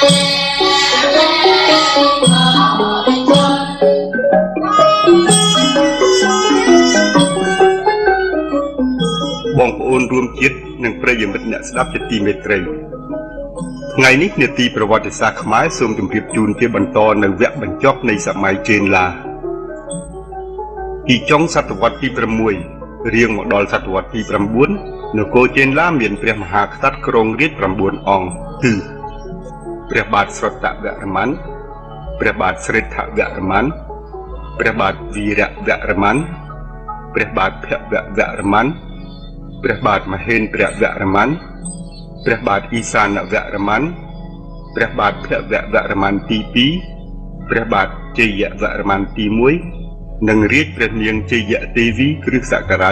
បងប្អូនរួមជាតិនិងប្រិយមិត្តអ្នកស្ដាប់ជាទីមេត្រីថ្ងៃនេះនាទីប្រវត្តិសាស្ត្រខ្មែរសូមជម្រាបជូនជាបន្តនៅវគ្គបញ្ចប់នៃសម័យចេនឡាពីចុងសតវត្សទី6រៀងមកដល់សតវត្សទី9នគរចេនឡាមានព្រះមហាក្សត្រគ្រងរាជ្យ9អង្គគឺព្រះបាទស្រតវរ្ម័នព្រះបាទស្រិទ្ធវរ្ម័នព្រះបាទវីរវរ្ម័នព្រះបាទភវវរ្ម័នព្រះបាទមហេន្ទ្រវរ្ម័នព្រះបាទអ៊ីសានវរ្ម័នព្រះបាទភវវរ្ម័នទី2ព្រះបាទជ័យវរ្ម័នទី1និងរាជព្រះនាងជ័យទេវីគ្រិស្តសករាជ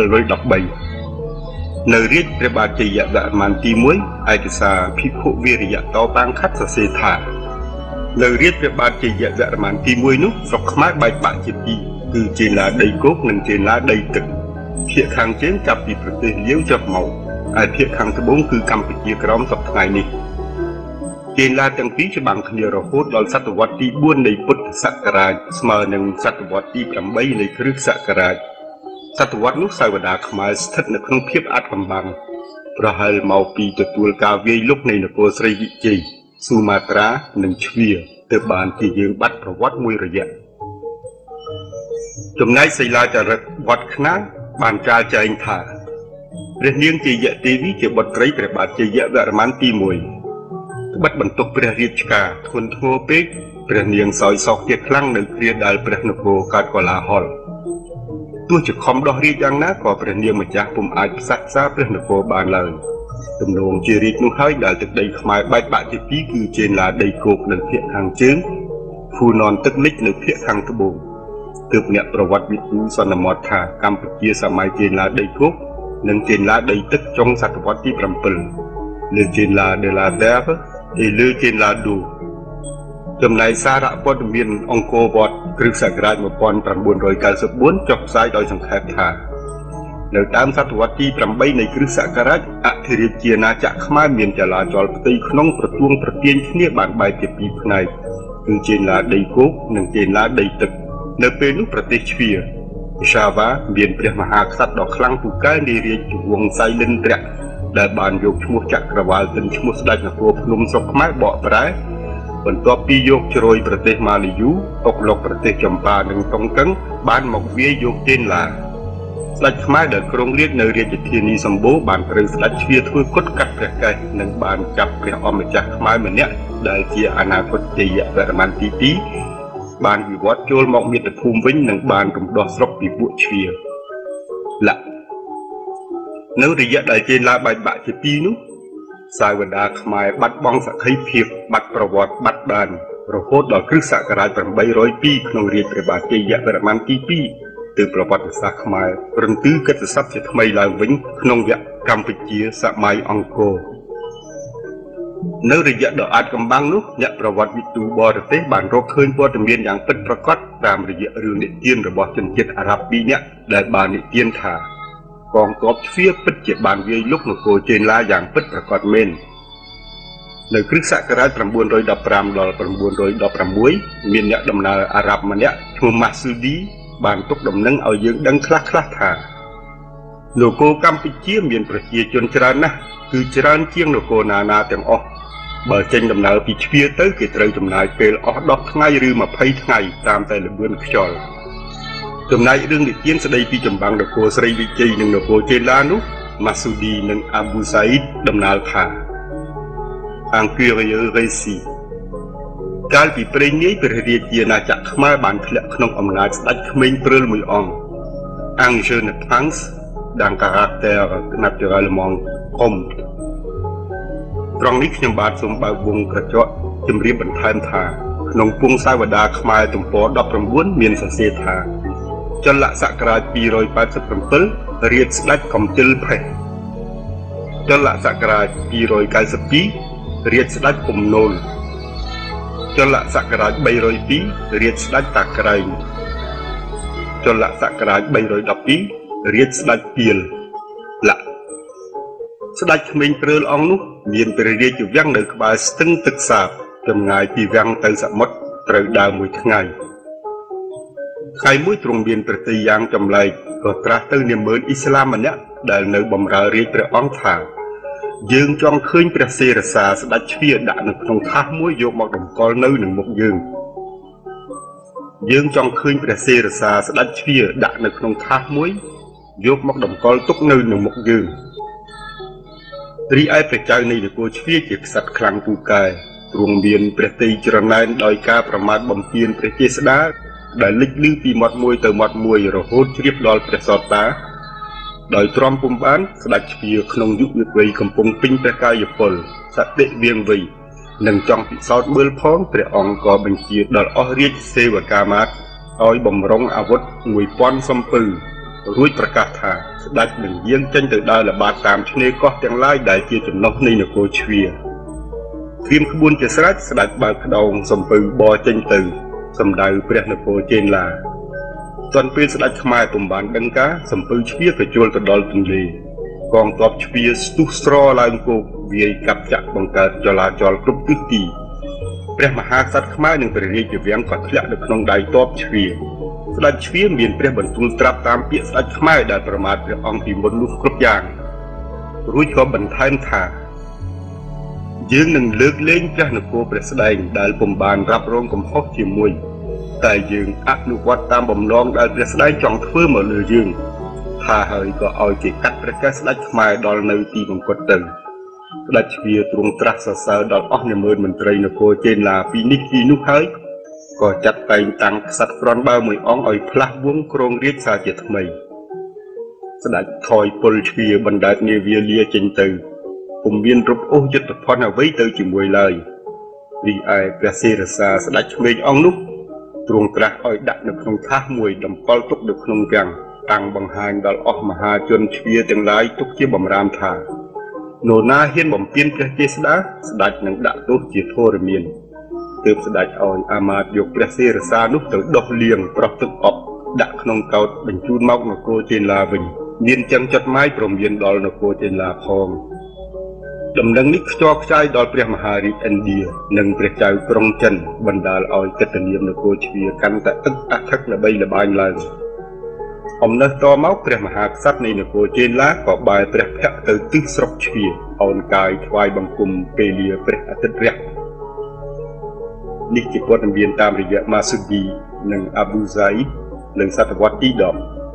713នៅរាជព្រះបាទជ័យវរ្ម័នទី1ឯកសារភិក្ខុវីរយតោបាងខិតសរសេរថានៅរាជព្រះបាទជ័យវរ្ម័នទី1នោះស្រុកខ្មែរបែកបាក់ជាពីរគឺចេនឡាដីគោកនិងចេនឡាដីទឹកភាគខាងជើងចាប់ពីប្រទេសលាវចុះមកហើយភាគខាងត្បូងគឺកម្ពុជាក្រោមសពថ្ងៃនេះចេនឡាទាំងពីរច្បាំងគ្នារហូតដល់សតវត្សទី4នៃពុទ្ធសករាជស្មើនឹងសតវត្សទី8នៃគ្រិស្តសករាជសតវត្សនោះសាវតាខ្មែរស្ថិតនៅក្នុងភាពអាថ៌កំបាំងប្រហែលមកពីទទួលការវាយលុកនៃនគរស្រីវិជ័យស៊ូម៉ាត្រានិងជ្វាទើបបានជាយើងបាត់ប្រវត្តិមួយរយៈចំណែកសីលាចារឹកវត្តខ្នាតបានចារចែងថាព្រះនាងជ័យទេវីជាបុត្រីព្រះបាទជ័យវរ្ម័នទី1ត្បិតបន្ទុកព្រះរាជការធ្ងន់ធ្ងរពេកព្រះនាងសោយសោកជាខ្លាំងនៅគ្រាដែលព្រះនគរកើតកលាហលទោះជាខំដោះរាជយ៉ាងណាក៏ព្រះនាងម្ចាស់ពុំអាចផ្សះផ្សាព្រះនគរបានឡើយទំនងជារាជនោះហើយដែលទឹកដីខ្មែរបែកបាក់ជាពីរគឺចេនឡាដីគោកនៅភាគខាងជើងហ្វូណនទឹកលិចនៅភាគខាងត្បូងទើបអ្នកប្រវត្តិវិទូសន្មតថាកម្ពុជាសម័យចេនឡាដីគោកនិងចេនឡាដីទឹកចុងសតវត្សទី7លើចេនឡាដេឡាដេវហើយលើចេនឡាឌូចំណែកសារព័ត៌មានអង្គរវត្តគ្រិស្តសករាជ1994ចុះផ្សាយដោយសង្ខេបថានៅដើមសតវត្សទី8នៃគ្រិស្តសករាជអធិរាជាណាចក្រខ្មែរមានចលាចលផ្ទៃក្នុងប្រទួងប្រទាញគ្នាបានបែកជាពីរផ្នែកគឺចេនឡាដីគោកនិងចេនឡាដីទឹកនៅពេលនោះប្រទេសជ្វាសាវ៉ាមានព្រះមហាក្សត្រដ៏ខ្លាំងពូកែនៃរាជវង្សសៃលិនទ្រៈដែលបានយកឈ្មោះចក្រវាលទិនឈ្មោះស្ដេចនគរភ្នំស្រុកខ្មែរបកប្រែបន្ទាប់ពីយកជ្រោយប្រទេសម៉ាឡាយូអុកឡុកប្រទេសចម្ប៉ានិងតុងកឹងបានមកវាយយកចេនឡាស្ដេចខ្មែរដែលគ្រងរាជនៅរាជធានីសម្បូរបានត្រូវស្ដេចជ្វាធ្វើគុតកាត់ព្រះកេសនិងបានចាប់ព្រះអម្ចាស់ខ្មែរម្នាក់ដែលជាអនាគតជ័យវរ្ម័នទី2បានវិវត្តចូលមកមាតុភូមិវិញនិងបានរំដោះស្រុកពីពួកជ្វានៅរយៈដែលចេនឡាបែកបាក់ជាពីរនោះសាវតាខ្មែរបាត់បង់សក្ខីភាពបាត់ប្រវត្តិបាត់បានរហូតដល់គ្រិស្តសករាជ802ក្នុងរាជព្រះបាទជ័យវរ្ម័នទី2ទើបប្រវត្តិសាស្ត្រខ្មែររន្ទឺកិត្តិស័ព្ទជាថ្មីឡើងវិញក្នុងវគ្គកម្ពុជាសម័យអង្គរនៅរយៈដ៏អាថ៌កំបាំងនោះអ្នកប្រវត្តិវិទូបរទេសបានរកឃើញព័ត៌មានយ៉ាងពិតប្រាកដតាមរយៈរឿងនិទានរបស់ជនជាតិអារ៉ាប់2នាក់ដែលបាននិទានថាកងទ័ពជ្វាពិតជាបានវាយលុកនគរចេនឡាយ៉ាងពិតប្រាកដមែននៅគ្រិស្តសករាជ915ដល់916មានអ្នកដំណើរអារ៉ាប់ម្នាក់ឈ្មោះម៉ាស៊ូឌីបានទុកដំណឹងឲ្យយើងដឹងខ្លះៗថានគរកម្ពុជាមានប្រជាជនច្រើនណាស់គឺច្រើនជាងនគរណាណាទាំងអស់បើចេញដំណើរពីជ្វាទៅគេត្រូវចំណាយពេលអស់10ថ្ងៃឬ20ថ្ងៃតាមតែល្បឿនខ្យល់ចំណែករឿងនិទានស្ដីពីចម្បាំងនគរស្រីវិជ័យនិងនគរចេនឡានោះម៉ាស៊ូឌីនិងអាប៊ូសាអ៊ីដដំណើរថាអង្គរយរេស៊ីកាលពីព្រេងនាយព្រះរាជាណាចក្រខ្មែរបានធ្លាក់ក្នុងអំណាចស្ដេចក្មេងព្រើលមួយអង្គAngers de France d'un caractère naturellement prompt ត្រង់នេះខ្ញុំបាទសូមបើកវងកញ្ចក់ជម្រាបបន្ថែមថាក្នុងពង្សាវតាខ្មែរទំព័រ19មានសរសេរថាចលសករាជ287រាជស្ដេចកំជិលផេះចលសករាជ292រាជស្ដេចពំនូលចលសករាជ302រាជស្ដេចតាក្រែងចលសករាជ312រាជស្ដេចពីលស្ដេចក្មេងព្រើលអង្គនោះមានព្រះរាជវាំងនៅក្បែរស្ទឹងទឹកសាបចម្ងាយពីវាំងទៅសមុទ្រត្រូវដើរមួយថ្ងៃថ្ងៃមួយទ្រង់មានប្រតិយ៉ាងចម្លែកក៏ត្រាស់ទៅនាម៉ឺនអ៊ីស្លាមម្នាក់ដែលនៅបម្រើរាជព្រះអង្គថាយើងចង់ឃើញព្រះសេរសាស្ដេចជ្វាដាក់នៅក្នុងថាសមួយយកមកតម្កល់នៅនឹងមុខយើងចង់ឃើញព្រះសេរសាស្ដេចជ្វាដាក់នៅក្នុងថាសមួយយកមកតម្កល់ទុកនៅនឹងមុខយើងរីឯព្រះចៅនៃនគរជ្វាជាក្សត្រខ្លាំងពូកែទ្រង់មានព្រះទ័យច្រណែនដោយការប្រមាថបំពានព្រះចេស្តាដែលលេចលឺពីមាត់មួយទៅមាត់មួយរហូតជ្រាបដល់ព្រះសោតាដោយទ្រាំពុំបានស្ដេចជ្វាក្នុងយុគវ័យកំពុងពេញព្រះកាយពលសតិវៀងវៃនិងចង់ពិសោធន៍មើលផងព្រះអង្គក៏បញ្ជាដល់អស់រាជសេវកាមាត្រឲ្យបំរុងអាវុធ 1000 សំពៅរួចប្រកាសថាស្ដេចនឹងយាងចេញទៅដើរល្បាតតាមឆ្នេរកោះទាំងឡាយដែលជាចំណុះនៃនគរជ្វាត្រៀមក្បួនជាស្រេចស្ដេចបើកក្តោងសំពៅបរចេញទៅសម្ដៅព្រះនគរចេនឡាទាន់ពេលស្ដេចខ្មែរពុំបានដឹងការសំពៅជ្វាក៏ចូលទៅដល់ទន្លេកងទ័ពជ្វាស្ទុះស្រឡើងគោកវាយកាប់ចាក់បង្កើតចលាចលគ្រប់ទិសទីព្រះមហាក្សត្រខ្មែរនិងព្រះរាជវាំងក៏ធ្លាក់នៅក្នុងដៃទ័ពជ្វាស្ដេចជ្វាមានព្រះបន្ទូលត្រាប់តាមពាក្យស្ដេចខ្មែរដែលប្រមាថព្រះអង្គពីមុននោះគ្រប់យ៉ាងរួចក៏បន្ថែមថាយើងនឹងលើកលែងព្រះនគរព្រះស្ដែងដែលពុំបានរ៉ាប់រងកំហុសជាមួយតែយើងអនុវត្តតាមបំណងដែលព្រះស្ដែងចង់ធ្វើមកលើយើងថាហើយក៏ឲ្យគេកាត់ព្រះកេសស្ដេចខ្មែរដល់នៅទីបង្គត់ទៅស្ដេចជ្វាទ្រង់ត្រាស់សរសើរដល់អស់នាម៉ឺនមន្ត្រីនគរចេនឡាពីនេះពីនោះហើយក៏ចាត់តែងតាំងក្សត្រក្រនបើមួយអង្គឲ្យផ្លាស់វងគ្រងរាជសារជាថ្មីស្ដេចថយពលជ្វាបណ្ដែតនាវាលាចេញទៅពុំមានរົບអូសយុទ្ធភ័ណ្ឌអ្វីទៅជាមួយឡើយរីឯព្រះសេរសាស្ដេចក្មេងអង្គនោះទ្រង់ត្រាស់ឲ្យដាក់នៅក្នុងថាសមួយតម្កល់ទុកនៅក្នុងវាំងតាំងបង្ហាញដល់អស់មហាជនជ្វាទាំងឡាយទុកជាបំរាមថានរណាហ៊ានបំពានព្រះចេស្តាស្ដេចនឹងដាក់ទោសជាធរមានទើបស្ដេចឲ្យអាមាត្យយកព្រះសេរសានោះទៅដុសលាងប្រោះទឹកអប់ដាក់ក្នុងកោដ្ឋបញ្ជូនមកនគរចេនឡាវិញមានចឹងចត់ម៉ាយព្រមមានដល់នគរចេនឡាផងដំណឹងនេះខ្ចរខ្ចាយដល់ព្រះមហារាជឥណ្ឌានិងព្រះចៅក្រុងចិនបណ្ដាលឲ្យកិត្តិនាមនគរជ្វាកាន់តែអឹកអាថឹកល្បីល្បាញឡើងអំណើតមកព្រះមហាក្សត្រនៃនគរចេនឡាក៏បែរព្រះភ័ក្ត្រទៅទិសស្រុកជ្វាអោនកាយថ្វាយបង្គំពេលលាព្រះអាទិត្យរះនេះជាព័ត៌មានតាមរយៈម៉ាស៊ូឌីនិងអាប៊ូហ្សាអ៊ីនៅសតវត្សទី10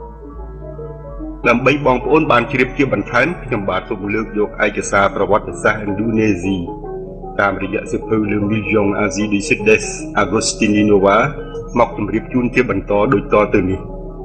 ដើម្បីបងប្អូនបានជ្រាបជាបន្ថែមខ្ញុំបាទសូមលើកយកឯកសារប្រវត្តិសាស្ត្រឥណ្ឌូនេស៊ីតាមរយៈសៀវភៅ Le Million Asie du Sud-Est Agostini Nova មកជម្រាបជូនជាបន្តដូចតទៅនេះ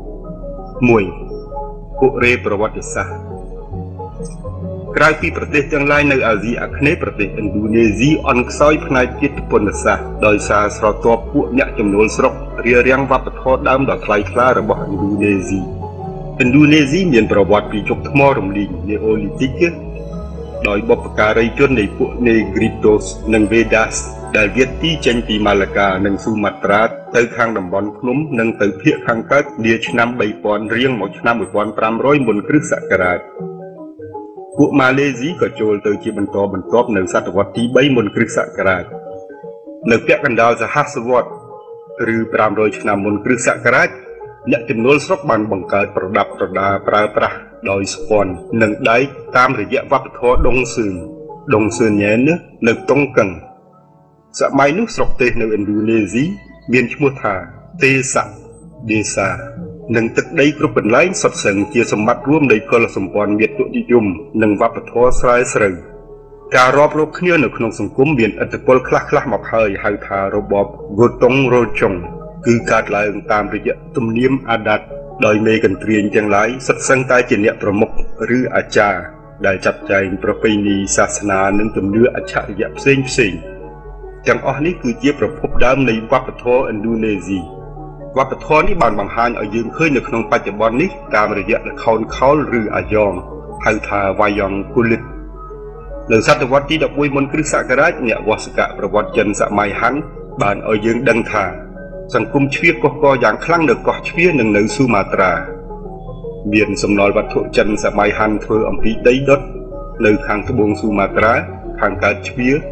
1. ពួករេប្រវត្តិសាស្ត្រក្រៅពីប្រទេសទាំងឡាយនៅអាស៊ីអាគ្នេយ៍ប្រទេសឥណ្ឌូនេស៊ីអន់ខ្សោយផ្នែកជាតិពន្ធសាស្ត្រដោយសារស្រទាប់ពួកអ្នកចំណូលស្រុករារាំងវប្បធម៌ដើមដ៏ថ្លៃថ្លារបស់ឥណ្ឌូនេស៊ីឥណ្ឌូនេស៊ីមានប្រវត្តិពីយុគថ្មរំលីង Neolithic ដោយបុព្វការីជននៃពួក Negritos និង Vedas ដែលវាទីចេញពីម៉ាឡាកានិងស៊ូម៉ាត្រាទៅខាងតំបន់ភ្នំនិងទៅភាគខាងកើតនាឆ្នាំ 3000 រៀងមកឆ្នាំ 1500 មុនគ្រិស្តសករាជពួកម៉ាឡេស៊ីក៏ចូលទៅជាបន្តបន្ទាប់នៅសតវត្សទី 3 មុនគ្រិស្តសករាជនៅពាក់កណ្ដាលសហសវត្សឬ 500 ឆ្នាំមុនគ្រិស្តសករាជអ្នកចំណូលស្រុកបានបង្កើតប្រដាប់ប្រដាប្រើប្រាស់ដោយស្ពាន់និងដែកតាមរយៈវប្បធម៌ដុងសឿនញ៉ែននៅតុងកឹងសម័យនោះស្រុកទេសនៅឥណ្ឌូនេស៊ីមានឈ្មោះថាទេសៈដេសានិងទឹកដីគ្រប់កន្លែងសុទ្ធសឹងជាសម្បត្តិរួមនៃកុលសម្ព័ន្ធមាតុនិយមនិងវប្បធម៌ស្រែស្រូវការរាប់រកគ្នានៅក្នុងសង្គមមានឥទ្ធិពលខ្លះៗមកហើយហៅថារបបហ្គូតុងរ៉ូចុងគឺកើតឡើងតាមរយៈទំនៀមអាដាតដោយមេកន្ទ្រាញទាំងឡាយសុទ្ធសឹងតែជាអ្នកប្រមុខឬអាចារ្យដែលចាត់ចែងប្រពៃណីសាសនានិងជំនឿអច្ឆរិយៈផ្សេងទាំងអស់នេះគឺជាប្រភពដើមនៃវប្បធម៌ឥណ្ឌូនេស៊ីវប្បធម៌នេះបានបង្ហាញឲ្យយើងឃើញនៅក្នុងបច្ចុប្បន្ននេះតាមរយៈល្ខោនខោលឬអាយ៉ងហៅថាវាយ៉ងគូលិតនៅសតវត្សទី 11 មុនគ្រិស្តសករាជអ្នកវស្សកប្រវត្តិចិនសម័យហាន់បានឲ្យយើងដឹងថាសង្គមជ្វាកុះកយ៉ាងខ្លាំងនៅកោះជ្វានិងនៅស៊ូម៉ាត្រាមានសំណល់វត្ថុចិនសម័យហាន់ធ្វើអំពីដីដុតនៅខាងត្បូងស៊ូម៉ាត្រាខាងកើតជ្វា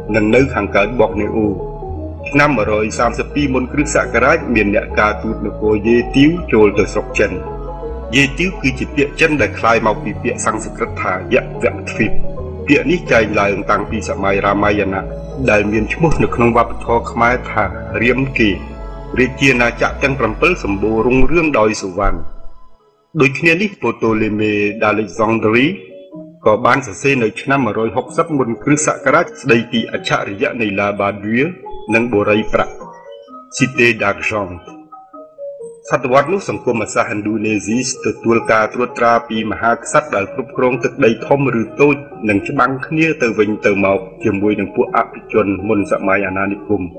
និងនៅខាងកើតបកនេអូឆ្នាំ132មុនគ្រិស្តសករាជមានអ្នកការទូតនគរយេទីវចូលទៅស្រុកចិនយេទីវគឺជាពាក្យចិនដែលคล้ายមកពីពាក្យសំស្ក្រឹតថាយៈវៈទ្វីបពាក្យនេះចែងឡើងតាំងពីសម័យរាមាយណៈដែលមានឈ្មោះនៅក្នុងវប្បធម៌ខ្មែរថារៀមគេរាជាណាចក្រទាំង7សម្បូររុងរឿងដោយសុវណ្ណដូចគ្នានេះពូតូលេមេដាឡេហ្សង់ដ្រីក៏បានសរសេរនៅឆ្នាំ160មុនគ្រិស្តសករាជស្ដីពីអច្ឆរិយៈនៃឡាបាឌឿនិងបូរីប្រាក់ Cité d'Argent សតវត្សនោះសង្គមសាសឥណ្ឌូនេស៊ីទទួលការត្រួតត្រាពីមហាក្សត្រដែលគ្រប់គ្រងទឹកដីធំឬតូចនិងច្បាំងគ្នាទៅវិញទៅមកជាមួយនឹងពួកអភិជនមុនសម័យអាណានិគម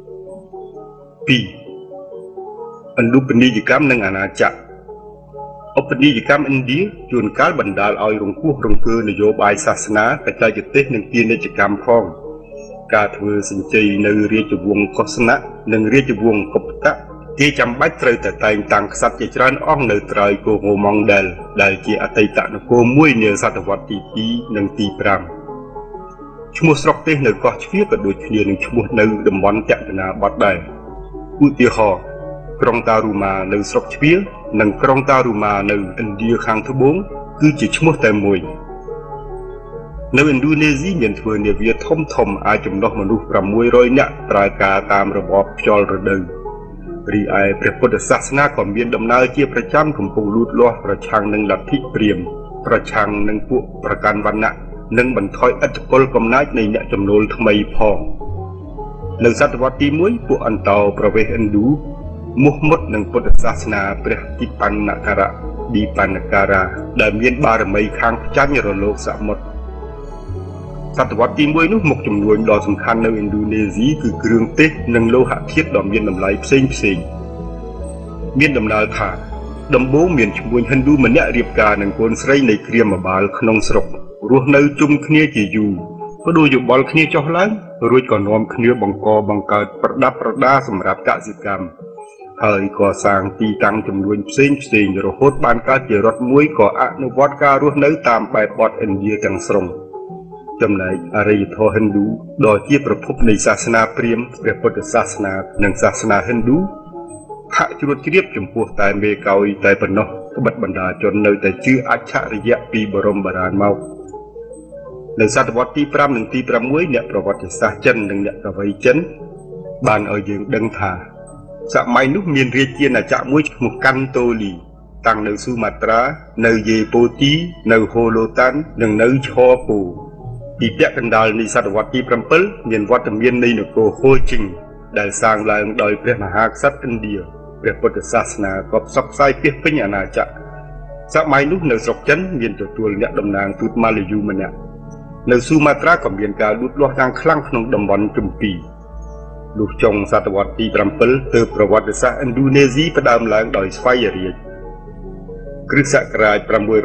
2. ឥណ្ឌូបនីយកម្មនិងអាណាចក្រឧបនីយកម្មឥណ្ឌាជួនកាលបណ្ដាលឲ្យរង្គោះរង្គើនយោបាយសាសនាបច្ចេកទេសនិងពាណិជ្ជកម្មផងការធ្វើសញ្ជ័យនៅរាជវង្សកុសនៈនិងរាជវង្សកុប្តៈគេចាំបាច់ត្រូវតែតែងតាំងក្សត្រជាច្រើនអង្គនៅត្រើយកូហូម៉ង់ដែលជាអតីតនគរមួយនាសតវត្សទី2និងទី5ឈ្មោះស្រុកទេសនៅកោះជ្វាក៏ដូចគ្នានឹងឈ្មោះនៅតំបន់ចក្រណាបថដែរឧទាហរណ៍ក្រុងតារូម៉ានៅស្រុកជ្វានិងក្រុងតារូម៉ានៅឥណ្ឌាខាងត្បូងគឺជាឈ្មោះតែមួយនៅឥណ្ឌូនេស៊ីមានធ្វើនាវាធំអាចចំណុះមនុស្ស600នាក់ប្រើការតាមរបបខ្យល់រដូវរីឯព្រះពុទ្ធសាសនាក៏មានដំណើរជាប្រចាំកំពុងលូតលាស់ប្រឆាំងនឹងលទ្ធិព្រាហ្មណ៍ប្រឆាំងនឹងពួកប្រកាន់វណ្ណៈនិងបន្ថយឥទ្ធិពលកំណាចនៃអ្នកចំណូលថ្មីផងនៅសតវត្សទី1ពួកអន្តោប្រវេសន៍ឥណ្ឌូមុខមុតនឹងពុទ្ធសាសនាព្រះទីបណ្ណការៈឌីបណ្ណការៈដែលមានបារមីខាងផ្ចាញ់រលកសមុទ្រសតវត្សទី1នោះមុខចំនួនដ៏សំខាន់នៅឥណ្ឌូនេស៊ីគឺគ្រឿងទេសនិងលោហៈធាតុដ៏មានតម្លៃផ្សេងមានដំណើរថាដំបូងមានឈ្មួញហិណ្ឌូម្នាក់រៀបការនឹងកូនស្រីនៃគ្រាមបាលក្នុងស្រុករស់នៅជុំគ្នាជាយូរក៏ដូចយោបល់គ្នាចុះឡើងរួចក៏នាំគ្នាបង្កើតប្រដាប់ប្រដាសម្រាប់កសិកម្មហើយក៏សាងទីតាំងចំនួនផ្សេងរហូតបានកើតជារដ្ឋមួយក៏អនុវត្តការរស់នៅតាមបែបបទឥណ្ឌាទាំងស្រុងចំណែកអរិយធម៌ហិណ្ឌូដ៏ជាប្រភពនៃសាសនាព្រាហ្មណ៍ព្រះពុទ្ធសាសនានិងសាសនាហិណ្ឌូហាក់ជ្រួតជ្រាបចំពោះតែមេកោយតែប៉ុណ្ណោះក្បិតបណ្ដាជននៅតែជឿអច្ឆរិយៈពីបរមបុរាណមកនៅសតវត្សទី5និងទី6អ្នកប្រវត្តិសាស្ត្រចិននិងអ្នកប្រវៃចិនបានឲ្យយើងដឹងថាសម័យនោះមានរាជាណាចក្រមួយឈ្មោះកាន់តូលីតាំងនៅស៊ូម៉ាត្រានៅយេប៉ូទីនៅហូឡូតាន់និងនៅឆពូពីពាក់កណ្ដាលនៃសតវត្សទី7មានវត្តមាននៃនគរហូជីងដែលសាងឡើងដោយព្រះមហាក្សត្រឥណ្ឌាព្រះពុទ្ធសាសនាក៏ផ្សព្វផ្សាយពាសពេញអាណាចក្រសម័យនោះនៅស្រុកចិនមានទទួលអ្នកតំណាងទូតម៉ាឡាយូម្នាក់នៅស៊ូម៉ាត្រាក៏មានការលូតលាស់យ៉ាងខ្លាំងក្នុងតំបន់ជំពីលុះចុងសតវត្សទី7ទើបប្រវត្តិសាស្ត្រឥណ្ឌូនេស៊ីផ្ដើមឡើងដោយស្វ័យរាជ្យគ្រិស្តសករាជ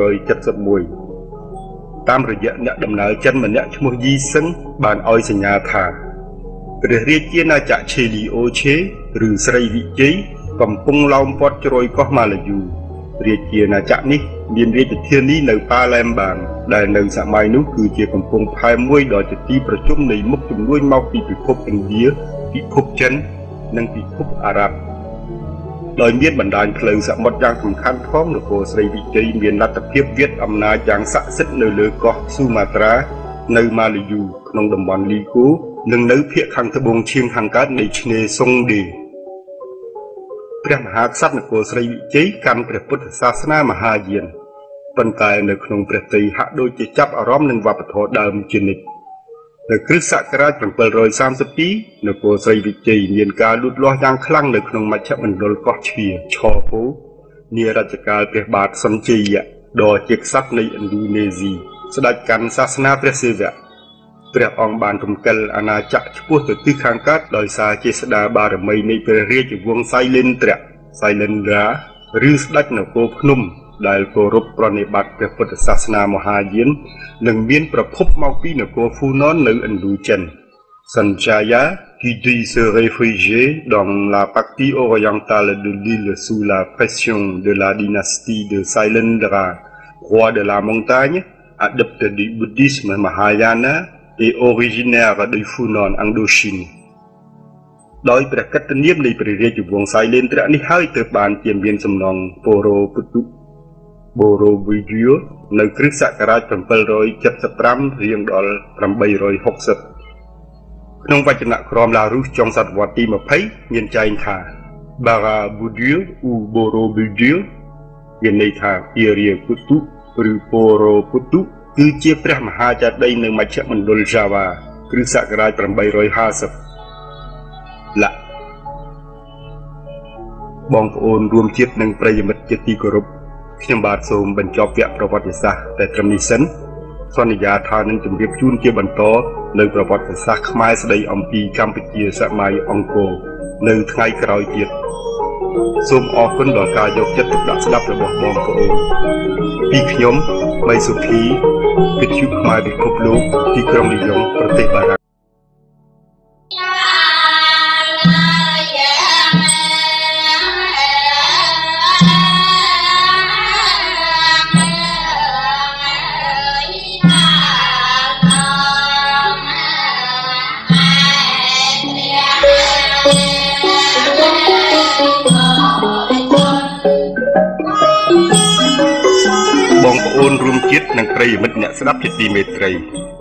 671តាមរយៈអ្នកដំណើរចិនម្នាក់ឈ្មោះយីសឹងបានឲ្យសញ្ញាថាព្រះរាជាណាចក្រឆេលីអូឆេឬស្រីវិជ័យកំពុងឡោមព័ទ្ធជ្រោយកោះម៉ាឡាយូរាជាណាចក្រនេះមានរាជធានីនៅប៉ាឡែមបាងដែលនៅសម័យនោះគឺជាកំពង់ផែមួយដ៏ជាទីប្រជុំនៃមុខជំនួញមកពីពិភពឥណ្ឌាពិភពចិននិងពិភពអារ៉ាប់ដោយមានបណ្ដាញផ្លូវសមុទ្រយ៉ាងសំខាន់ផងនគរស្រីវិជ័យមានលទ្ធភាពវាតអំណាចយ៉ាងស័ក្តិសិទ្ធិនៅលើកោះស៊ូម៉ាត្រានៅម៉ាឡាយូក្នុងតំបន់លីគូនិងនៅភាគខាងត្បូងឈៀងខាងកើតនៃឆ្នេរសុងឌេព្រះមហាក្សត្រនគរស្រីវិជ័យកាន់ព្រះពុទ្ធសាសនាមហាយានប៉ុន្តែនៅក្នុងព្រះទ័យហាក់ដូចជាចាប់អារម្មណ៍នឹងវប្បធម៌ដើមជានិច្ចនៅគ្រិស្តសករាជ732នគរស្រីវិជ័យមានការលូតលាស់យ៉ាងខ្លាំងនៅក្នុងមជ្ឈមណ្ឌលកោះជ្វាឆពូនារជ្ជកាលព្រះបាទសុនជ័យដ៏ជាក្សត្រនៃឥណ្ឌូនេស៊ីស្ដេចកាន់សាសនាព្រះសិវៈព្រះអង្គបានរំកិលអាណាចក្រឆ្ពោះទៅទិសខាងកើតដោយសារជាស្ដារបារមីនៃព្រះរាជវង្សសៃលិនត្រាឬស្ដេចនគរភ្នំដែលគោរពប្រណិប័តព្រះពុទ្ធសាសនាមហាយាននិងមានប្រភពមកពីនគរហ្វូណននៅឥណ្ឌូចិន Sanjaya qui dit se réfugier dans la partie orientale de l'île sous la pression de la dynastie de Sailendra, roi de la montagne, adepte du bouddhisme Mahayana, et originaire de Funan Indochine ដោយព្រះកតនាមនៃព្រះរាជវង្សសៃលេនត្រៈនេះហើយទើបបានជាមានសំណងបូរ៉ូពុទុបូរ៉ូវីឌីយោនៅគ្រិស្តសករាជ 775 រៀងដល់ 860 ក្នុងវចនៈក្រមឡារុសចុងសតវត្សទី 20 មានចែងថា Bara Boudieu ou Boro Boudieu មានន័យថាពារាពុទុឬបូរ៉ូពុទុគឺជាព្រះមហាចាតីនៅមជ្ឈមណ្ឌល Java គ្រិស្តសករាជ 850 ละបងប្អូនរួមជាតិនិងប្រិយមិត្តជាទីគោរពខ្ញុំបាទសូមបញ្ចប់វគ្គប្រវត្តិសាស្ត្រតែត្រឹមនេះសិនសន្យាថានឹងជម្រាបជូនជាបន្តនៅប្រវត្តិសាស្ត្រខ្មែរស្ដីអំពីកម្ពុជាសម័យអង្គរនៅថ្ងៃក្រោយទៀតសូមអរគុណដល់ការយកចិត្តទុកដាក់ស្ដាប់របស់បងប្អូនពីខ្ញុំបៃសុភីវិទ្យុខ្មែរពិភពលោកទីក្រុងលីយ៉ុងប្រទេសបារាំង បងប្អូនរួមជាតិនិងប្រិយមិត្តអ្នកស្ដាប់ជាទីមេត្រី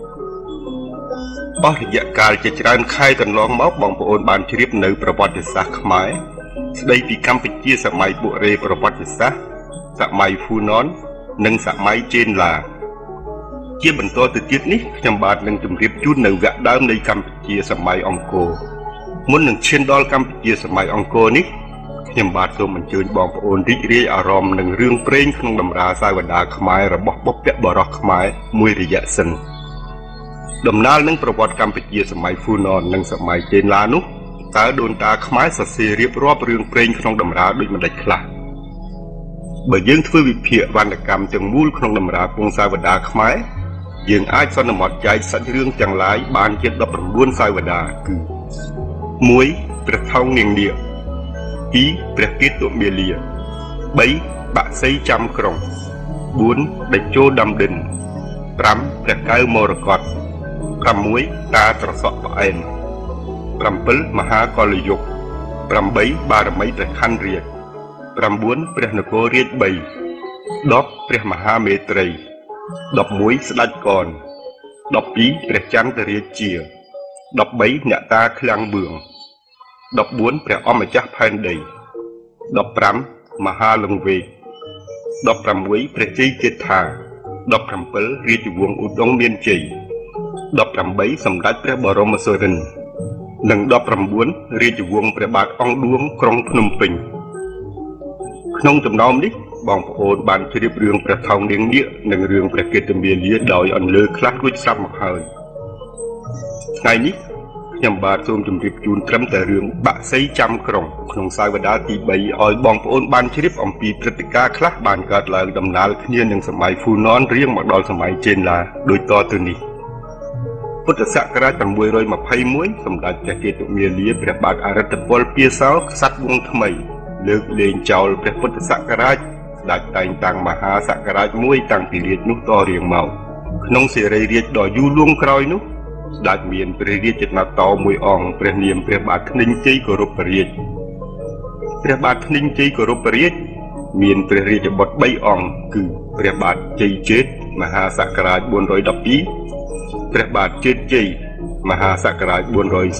អស់រយៈកាលជាច្រើនខែកន្លងមកបងប្អូនបានជ្រាបនៅប្រវត្តិសាស្ត្រខ្មែរស្ដីពីកម្ពុជាសម័យបុរេប្រវត្តិសាស្ត្រសម័យហ្វូណននិងសម័យចេនឡាជាបន្តទៅទៀតនេះខ្ញុំបាទនឹងជម្រាបជូននៅវគ្គដើមនៃកម្ពុជាសម័យអង្គរមុននឹងឈានដល់កម្ពុជាសម័យអង្គរនេះខ្ញុំបាទសូមអញ្ជើញបងប្អូនរីករាយអារម្មណ៍នឹងរឿងព្រេងក្នុងតម្រាសាវតាខ្មែររបស់បុព្វបុរសខ្មែរមួយរយៈសិនដំណើរនឹងប្រវត្តិកម្ពុជាសម័យហ្វូណននិងសម័យចេនឡានោះតើដូនតាខ្មែរសរសេររៀបរាប់រឿងព្រេងក្នុងតម្រាដូចម្ដេចខ្លះបើយើងធ្វើវិភាគវណ្ណកម្មទាំងមូលក្នុងតម្រាពងសាវតាខ្មែរយើងអាចសន្មតចែកសាច់រឿងទាំងឡាយបានជា19សាវតាគឺ 1. ព្រះថោងនាងនាគ 2. ព្រះកេតុមាលា 3. បក្សីចាំក្រុង 4. តេជោដំដិន 5. ព្រះកៅមរកត 6. តាត្រសក់ផ្អែម 7. មហាកលយុគ 8. បារមីព្រះខ័នរាជ 9. ព្រះនគររាជ 3 10. ព្រះមហាមេត្រី 11. ស្ដេចកន 12. ព្រះចន្ទរាជា 13. អ្នកតាឃ្លាំងបឿង 14. ព្រះអម្ចាស់ផែនដី 15. មហាលង្វេក 16. ព្រះជ័យជេដ្ឋា 17. រាជវង្សឧដុង្គមានជ័យ 18. សម្ដេចព្រះបរមសុរិន្ទ និង 19. រាជវង្សព្រះបាទអង្គឌួងក្រុងភ្នំពេញក្នុងចំណោមនេះបងប្អូនបានជ្រាបរឿងព្រះថោងនាងនាគនិងរឿងព្រះកេតុមាលាដោយអន្លើខ្លះរួចស្រាប់មកហើយថ្ងៃនេះខ្ញុំបាទសូមជម្រាបជូនត្រឹមតែរឿងបក្សីចាំក្រុងក្នុងសាវតាទី 3 ឲ្យបងប្អូនបានជ្រាបអំពីព្រឹត្តិការណ៍ខ្លះបានកើតឡើងដំណាលគ្នានឹងសម័យហ្វូណនរៀងមកដល់សម័យចេនឡាដូចតទៅនេះពុទ្ធសករាជ 621 សម្ដេចព្រះកេតុមាលាព្រះបាទអរិទ្ធពលពាសោក្សត្រវង្សថ្មីលើកលែងចោលព្រះពុទ្ធសករាជស្ដេចតែងតាំងមហាសករាជមួយតាំងពីរាជនោះតរៀងមកក្នុងសេរីរាជដ៏យូរលង់ក្រោយនោះស្ដេចមានព្រះរាជនាតមួយអង្គព្រះនាមព្រះបាទធ្នេញជ័យគោរពរាជព្រះបាទធ្នេញជ័យគោរពរាជមានព្រះរាជបុត្រ3អង្គគឺព្រះបាទជ័យជេតមហាសករាជ 412 ព្រះបាទជេតជ័យមហាសករាជ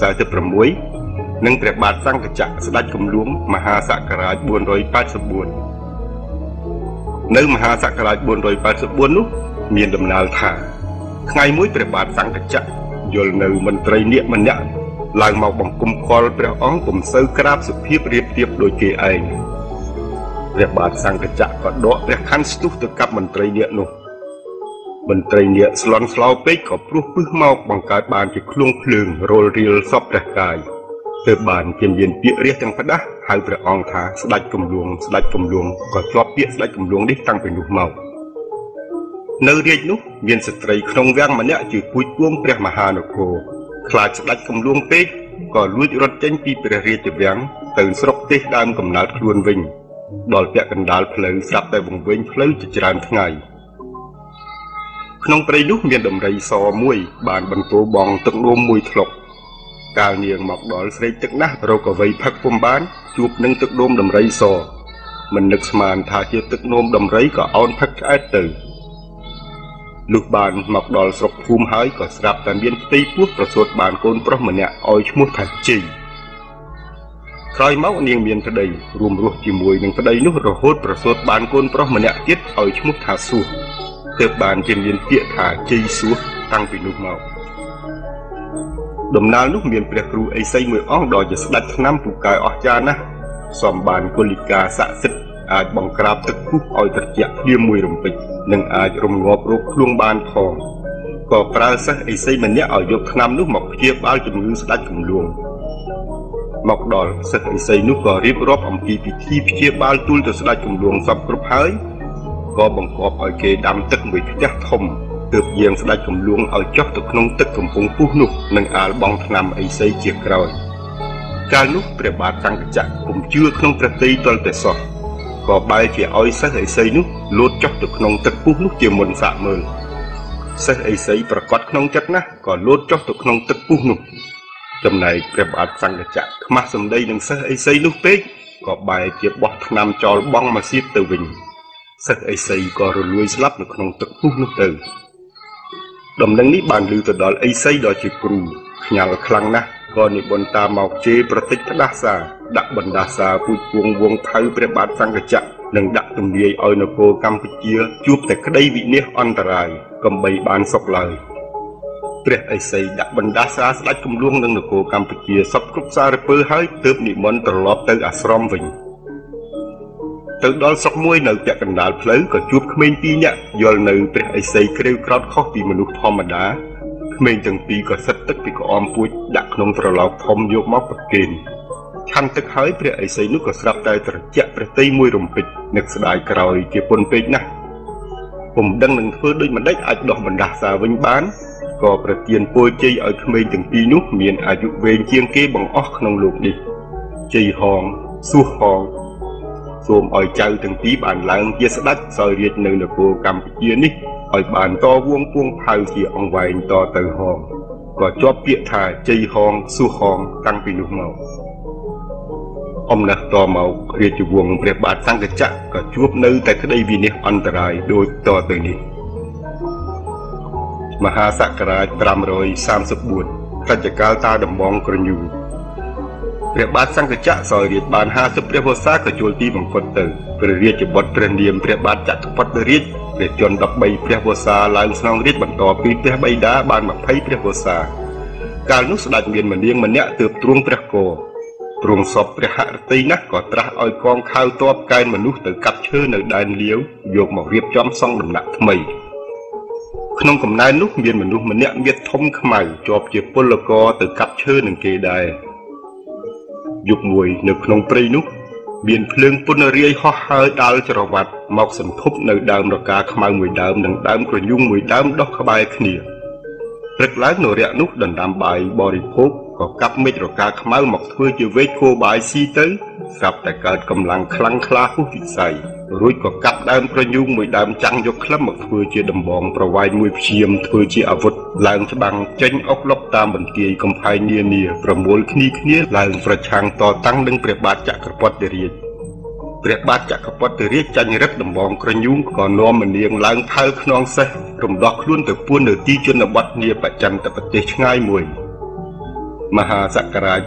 446 និងព្រះបាទសង្ឃចក្រស្ដេចគំលួងមហាសករាជ 484 នៅមហាសករាជ 484 នោះមានដំណាលថាថ្ងៃមួយព្រះបាទសង្ឃចក្រយល់នៅមន្ត្រីនាគម្នាក់ឡើងមកបង្គំខលព្រះអង្គពុំសូវក្រាបសុភាពរៀបទៀបដូចគេឯងព្រះបាទសង្ឃចក្រក៏ដកព្រះខ័នស្ទុះទៅកាប់មន្ត្រីនាគនោះមន្ត្រីនាគស្លន់ស្លោពេកក៏ព្រោះពឹសមកបង្កើតបានជាឃ្លួងភ្លើងរលរៀលសពព្រះកាយទើបបានជាមានពាក្យរះទាំងផ្ដាស់ហៅព្រះអង្គថាស្ដេចគំលួងស្ដេចគំលួងក៏ជាប់ពាក្យស្ដេចគំលួងនេះតាំងពីនោះមកនៅរាជនោះមានស្ត្រីក្នុងវាំងម្នាក់ជាពូជពួងព្រះមហានគរខ្លាចស្ដេចគំលួងពេកក៏លួចរត់ចេញពីព្រះរាជវាំងទៅស្រុកទេសដើមកំណើតខ្លួនវិញដល់ពាក់កណ្ដាលផ្លូវស្រាប់តែវង្វេងផ្លូវជាច្រើនថ្ងៃក្នុងព្រៃនោះមានដំរីសមួយបានបន្ទោបងទឹកនោមមួយធ្លុកកាលនាងមកដល់ស្រេកទឹកណាស់រកអ្វីផឹកពុំបានជួបនឹងទឹកនោមដំរីសមិននឹកស្មានថាជាទឹកនោមដំរីក៏អោនផឹកឆ្អែតទៅលុះបានមកដល់ស្រុកភូមិហើយក៏ស្រាប់តែមានផ្ទៃពោះប្រសូតបានកូនប្រុសម្នាក់ឲ្យឈ្មោះថាជ័យក្រោយមកនាងមានប្តីរួមរស់ជាមួយនឹងប្តីនោះរហូតប្រសូតបានកូនប្រុសម្នាក់ទៀតឲ្យឈ្មោះថាសួសទើបបានជាមានពាក្យថាជ័យសួសតាំងពីនោះមកដំណើរនោះមានព្រះគ្រូអេសីមួយអង្គដ៏ជាស្ដេចឆ្នាំពូកែអស្ចារ្យណាស់សំបានគុលិកាស័ក្តិសិទ្ធិអាចបង្ក្រាបទឹកពុះឲ្យត្រជាក់ភ្លាមមួយរំពេចនិងអាចរំងាប់រោគខ្លួនបានផងក៏ប្រើសិស្សអេសីម្នាក់ឲ្យយកថ្នាំនោះមកព្យាបាលជំងឺស្ដេចកំលួងមកដល់សិស្សអេសីនោះក៏រៀបរាប់អំពីពិធីព្យាបាលទូលទៅស្ដេចកំលួងសពគ្រប់ហើយក៏បង្គាប់ឲ្យគេដាំទឹកមួយផ្ទះធំទើបយាងស្ដេចកំលួងឲ្យចុះទៅក្នុងទឹកកំពង់ពុះនោះនិងអាលបងថ្នាំអេសីជាក្រោយកាលនោះព្រះបាទសង្ឃចក្រពុំជឿក្នុងព្រះទ័យទាល់តែសោះក៏បែរជាឲ្យសិស្សអេសីនោះលោតចុះទៅក្នុងទឹកពុះនោះជាមុនសាកមើលសិស្សអេសីប្រកាសក្នុងចិត្តណាស់ក៏លោតចុះទៅក្នុងទឹកពុះនោះចំណែកព្រះបាទសង្ឃចក្រខ្មាស់សម្ដីនឹងសិស្សអេសីនោះពេកក៏បែរជាបោះថ្នាំចោលបងមកសៀតទៅវិញសិស្សអេសីក៏រលួយស្លាប់នៅក្នុងទឹកពុះនោះទៅដំណឹងនេះបានឮទៅដល់អេសីដ៏ជាគ្រូខ្ញាល់ខ្លាំងណាស់ក៏និមន្តតាមមកជេរប្រតិចផ្ដាសាដាក់បណ្ដាសាពូជពងវងថៅព្រះបាទសង្ឃចក្រនិងដាក់ទំនាយឲ្យនគរកម្ពុជាជួបតែក្តីវិនាសអន្តរាយកំបីបានសុខឡើយព្រះអេសីដាក់បណ្ដាសាស្ដេចកំលួងនឹងនគរកម្ពុជាសពគ្រប់សារពើហើយទើបនិមន្តត្រឡប់ទៅអាស្រមវិញទៅដល់ស្រុកមួយនៅពាក់កណ្ដាលផ្លូវក៏ជួបក្មេងពីរនាក់យល់នៅព្រះអេសីក្រេវក្រោតខុសពីមនុស្សធម្មតាក្មេងទាំងពីរក៏សិតទឹកពីក្អមពួចដាក់ក្នុងត្រឡោកធំយកមកប្រគេនឆាន់ទឹកហើយព្រះអេសីនោះក៏ស្រាប់តែត្រជាក់ព្រះទ័យមួយរំពេចនឹកស្ដាយក្រោយជាពុនពេកណាស់ពុំដឹងនឹងធ្វើដូចម្ដេចអាចដោះបណ្ដាសាវិញបានក៏ប្រទានពលជ័យឲ្យក្មេងទាំងពីរនោះមានអាយុវែងជាងគេបង្អស់ក្នុងលោកនេះជ័យហងសួសហងសូមឲ្យចៅទាំងពីរបានឡើងជាស្ដេចសោយរាជនៅនគរកម្ពុជានេះឲ្យបានតវងពួងផៅជាអង្វែងតទៅហងក៏ជាប់ពាក្យថាជ័យហងសួសហងតាំងពីនោះមកអំណះតមករាជវង្សព្រះបាទសង្ឃចក្រក៏ជួបនៅតែក្តីវិនាសអន្តរាយដូចតទៅនេះមហាសករាជ534រជ្ជកាលតាដំបងក្រញូព្រះបាទសង្ឃចក្រសោយរាជបាន50ព្រះវស្សាក៏ជួលទីបង្គត់ទៅព្រះរាជបុត្រព្រះនាមព្រះបាទចក្រពត្តិរាជព្រះជន្ម13ព្រះវស្សាឡើងស្នងរាជបន្តពីព្រះបិតាបាន20ព្រះវស្សាកាលនោះស្ដេចមានម្នាងម្នាក់ទើបទ្រង់ព្រះគរទ្រង់សពព្រះហឫទ័យណាស់ក៏ត្រាស់ឲ្យកងខៅទ័ពកែនមនុស្សទៅកាប់ឈើនៅដែនលាវយកមករៀបចំសង់ដំណាក់ថ្មីក្នុងកំណែននោះមានមនុស្សម្នាក់មាឌធំខ្មៅជាប់ជាពលករទៅកាប់ឈើនឹងគេដែរយុគមួយនៅក្នុងព្រៃនោះមានភ្លើងពុនរាយហោះហើរដាល់ច្រវាត់មកសន្ធប់នៅដើមរកាខ្មៅមួយដើមនិងដើមក្រញូងមួយដើមដុះក្បែរគ្នាព្រឹកឡើងនរៈនោះដណ្ដាំបាយបរិភោគក៏កាប់មេឃរកាខ្មៅមកធ្វើជាវែកគោបាយស៊ីទៅស្រាប់តែកើតកម្លាំងខ្លាំងក្លាហួសវិស័យរួចក៏កាប់ដើមក្រញូងមួយដើមចាំងយកក្លឹមមកធ្វើជាដំបងប្រវែងមួយព្យាមធ្វើជាអាវុធឡើងច្បាំងចេញអុកលុបតាមបន្ទាយកំផែងនានាប្រមូលគ្នាឡើងប្រឆាំងតតាំងនឹងព្រះបាទចក្រពត្តិរាជព្រះបាទចក្រពត្តិរាជចាញ់រឹកដំបងក្រញូងក៏នាំម្នាងឡើងផៅខ្នងសេះរំដោះខ្លួនទៅពួននៅទីជនបទនាបច្ចន្តប្រទេសឆ្ងាយមួយមហាសករាជ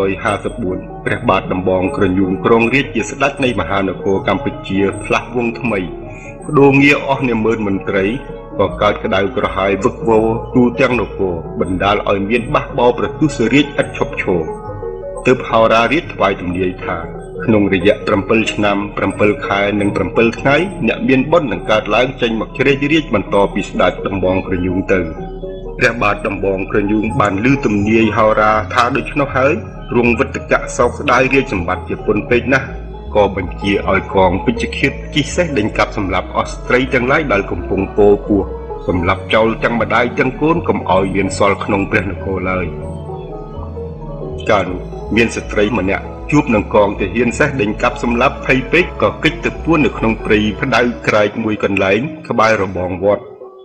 554ព្រះបាទដំបងក្រញូងគ្រងរាជជាស្ដេចនៃមហានគរកម្ពុជាផ្លាស់វង្សថ្មីបដូរងារអស់នាម៉ឺនមន្ត្រីក៏កើតក្តៅក្រហាយវឹកវរទូទាំងនគរបណ្ដាលឲ្យមានបះបោប្រទុសរាជឥតឈប់ឈរទើបហោរារាជថ្វាយទំនាយថាក្នុងរយៈ7ឆ្នាំ7ខែនិង7ថ្ងៃអ្នកមានបុណ្យនឹងកើតឡើងចេញមកជ្រែករាជបន្តពីស្ដេចដំបងក្រញូងទៅព្រះបាទដំបងក្រញូងបានឮទំនាយហោរាថាដូច្នោះហើយរងវិតកៈសោកស្ដាយរាជសម្បត្តិជាពុនពេកណាស់ក៏បញ្ជាឲ្យកងពេជ្ឈឃាតជិះសេះដេញកាប់សម្លាប់អស់ស្ត្រីទាំងឡាយដែលកំពុងពោពោះសម្លាប់ចោលទាំងម្ដាយទាំងកូនកុំឲ្យមានសល់ក្នុងព្រះនគរឡើយកាលនោះមានស្ត្រីម្នាក់ជួបនឹងកងទាហានសេះដេញកាប់សម្លាប់ភ័យពេកក៏គេចទៅពួននៅក្នុងព្រៃផ្ដៅក្រែកមួយកន្លែងក្បែររបងវត្ត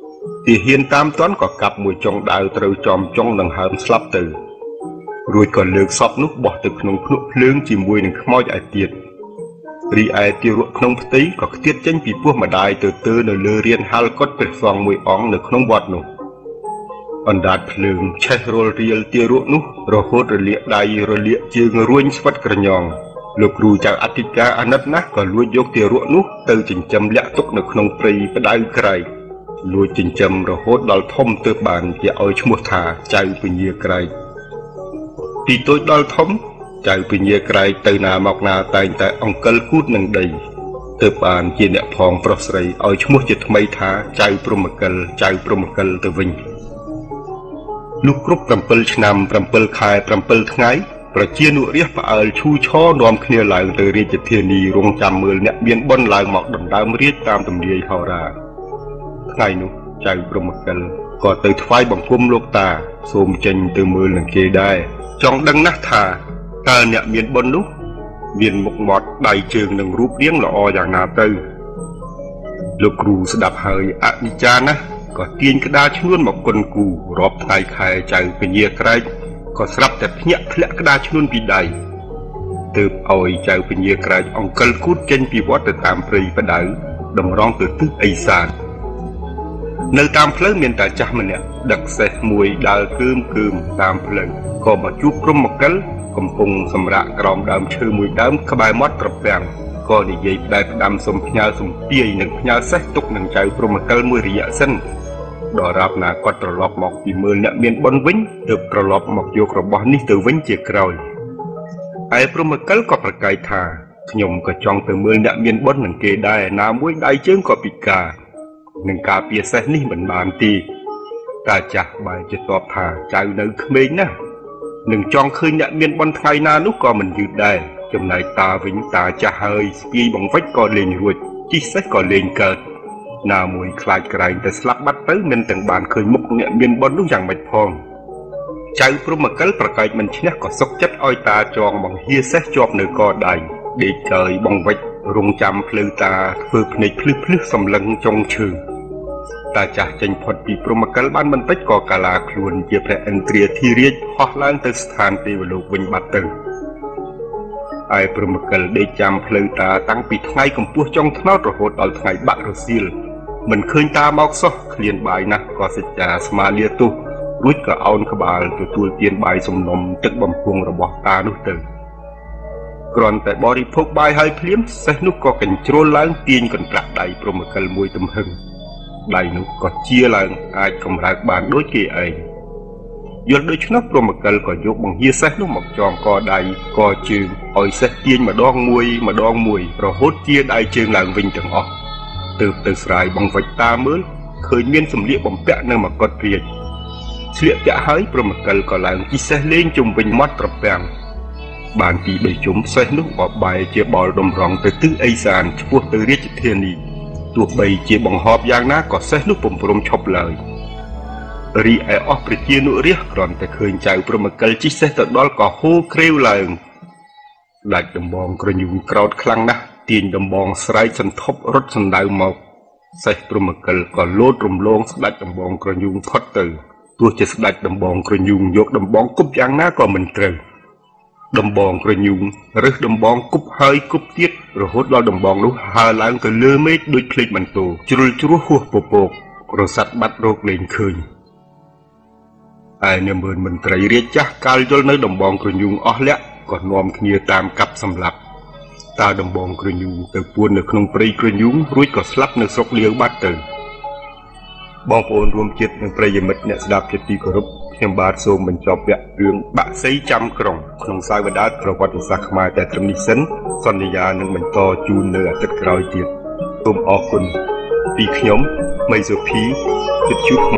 ទាហានតាមទាន់ក៏កាប់មួយចុងដាវត្រូវចំចុងនឹងហើមស្លាប់ទៅរួចក៏លើកសពនោះបោះទៅក្នុងភ្នក់ភ្លើងជាមួយនឹងខ្មោចឯទៀតរីឯទារកក្នុងផ្ទៃក៏ខ្ទាតចេញពីពោះម្ដាយទៅនៅលើរានហាលកុដព្រះសង្ឃមួយអង្គនៅក្នុងវត្តនោះអណ្ដាតភ្លើងឆេះរលរៀលទារកនោះរហូតរលាកដៃរលាកជើងរួញស្វិតក្រញងលោកគ្រូចៅអធិការអាណិតណាស់ក៏លួចយកទារកនោះទៅចិញ្ចឹមលាក់ទុកនៅក្នុងព្រៃផ្ដៅក្រែកលួចចិញ្ចឹមរហូតដល់ធំទើបបានគេឲ្យឈ្មោះថាចៅពញាក្រែកពីតូចដល់ធំចៅពញាក្រែកទៅណាមកណាតែងតែអង្គិលគូតនឹងដីទើបបានជាអ្នកផងប្រុសស្រីឲ្យឈ្មោះជាថ្មីថាចៅព្រហ្មកិលទៅវិញលុះគ្រប់7ឆ្នាំ7ខែ7ថ្ងៃប្រជានុរាស្ត្រផ្អើលឈូឆរនាំគ្នាឡើងទៅរាជធានីរងចាំមើលអ្នកមានបុណ្យឡើងមកដណ្ដើមរាជតាមទំនាយហោរាថ្ងៃនោះចៅព្រហ្មកិលក៏ទៅថ្វាយបង្គំលោកតាសូមចេញទៅមើលនឹងគេដែរចង់ដឹងណាស់ថាតើអ្នកមានបុណ្យនោះមានមុខមាត់ដៃជើងនិងរូបរាងល្អយ៉ាងណាទៅលោកគ្រូស្ដាប់ហើយអនិច្ចាណាស់ក៏ទាញក្តារឈ្នួនមកគុនគូរាប់ថ្ងៃខែចៅពញាក្រែកក៏ស្រាប់តែភ្ញាក់ធ្លាក់ក្តារឈ្នួនពីដៃទើបឲ្យចៅពញាក្រែកអង្គិលគូតចេញពីវត្តទៅតាមព្រៃផ្ដៅតម្រង់ទៅទិសឦសាននៅតាមផ្លូវមានតាចាស់ម្នាក់ដឹកសេះមួយដើរគឿមតាមផ្លូវក៏មកជួបព្រហ្មកិលកំពុងសម្រាកក្រោមដើមឈើមួយដើមក្បែរមាត់ត្រពាំងក៏និយាយផ្ដែផ្ដាំសុំផ្ញើសំពាយនិងផ្ញើសេះទុកនឹងចៅព្រហ្មកិលមួយរយៈសិនដល់រាប់ណាគាត់ត្រឡប់មកពីមើលអ្នកមានបុណ្យវិញទើបត្រឡប់មកយករបស់នេះទៅវិញជាក្រោយឯព្រហ្មកិលក៏ប្រកែកថាខ្ញុំក៏ចង់ទៅមើលអ្នកមានបុណ្យនឹងគេដែរណាមួយដៃជើងក៏ពិការនឹងការពារសេះនេះមិនបានទេតាចាស់បែរជាតបថាចៅនៅក្មេងណាស់នឹងចង់ឃើញអ្នកមានបុណ្យថ្ងៃណានោះក៏មិនយឺតដែរចំណែកតាវិញតាចាស់ហើយស្ពាយបង្វិចក៏លេងរួចជីសេះក៏លេងកើតណាមួយខ្លាចក្រែងតែស្លាប់បាត់ទៅមិនទាំងបានឃើញមុខអ្នកមានបុណ្យនោះយ៉ាងម៉េចផងចៅព្រហ្មកិលប្រកែកមិនឈ្នះក៏សុកចិត្តឲ្យតាចងបង្ហៀសេះជាប់នៅកដៃដេកកើយបង្វិចរងចាំភ្លឺតាធ្វើភ្នែកភ្លឺសម្លឹងចុងឈើតាចាស់ចេញផុតពីព្រហ្មកិលបានបន្តិចក៏កាឡាខ្លួនជាព្រះឥន្ទ្រាធិរាជហោះឡើងទៅស្ថានទេវលោកវិញបាត់ទៅឯព្រហ្មកិលដេកចាំភ្លឺតាតាំងពីថ្ងៃកម្ពស់ចុងថ្នោតរហូតដល់ថ្ងៃបាក់រសៀលមិនឃើញតាមកសោះឃ្លានបាយណាស់ក៏សេចក្ដីស្មាលាទោសរួចក៏អោនក្បាលទទួលទានបាយសំណុំទឹកបំពង់របស់តានោះទៅគ្រាន់តែបរិភោគបាយហើយភ្លាមសេះនោះក៏កញ្ជ្រោលឡើងទាញកន្ត្រាក់ដៃព្រហ្មកិលមួយទំហឹងដៃនោះក៏ជាឡើងអាចកម្រើកបានដូចគេឯងយល់ដូច្នោះព្រហ្មកិលក៏យកបង្ហៀសេះនោះមកចងកដៃកជើងឲ្យសេះទាញម្ដងមួយរហូតជាដៃជើងឡើងវិញទាំងអស់ទើបទៅស្រាយបង្វិចតាមើលឃើញមានសម្លៀកបំពាក់នៅមកុដរាជស្លៀកពាក់ហើយព្រហ្មកិលក៏ឡើងជិះសេះលេងជុំវិញមាត់ត្រពាំងបានទីបីជុំសេះនោះក៏បែរជាបលដំរងទៅទិសឦសានឆ្ពោះទៅរាជធានីទោះបីជាបង្ហប់យ៉ាងណាក៏សេះនោះពុំព្រមឈប់ឡើយរីឯអស់ប្រជានុរាស្ត្រគ្រាន់តែឃើញចៅព្រហ្មកិលជិះសេះទៅដល់ក៏ហូរក្រេវឡើងដាច់ដំបងក្រញូងក្រោតខ្លាំងណាស់ទាញដំបងស្រែកសន្ធប់រត់សណ្ដៅមកសេះព្រហ្មកិលក៏លោតរំលងស្ដេចដំបងក្រញូងផុតទៅទោះជាស្ដេចដំបងក្រញូងយកដំបងគប់យ៉ាងណាក៏មិនត្រូវដំបងក្រញូងរើសដំបងគប់ហើយគប់ទៀតរហូតដល់ដំបងនោះហើរឡើងទៅលើមេឃដូចភ្លេចបន្ទោជ្រុលជ្រោះហួសពពករសាត់បាត់រកលេងឃើញឯនាមមន្ត្រីរាជចាស់កាលយល់នៅដំបងក្រញូងអស់លក្ខក៏នាំគ្នាតាមកាប់សម្លាប់តើដំបងក្រញូងទៅពួននៅក្នុងព្រៃក្រញូងរួចក៏ស្លាប់នៅស្រុកលាវបាត់ទៅបងប្អូនរួមជាតិនិងប្រិយមិត្តអ្នកស្ដាប់ជាទីគោរពខ្ញុំបាទសូមបញ្ចប់វគ្គរឿងបាក់សីចាំក្រុងក្នុងសាយបណ្ដាតប្រវត្តិសាស្ត្រខ្មែរតែត្រឹមនេះសិនសន្យានឹងបន្តជូននៅអាទិត្យក្រោយទៀតសូមអរគុណពីខ្ញុំមីសូភីជិតជួប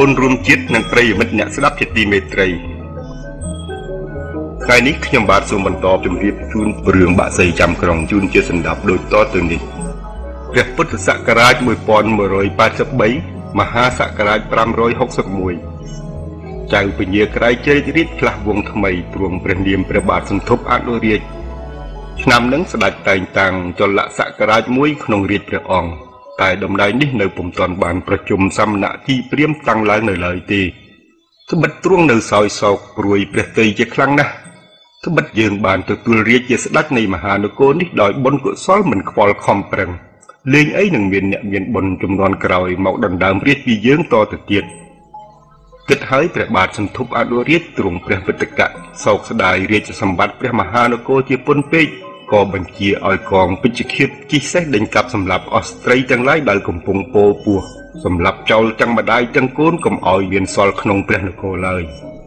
នរួមជាតិនិងប្រិយមិត្តអ្នកស្ដាប់ជាទីមេត្រីថ្ងៃនេះខ្ញុំបាទសូមបន្តជម្រាបជូនរឿងបាក់សីចាំក្រុងជូនជាសន្តាប់ដូចតទៅនេះព្រះពុទ្ធសករាជ1183មហាសករាជ561ចៅពញាក្រៃជ្រេចរាជផ្លាស់វងថ្មីទ្រង់ព្រះនាមព្រះបាទសន្ធប់អនុរាជឆ្នាំនឹងស្ដេចតែងតាំងចលសករាជមួយក្នុងរាជព្រះអង្គតែដំណែងនេះនៅពុំទាន់បានប្រជុំសមណទីព្រាហ្មណ៍តាំងឡើងនៅឡើយទេត្បិតទ្រង់នៅសោយសោកព្រួយព្រះទ័យជាខ្លាំងណាស់ត្បិតយើងបានទទួលរាជជាស្ដេចនៃមហានគរនេះដោយបុណ្យកុសលមិនខ្វល់ខំប្រឹងលេងអីនឹងមានអ្នកមានបុណ្យចំនួនក្រោយមកដណ្ដើមរាជពីយើងតទៅទៀតគិតហើយព្រះបាទសន្ធប់អនុរាជទ្រង់ព្រះវិតកៈសោកស្ដាយរាជសម្បត្តិព្រះមហានគរជាពន់ពេកក៏បញ្ជាឲ្យកងពេជ្ឈឃាតជិះសេះដេញកាប់សម្លាប់អស្ត្រីទាំងឡាយដែលកំពុងពោពោះសម្លាប់ចោលទាំងម្ដាយទាំងកូនកុំឲ្យមានសល់ក្នុងព្រះនគរឡើយ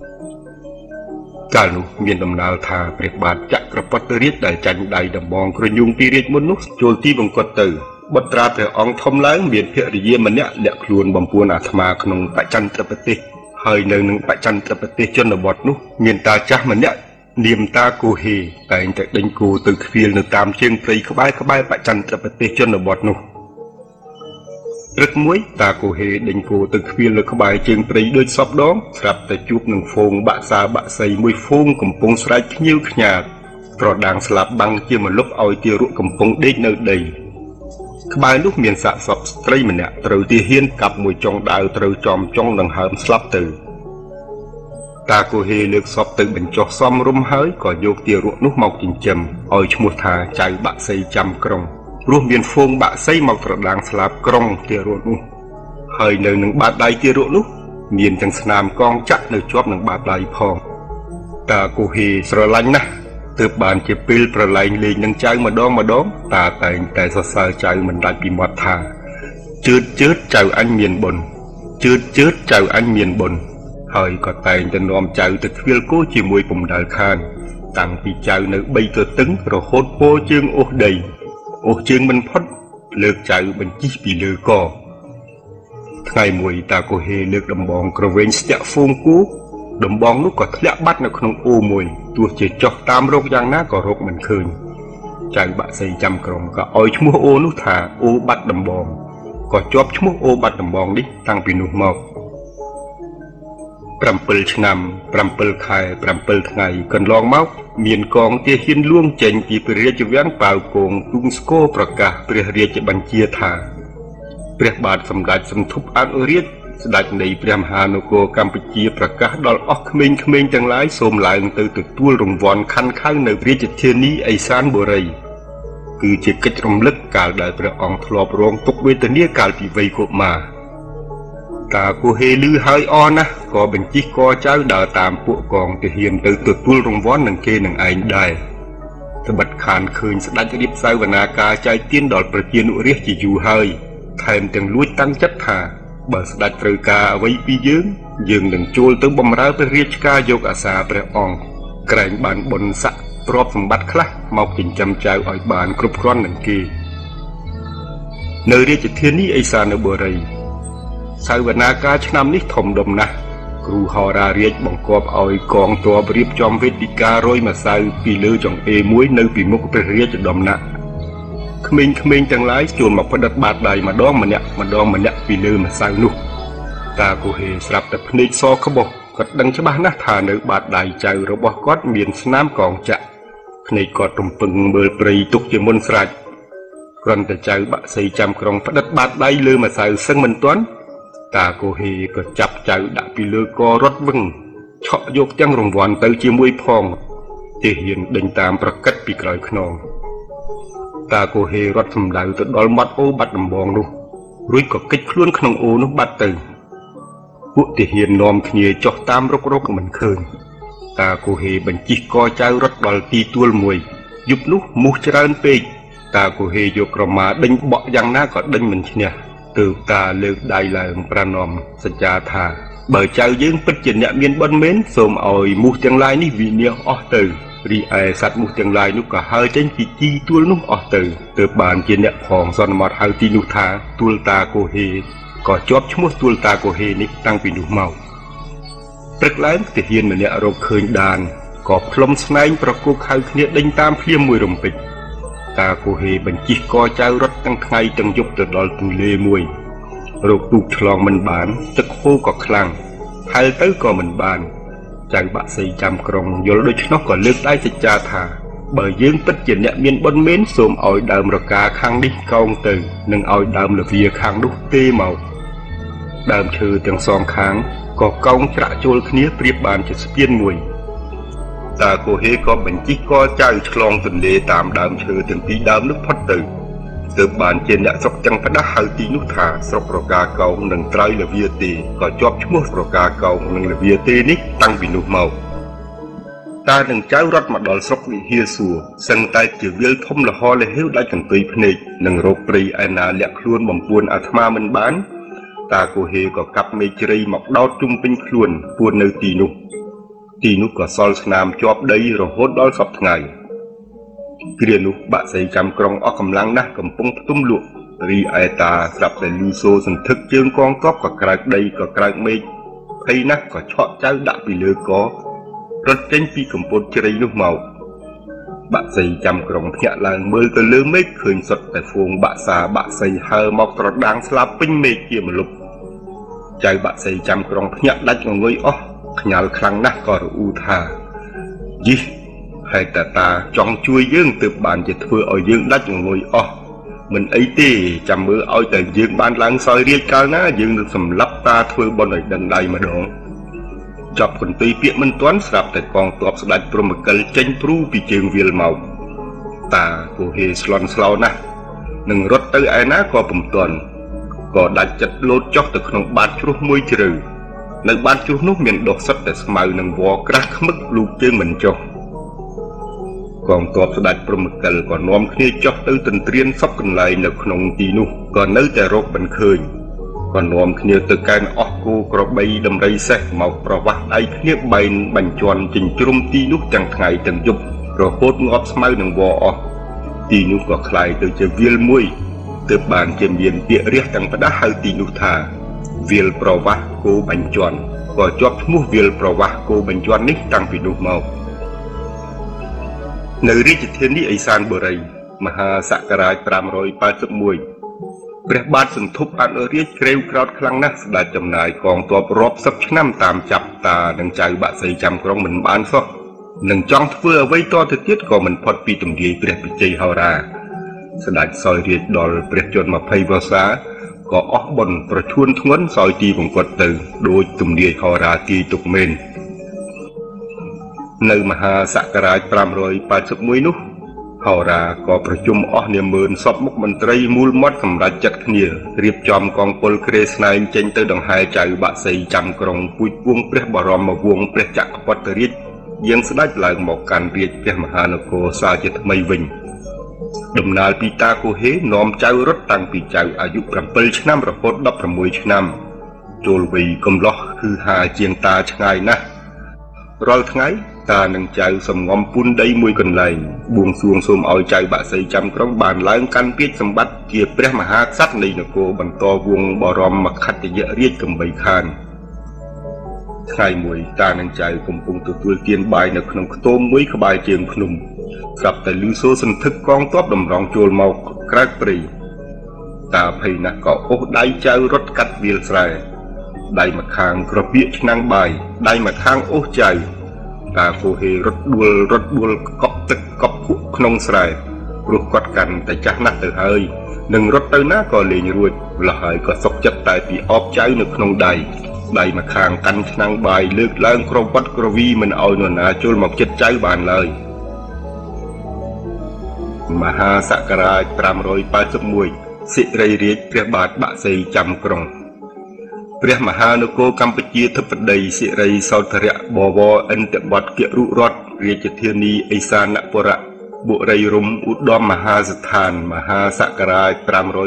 កាលនោះមានដំណើរថាព្រះបាទចក្រពត្តិរាជដែលចាញ់ដៃដំបងក្រញូងពីរាជមុននោះចូលទីបង្គត់ទៅបុត្រាព្រះអង្គធំឡើងមានភរិយាម្នាក់លាក់ខ្លួនបំពួនអាត្មាក្នុងបច្ចិន្ត្រប្រទេសហើយនៅនឹងបច្ចិន្ត្រប្រទេសជនបទនោះមានតាចាស់ម្នាក់នាមតាគូហេតែងតែដេញគោទៅខ្វៀលនៅតាមជើងព្រៃក្បែរបច្ចិន្ត្រប្រទេសជនបទនោះព្រឹកមួយតាគូហេដេញគោទៅខ្វៀលនៅក្បែរជើងព្រៃដូចសពដងស្រាប់តែជួបនឹងហ្វូងបាក់សាបាក់សីមួយហ្វូងកំពុងស្រែកខ្ញៀវខ្ញាតត្រដាងស្លាប់បាំងជាម្លប់ឲ្យទារកកំពុងដេកនៅដីក្បែរនោះមានសាកសពស្ត្រីម្នាក់ត្រូវទាហានកាប់មួយចុងដាវត្រូវចំចុងដង្ហើមស្លាប់ទៅតាគូហេលើកសពទៅបញ្ចុះសំរុំហើយក៏យកទារកនោះមកចិញ្ចឹមឲ្យឈ្មោះថាចៅបាក់សីចាំក្រុងព្រោះមានហ្វូងបាក់សីមកត្រដាងស្លាប់ក្រុងទារកនោះហើយនៅនឹងបាតដៃទារកនោះមានទាំងស្នាមកងចាក់នៅជាប់នឹងបាតដៃផងតាគូហេស្រឡាញ់ណាស់ទើបបានជាពេលប្រឡែងលេងនឹងចៅម្ដងតាតែងតែសរសើរចៅមិនដាច់ពីមាត់ថាជឿតចៅអញមានបុណ្យជឿតចៅអញមានបុណ្យហើយក៏តែងតែនាំចៅទៅខ្វៀលគោជាមួយពុំដែលខានតាំងពីចៅនៅ3ទទឹងរហូតពោជើងអូសដីអូសជើងមិនផុតលើកចៅបញ្ជិះពីលើកថ្ងៃមួយតាគូហេលើកដំបងក្រវែងស្ទាក់ហ្វូងគោដំបងនោះក៏ធ្លាក់បាត់នៅក្នុងអូមួយទោះជាចុះតាមរកយ៉ាងណាក៏រកមិនឃើញចៅបាក់សីចាំក្រុងក៏ឲ្យឈ្មោះអូនោះថាអូបាត់ដំបងក៏ជាប់ឈ្មោះអូបាត់ដំបងនេះតាំងពីនោះមក7 ឆ្នាំ 7 ខែ 7 ថ្ងៃកន្លងមកមានកងទាហានលួងចេញពីព្រះរាជវាំងប៉ាវគងទូងស្គរប្រកាសព្រះរាជបញ្ជាថាព្រះបាទសម្ដេចសន្ធប់អនុរាជស្ដេចនៃព្រះមហានគរកម្ពុជាប្រកាសដល់អស់ក្មេងៗទាំងឡាយសូមឡើងទៅទទួលរង្វាន់ខាន់ខៅនៅរាជធានីឦសានបុរីគឺជាកិច្ចរំលឹកកាលដែលព្រះអង្គធ្លាប់រងទុក្ខវេទនាកាលពីវ័យកុមារតាគូហេឮហើយអរណាស់ក៏បញ្ជិះកចៅដើរតាមពួកកងទាហានទៅទទួលរង្វាន់នឹងគេនឹងឯងដែរត្បិតខានឃើញស្ដេចរៀបសវនាការចែកទានដល់ប្រជានុរាស្ត្រជាយូរហើយថែមទាំងលួចតាំងចិត្តថាបើស្ដេចត្រូវការអ្វីពីយើងនឹងចូលទៅបម្រើព្រះរាជការយកអាសាព្រះអង្គក្រែងបានបុណ្យស័ក្តិទ្រព្យសម្បត្តិខ្លះមកចិញ្ចឹមចៅឲ្យបានគ្រប់គ្រាន់នឹងគេនៅរាជធានីឦសានបុរីសវនាការឆ្នាំនេះធំដុំណាស់គ្រូហោរារាជបង្គាប់ឲ្យកងទ័ពរៀបចំវេទិការយម្សៅពីលើចង្អេរមួយនៅពីមុខព្រះរាជដំណាក់ក្មេងៗទាំងឡាយចូលមកផ្ដិតបាតដៃម្ដងម្នាក់ពីលើម្សៅនោះតាគូហេស្រាប់តែភ្នែកសក្បោះគាត់ដឹងច្បាស់ណាស់ថានៅបាតដៃចៅរបស់គាត់មានស្នាមកងចាក់ភ្នែកគាត់រំពឹងមើលព្រៃទុកជាមុនស្រេចគ្រាន់តែចៅបាក់សីចាំក្រុងផ្ដិតបាតដៃលើម្សៅសឹងមិនទាន់តាគូហេក៏ចាប់ចៅដាក់ពីលើករត់វឹងឆក់យកទាំងរង្វាន់ទៅជាមួយផងទាហានដេញតាមប្រកិតពីក្រោយខ្នងតាគូហេរត់សម្ដៅទៅដល់មាត់អូបាត់ដំបងនោះរួចក៏កិច្ចខ្លួនក្នុងអូនោះបាត់ទៅពួកទាហាននាំគ្នាចុះតាមរុករកមិនឃើញតាគូហេបញ្ជិះកចៅរត់ដល់ទីទួលមួយយប់នោះមូសច្រើនពេកតាគូហេយកក្រមាដេញបក់យ៉ាងណាក៏ដេញមិនឈ្នះទើបតាលើកដៃឡើងប្រណម្យសច្ចាថាបើចៅយើងពិតជាអ្នកមានបុណ្យមែនសូមឲ្យមូសទាំងឡាយនេះវិនាសអស់ទៅរីឯសត្វមូសទាំងឡាយនោះក៏ហើរចេញពីទីទួលនោះអស់ទៅទើបបានជាអ្នកផងសន្មតហៅទីនោះថាទួលតាគូហេខក៏ជាប់ឈ្មោះទួលតាកូហេនេះតាំងពីនោះមកព្រឹកឡើងទាហានម្នាក់រកឃើញដានក៏ផ្លុំស្នែងប្រគល់ហៅគ្នាដេញតាមភ្លាមមួយរំពេចតាកូហេបញ្ជិះកចៅរត់ទាំងថ្ងៃទាំងយប់ទៅដល់ទន្លេមួយរកទូកឆ្លងមិនបានទឹកហូរក៏ខ្លាំងហែលទៅក៏មិនបានចៅបាក់សីចាំក្រុងយល់ដូច្នោះក៏លើកដៃសច្ចាថាបើយើងពិតជាអ្នកមានបុណ្យមែនសូមឲ្យដើមរកាខាងនេះកោងទៅនិងឲ្យដើមលវាខាងនោះទេមកដើមឈើទាំងសងខាងក៏កោងច្រាក់ចូលគ្នាប្រៀបបានជាស្ពានមួយតាកូហេក៏បញ្ជិះកចៅឆ្លងទន្លេតាមដើមឈើទាំងពីរដើមនោះផុតទៅទើបបានជាអ្នកស្រុកទាំងផ្ដាស់ហៅទីនោះថាស្រុករកាកោងនិងត្រៃលវាទេក៏ជាប់ឈ្មោះរកាកោងនិងលវាទេនេះតាំងពីនោះមកតានឹងចៅរត់មកដល់ស្រុកវិហារសួរសឹងតែជាវាលធំលហលហេវដាច់កន្ទុយភ្នែកនិងរោគព្រៃឯណាលាក់ខ្លួនបំពួនអាត្មាមិនបានតាកូហេក៏កាប់មេជ្រៃមកដោតជុំពេញខ្លួនពួននៅទីនោះក៏សល់ស្នាមជាប់ដីរហូតដល់សពថ្ងៃគ្រានោះបាក់សីចាំក្រុងអស់កម្លាំងណាស់កំពុងផ្ទុំលក់រីឯតាស្រាប់តែលឺសូរសន្ធឹកជើងកងទ័ពក៏ក្រើកដីក៏ក្រើកមេឃភ័យណាស់ក៏ឆក់ចៅដាក់ពីលើករត់ចេញពីកំពតជ្រៃនោះមកបាក់សីចាំក្រុងភ្ញាក់ឡើងមើលទៅលើមេឃឃើញសុទ្ធតែហ្វូងបាក់សាបាក់សីហើមកត្រដាងស្លាប់ពេញមេឃជាម្លប់ចៅបាក់សីចាំក្រុងភ្ញាក់ដាច់ងងុយអស់ខ្ញាល់ខ្លាំងណាស់ក៏រអ៊ូថាយីហើយតាចង់ជួយយើងទើបបានជាធ្វើឲ្យយើងដាច់ងងុយអស់មិនអីទេចាំមើលឲ្យតែយើងបានឡើងសោយរាជកាលណាយើងនឹងសម្លាប់តាធ្វើបុណ្យឲ្យដឹងដៃម្ដងចប់កន្ទុយពាក្យមិនទាន់ស្រាប់តែកងទ័ពស្ដេចព្រហ្មកិលចេញព្រូពីជើងវាលមកតាកូហេស្លន់ស្លោណាស់នឹងរត់ទៅឯណាក៏ពុំទាន់ក៏ដាច់ចិត្តលោតចុះទៅក្នុងបាតជ្រោះមួយជ្រៅនៅបាតជ្រោះនោះមានដុះសុទ្ធតែស្មៅនិងវក្រាស់ខ្មឹកលូកជើងមិនចុះកងទ័ពស្ដេចព្រហ្មកិលក៏នាំគ្នាចុះទៅទន្ទ្រានសពកន្លែងនៅក្នុងទីនោះក៏នៅតែរកមិនឃើញក៏នាំគ្នាទៅកែនអស់គោក្របីដំរីសេះមកប្រវាស់ដៃគ្នាបែនបញ្ជាន់ចិញ្ជ្រុំទីនោះទាំងថ្ងៃទាំងយប់រហូតងាប់ស្មៅនឹងវអស់ទីនោះក៏คล้ายទៅជាវាលមួយទើបបានជាមានពាក្យរះទាំងផ្ដាស់ហៅទីនោះថាវាលប្រវាស់គោបញ្ជាន់ក៏ជាប់ឈ្មោះវាលប្រវាស់គោបញ្ជាន់នេះតាំងពីនោះមកនៅរាជធានីឦសានបុរីមហាសករាជ581ព្រះបាទសន្ធប់អនុរាជក្រេវក្រោតខ្លាំងណាស់ស្ដេចចំណាយកងទ័ពរាប់សិបឆ្នាំតាមចាប់តានិងចៅបាក់សីចាំក្រុងមិនបានសោះនឹងចង់ធ្វើអ្វីតទៅទៀតក៏មិនផុតពីទំនាយព្រះពិជ័យហោរាស្ដេចសោយរាជដល់ព្រះជន្ម20វស្សាក៏អស់បុណ្យប្រឈួនធ្ងន់សោយទីបង្គត់ទៅដោយទំនាយហោរាទាយទុកមែននៅមហាសករាជ581នោះហោរាក៏ប្រជុំអស់នាម៉ឺនសពមុខមន្ត្រីមូលមាត់សម្រាប់ចាត់គ្នារៀបចំកងពលក្រេស្នែងចេញទៅដង្ហែចៅបាក់សីចាំក្រុងពូជពងព្រះបរមវង្សព្រះចក្រពត្តិរាជយាងស្ដេចឡើងមកកាន់រាជព្រះមហានគរសាជាថ្មីវិញដំណើរពីតាកូហេនាំចៅរត់តាំងពីចៅអាយុ7ឆ្នាំរហូត16ឆ្នាំចូលវ័យកំឡោះគឺហាជាងតាឆ្ងាយណាស់រាល់ថ្ងៃតានឹងចៅសំងំពុនដីមួយកន្លែងបួងសួងសូមឲ្យចៅបាក់សីចាំក្រុងបានឡើងកាន់ពាក្យសម្បត្តិជាព្រះមហាក្សត្រនៃនគរបន្តវង្សបរមខត្តយរាជកំបីខានថ្ងៃមួយតានឹងចៅកំពុងទទួលទានបាយនៅក្នុងខ្ទមមួយក្បែរជើងភ្នំស្រាប់តែឮសូរសន្ធឹកកងទ័ពតម្រង់ចូលមកក្រើកព្រៃតាភ័យណាស់ក៏អូសដៃចៅរត់កាត់វាលស្រែដៃម្ខាងក្រពាកឆ្នាំងបាយដៃម្ខាងអូសចៅតាកូហេរត់ដួលកប់ទឹកកប់ភក់ក្នុងស្រែព្រោះគាត់កាន់តែចាស់ណាស់ទៅហើយនឹងរត់ទៅណាក៏លេងរួចលះហើយក៏សុកចិត្តតែពីអបចៅនៅក្នុងដៃម្ខាងកាន់ឆ្នាំងបាយលើកឡើងក្រវ៉ាត់ក្រវីមិនឲ្យនរណាចូលមកចិត្តចៅបានឡើយមហាសករាជ581សិរីរាជព្រះបាទបាក់សីចាំក្រុងព្រះមហានគរកម្ពុជាធិបតីសិរីសោធរៈបវរឥន្ទបត្តគរុរដ្ឋរាជធានីឦសានបុរៈបុរីរំឧត្តមមហាស្ថានមហាសករាជ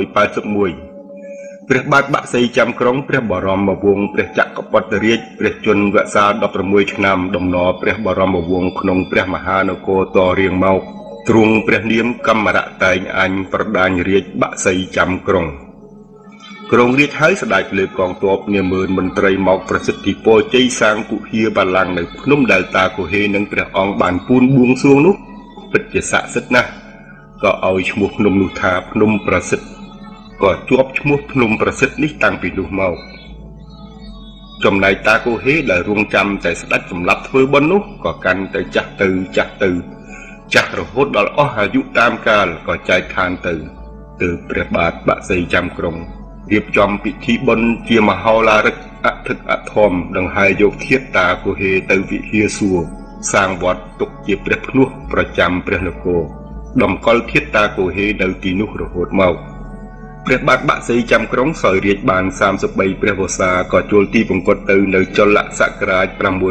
581ព្រះបាទបាក់សីចាំក្រុងព្រះបរមវង្សព្រះចក្រពត្តិរាជព្រះជន្មវស្សា16ឆ្នាំដំណរព្រះបរមវង្សក្នុងព្រះមហានគរតរៀងមកទ្រង់ព្រះនាមកម្មរៈតែងអញប្រដានរាជបាក់សីចាំក្រុងក្រុងរាជហើយស្ដេចលើកងទ័ពនាមើលមន្ត្រីមកប្រសិទ្ធិពរជ័យសាងគុហាបល្ល័ង្កនៅភ្នំដែលតាគូហេនិងព្រះអង្គបានពូនបួងសួងនោះពិតជាស័ក្តិសិទ្ធិណាស់ក៏ឲ្យឈ្មោះភ្នំនោះថាភ្នំប្រសិទ្ធក៏ជាប់ឈ្មោះភ្នំប្រសិទ្ធនេះតាំងពីនោះមកចំណែកតាគូហេដែលរងចាំតែស្ដេចសម្លាប់ធ្វើបុណ្យនោះក៏កាន់តែចាស់ចាស់រហូតដល់អស់អាយុតាមកាលក៏ចែកឋានទៅព្រះបាទបក្សីចាំក្រុងរៀបចំពិធីបុណ្យជាមហោឡារិកអធិកអធមដង្ហែយកធាតុតាគូហេទៅវិហារសួរសាងវត្តទុកជាព្រះភ្នោះប្រចាំព្រះនគរតម្កល់ធាតុតាគូហេនៅទីនោះរហូតមកព្រះបាទបក្សីចាំក្រុងសោយរាជបាន33ព្រះវស្សាក៏ជួលទីពង្គត់ទៅនៅចលសករាជ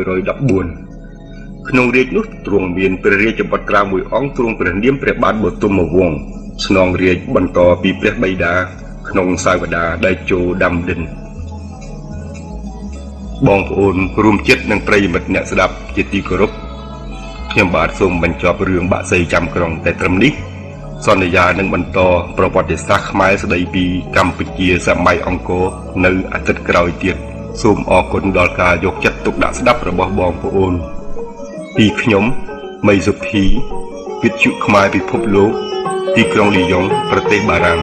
614ក្នុងរាជនោះទ្រង់មានព្រះរាជបុត្រាមួយអង្គទ្រង់ព្រះនាមព្រះបាទបទុមវង្សស្នងរាជបន្តពីព្រះបិតាក្នុងសាវតាដែលចូលដាំដិនបងប្អូនរួមចិត្តនិងប្រិយមិត្តអ្នកស្ដាប់ជាទីគោរពខ្ញុំបាទសូមបញ្ចប់រឿងបក្សីចាំក្រុងតែត្រឹមនេះសន្យានឹងបន្តប្រវត្តិសាស្ត្រខ្មែរស្ដីពីកម្ពុជាសម័យអង្គរនៅអាទិត្យក្រោយទៀតសូមអរគុណដល់ការយកចិត្តទុកដាក់ស្ដាប់របស់បងប្អូនពីខ្ញុំមីសុភីវិទ្យុខ្មែរពិភពលោកទីក្រុងលីយ៉ុងប្រទេសបារាំង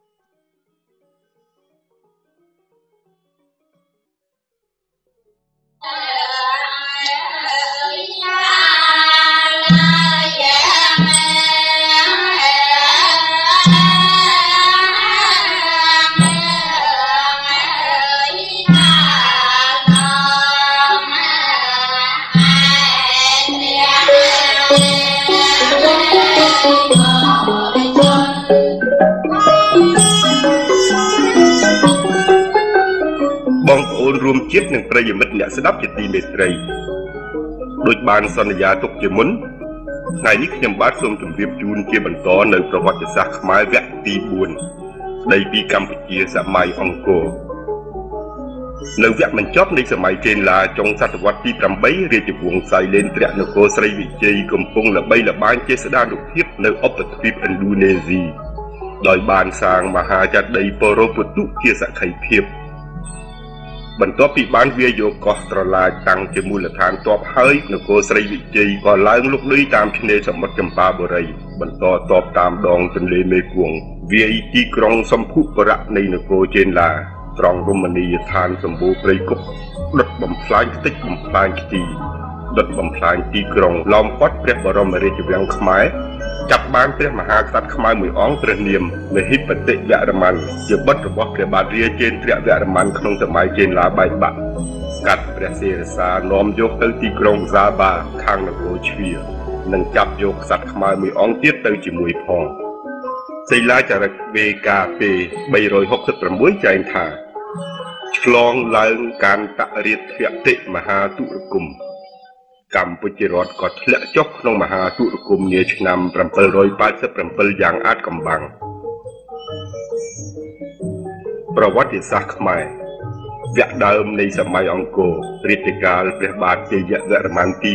បងប្អូនរួមជាតិនិងប្រិយមិត្តអ្នកស្ដាប់ជាទីមេត្រីដូចបានសន្យាទុកជាមុនថ្ងៃនេះខ្ញុំបាទសូមជម្រាបជូនជាបន្តនៅប្រវត្តិសាស្ត្រខ្មែរវគ្គទី4ស្ដីពីកម្ពុជាសម័យអង្គរនៅវគ្គបញ្ចប់នៃសម័យចេនឡាចុងសតវត្សទី8រាជវង្សសៃលេនធ្រាក់នគរស្រីវិជ័យកំពុងល្បីល្បាញជាស្ដារនុភាពនៅឧបទ្វីបឥណ្ឌូនេស៊ីដោយបានសាងមហាចេតិយបរោពុទុជាសក្ខីភាពបន្ទាប់ពីបានវាយកកោះត្រឡាចតាំងជាមូលដ្ឋានទ័ពហើយនគរស្រីវិជ័យក៏ឡើងលុកលុយតាមឆ្នេរសមុទ្រចម្ប៉ាបុរីបន្តទ័ពតាមដងទន្លេមេគង្គវាយទីក្រុងសម្ភុបរៈនៃនគរចេនឡាត្រង់រមណីយដ្ឋានសម្បូរព្រៃគុកដុតបំផ្លាញខ្ទេចបំផ្លាញខ្ទីដុតបំផ្លាញទីក្រុងឡោមព័ទ្ធព្រះបរមរាជវាំងខ្មែរចាប់បានព្រះមហាក្សត្រខ្មែរមួយអង្គព្រះនាមមហិបតិវរ្ម័នជាបុត្ររបស់ព្រះបាទរាជេន្ទ្រវរ្ម័នក្នុងសម័យចេនឡាបែកបាក់កាត់ព្រះសិរសានាំយកទៅទីក្រុងហ្សាបាខាងនគរជ្វានិងចាប់យកក្សត្រខ្មែរមួយអង្គទៀតទៅជាមួយផងសីលាចារឹក VKP 366ចែងថាឆ្លងឡើងកាន្តរាធតិមហាទុរគមកម្ពុជារដ្ឋក៏ធ្លាក់ចុះក្នុងមហាទុរគមនាឆ្នាំ787យ៉ាងអាថ៌កំបាំងប្រវត្តិសាស្ត្រខ្មែរវគ្គដើមនៃសម័យអង្គររាជកាលព្រះបាទជ័យវរ្ម័នទី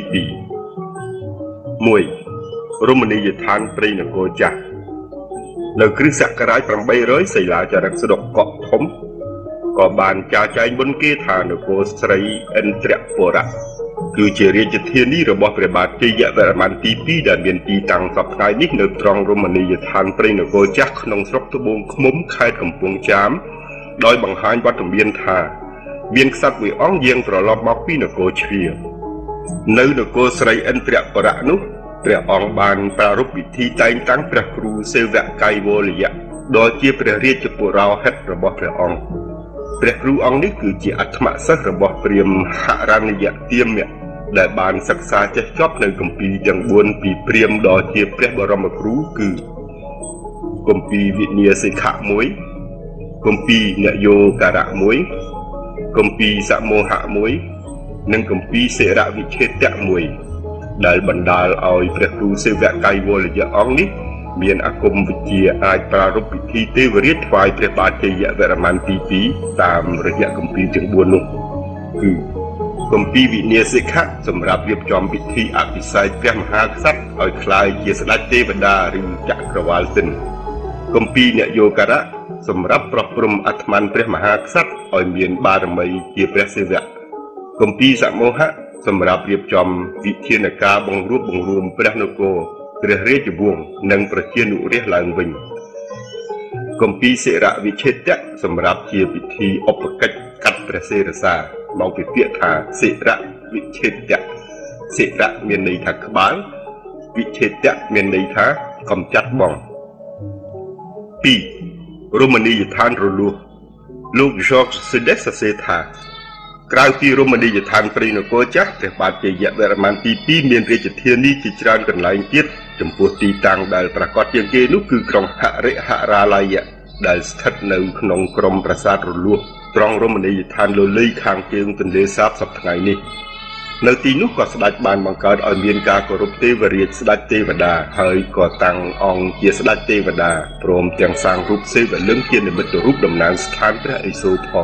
2 1. រមណីយដ្ឋានព្រៃនគរចាស់នៅគ្រិស្តសករាជ800សីលាចារឹកស្រុកកក់ធំក៏បានចារចែងមុនគេថានគរស្រីឥន្ទ្រពរៈគឺជារាជធានីរបស់ព្រះបាទជ័យវរ្ម័នទី2ដែលមានទីតាំងសពថ្ងៃនេះនៅត្រង់រមណីយដ្ឋានព្រៃនគរចាស់ក្នុងស្រុកត្បូងឃ្មុំខេត្តកំពង់ចាមដោយបង្ហាញវត្តមានថាមានក្សត្រមួយអង្គយាងត្រឡប់មកពីនគរជ្វានៅនគរស្រីឥន្ទ្រពរៈនោះព្រះអង្គបានប្រារព្ធពិធីតែងតាំងព្រះគ្រូសេវកៃវលយៈដ៏ជាព្រះរាជបុរោហិតរបស់ព្រះអង្គព្រះគ្រូអង្គនេះគឺជាអដ្ឋមសិស្សរបស់ព្រាហ្មណ៍ហរណយទាមៈដែលបានសិក្សាចេះចប់នៅគម្ពីរទាំង4ពីព្រាហ្មណ៍ដ៏ជាព្រះបរមគ្រូគឺគម្ពីរវិញ្ញាសិក្ខៈ1គម្ពីរនយោការៈ1គម្ពីរសមោហៈ1និងគម្ពីរសិរវិឆេទៈ1ដែលបណ្ដាលឲ្យព្រះគ្រូសេវកៃវលយៈអង្គនេះមានអាគមវិជ្ជាអាចប្រារព្ធពិធីទេវរាជថ្វាយព្រះបាទជ័យវរ្ម័នទី2តាមរយៈគម្ពីរទាំង4នោះគឺគម្ពីរវិញ្ញាសិក្ខៈសម្រាប់រៀបចំពិធីអភិសេកព្រះមហាក្សត្រឲ្យក្លាយជាស្ដេចទេវតាឬចក្រវាឡសិនគម្ពីរនយោការៈសម្រាប់ប្រោះព្រំអាត្មានព្រះមហាក្សត្រឲ្យមានបារមីជាព្រះសិវៈគម្ពីរសមោហៈសម្រាប់រៀបចំវិធានការបង្រួបបង្រួមព្រះនគរព្រះរាជវង្សនិងប្រជានុរាស្ត្រឡើងវិញគម្ពីរសិរវិឆេទៈសម្រាប់ជាពិធីឧបកិច្ចកាត់ព្រះសិរសាមកពីពាក្យថាសិរវិឆេទៈសិរៈមានន័យថាក្បាលវិឆេទៈមានន័យថាកំចាត់បង 2. រមណីយដ្ឋានរលួសលោក George Sides សរសេរថាក្រៅពីរមណីយដ្ឋានព្រៃនគរចាស់ព្រះបាទជយវរ្ម័នទី 2 មានរាជធានីជាច្រើនកន្លែងទៀតចំពោះទីតាំងដែលប្រកបជាងគេនោះគឺក្រុងហរិហរាល័យដែលស្ថិតនៅក្នុងក្រុមប្រាសាទរលួសត្រង់រមណីយដ្ឋានលលៃខាងជើងទន្លេសាបសប្តាហ៍ថ្ងៃនេះនៅទីនោះក៏ស្ដេចបានបង្កើតឲ្យមានការគោរពទេវរាជស្ដេចទេវតាហើយក៏តាំងអង្គជាស្ដេចទេវតាព្រមទាំងសាងរូបសេវលឹងជានិមិត្តរូបតំណាងស្ថានព្រះឥសូរផង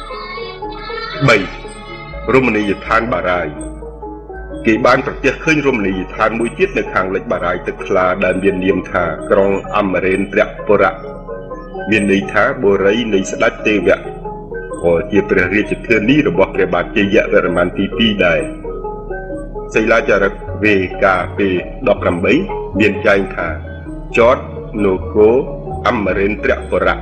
3. រមណីយដ្ឋានបារាយណ៍គេបានប្រទះឃើញរមណីយដ្ឋានមួយទៀតនៅខាងលិចបារាយណ៍ទឹកថ្លាដែលមាននាមថាក្រុងអមរេនទ្រពុរៈមានន័យថាបុរីនៃស្ដេចទេវៈក៏ជាព្រះរាជធានីរបស់ព្រះបាទជយវរ្ម័នទី 2 ដែរសិលាចារឹក VKP 18 មានចែងថាចតនគរអមរេនទ្រពុរៈ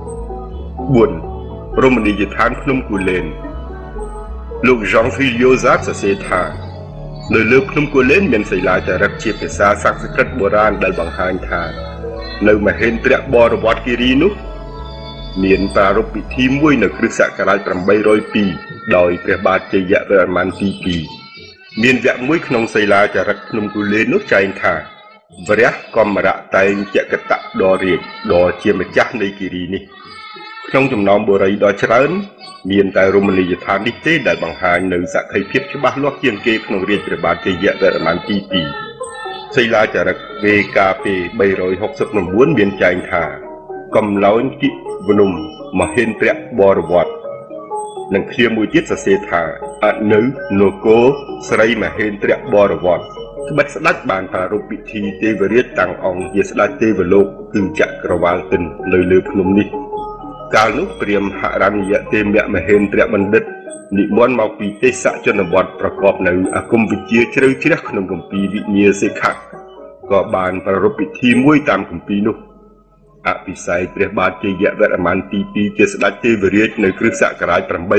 4. រមណីយដ្ឋានភ្នំគូលែនលោក Jean-Philippe Lyotard សរសេរថានៅលើភ្នំគូលែនមានសិលាចារឹកជាភាសាសំស្ក្រឹតបុរាណដែលបង្ហាញថានៅមហេន្ទ្របរវត្តគិរីនោះមានប្រារព្ធពិធីមួយនៅគ្រិស្តសករាជ802ដោយព្រះបាទជយវរ្ម័នទី 2 មានវគ្គមួយក្នុងសិលាចារឹកភ្នំគូលែននោះចែងថាវរៈកំរៈតែងចកតៈដរាជដ៏ជាម្ចាស់នៃគិរីនេះក្នុងចំណោមបុរីដ៏ច្រើនមានតែរមណីយដ្ឋាននេះទេដែលបង្ហាញនៅសក្ខីភាពច្បាស់លាស់ជាងគេក្នុងរាជព្រះបាទជយវរ្ម័នទី 2 សិលាចារឹក VKP 369 មានចែងថាកំឡោញគិវនុមមហេន្ទ្របរវត្តនិងឃ្លាមួយទៀតសរសេរថាអនុនគរស្រីមហេន្ទ្របរវត្តត្បិតស្ដេចបានប្រារព្ធពិធីទេវរាជតាំងអង្គជាស្ដេចទេវលោកគឺចក្រវាលទិននៅលើភ្នំនេះកាលនោះព្រាហ្មណ៍ហរញ្ញទេមមហេន្ទ្របណ្ឌិតនិមន្តមកពីទេសជនបទប្រកបនៅអាគមវិជ្ជាជ្រៅជ្រះក្នុងគម្ពីរវិញ្ញាសិក្ខៈក៏បានប្រារព្ធពិធីមួយតាមគម្ពីរនោះអភិសេកព្រះបាទជយវរ្ម័នទី 2 ជាស្ដេចទេវរាជនៅគ្រិស្តសករាជ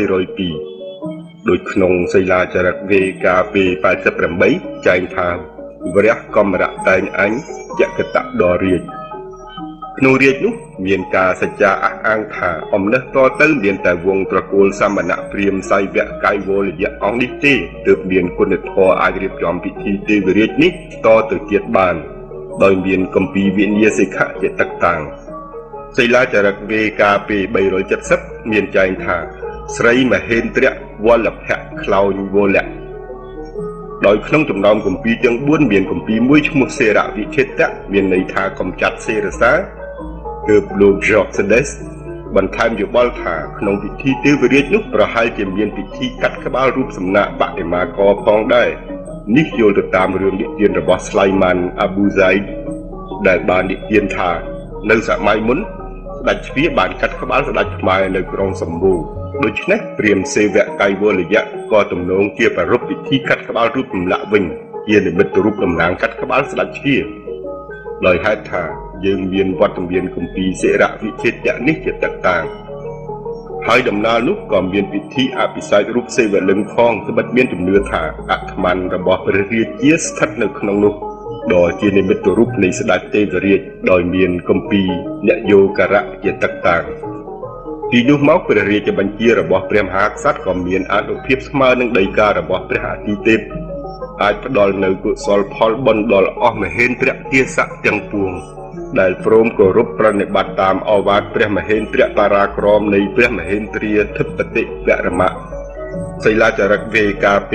802ដោយក្នុងសិលាចារឹក VKP 88ចែងថាវរៈកំរៈតែងអញចកតៈដរាជក្នុងរាជនោះមានការសច្ចាអះអាងថាអំណះតទៅមានតែវងត្រកូលសមណៈព្រាហ្មណ៍សៃវៈកាយវលយៈអង្គនេះទេទើបមានគុណធម៌អាចរៀបចំពិធីទេវរាជនេះតទៅទៀតបានដោយមានគម្ពីរវិញ្ញាសិក្ខៈជាទឹកតាំងសិលាចារឹក VKP 370មានចែងថាស្រីមហេន្ទ្រវលភៈខ្លោញវលៈដោយក្នុងចំណោមគម្ពីរទាំង4មានគម្ពីរមួយឈ្មោះសេរវិឆេទៈមានន័យថាកំចាត់សេរសាគឺលោក George Sides បន្ថែមយោបល់ថាក្នុងពិធីទេវរាជនោះប្រហែលជាមានពិធីកាត់ក្បាលរូបសំណាកបដិមាករផងដែរនេះយល់ទៅតាមរឿងនិទានរបស់ Sulaiman Abu Zaid ដែលបាននិទានថានៅសម័យមុនស្ដេចជ្វាបានកាត់ក្បាលស្ដេចខ្មែរនៅក្រុងសម្បូរដូច្នេះព្រាហ្មណ៍សេវៈកាយវលយៈក៏ទំនងជាប្រារព្ធពិធីកាត់ក្បាលរូបចម្លាក់វិញជានិមិត្តរូបតំណាងកាត់ក្បាលស្ដេចជ្វាដោយហេតុថាយើងមានវត្តមានគម្ពីរសិរវិឆេទៈនេះជាទឹកតាំងហើយដំណើរនោះក៏មានពិធីអភិសេករូបសេវលឹងផងត្បិតមានជំនឿថាអាត្មានរបស់ព្រះរាជាស្ថិតនៅក្នុងនោះដ៏ជានិមិត្តរូបនៃស្ដេចទេវរាជដោយមានគម្ពីរនយោការៈជាទឹកតាំងពីនោះមកព្រះរាជបញ្ជារបស់ព្រះមហាក្សត្រក៏មានអានុភាពស្មើនឹងដីការបស់ព្រះអាទិទេពអាចផ្ដល់នៅកុសលផលបុណ្យដល់អស់មហេន្ទ្រទាស័កទាំងពួងដែលព្រមគោរពប្រណិប័តតាមឱវាទព្រះមហេន្ទ្របារាក្រមនៃព្រះមហេន្ទ្រាធិបតិវរមៈសិលាចារឹក VKP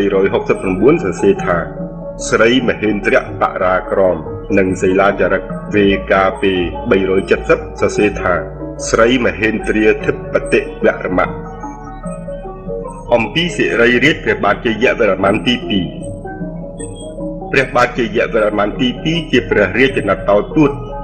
369សរសេរថាស្រីមហេន្ទ្របារាក្រមនិងសិលាចារឹក VKP 370សរសេរថាស្រីមហេន្ទ្រាធិបតិវរមៈអំពីសិរីរាជព្រះបាទជយវរ្ម័នទី 2ព្រះបាទជយវរ្ម័នទី 2ជាព្រះរាជណតោទូត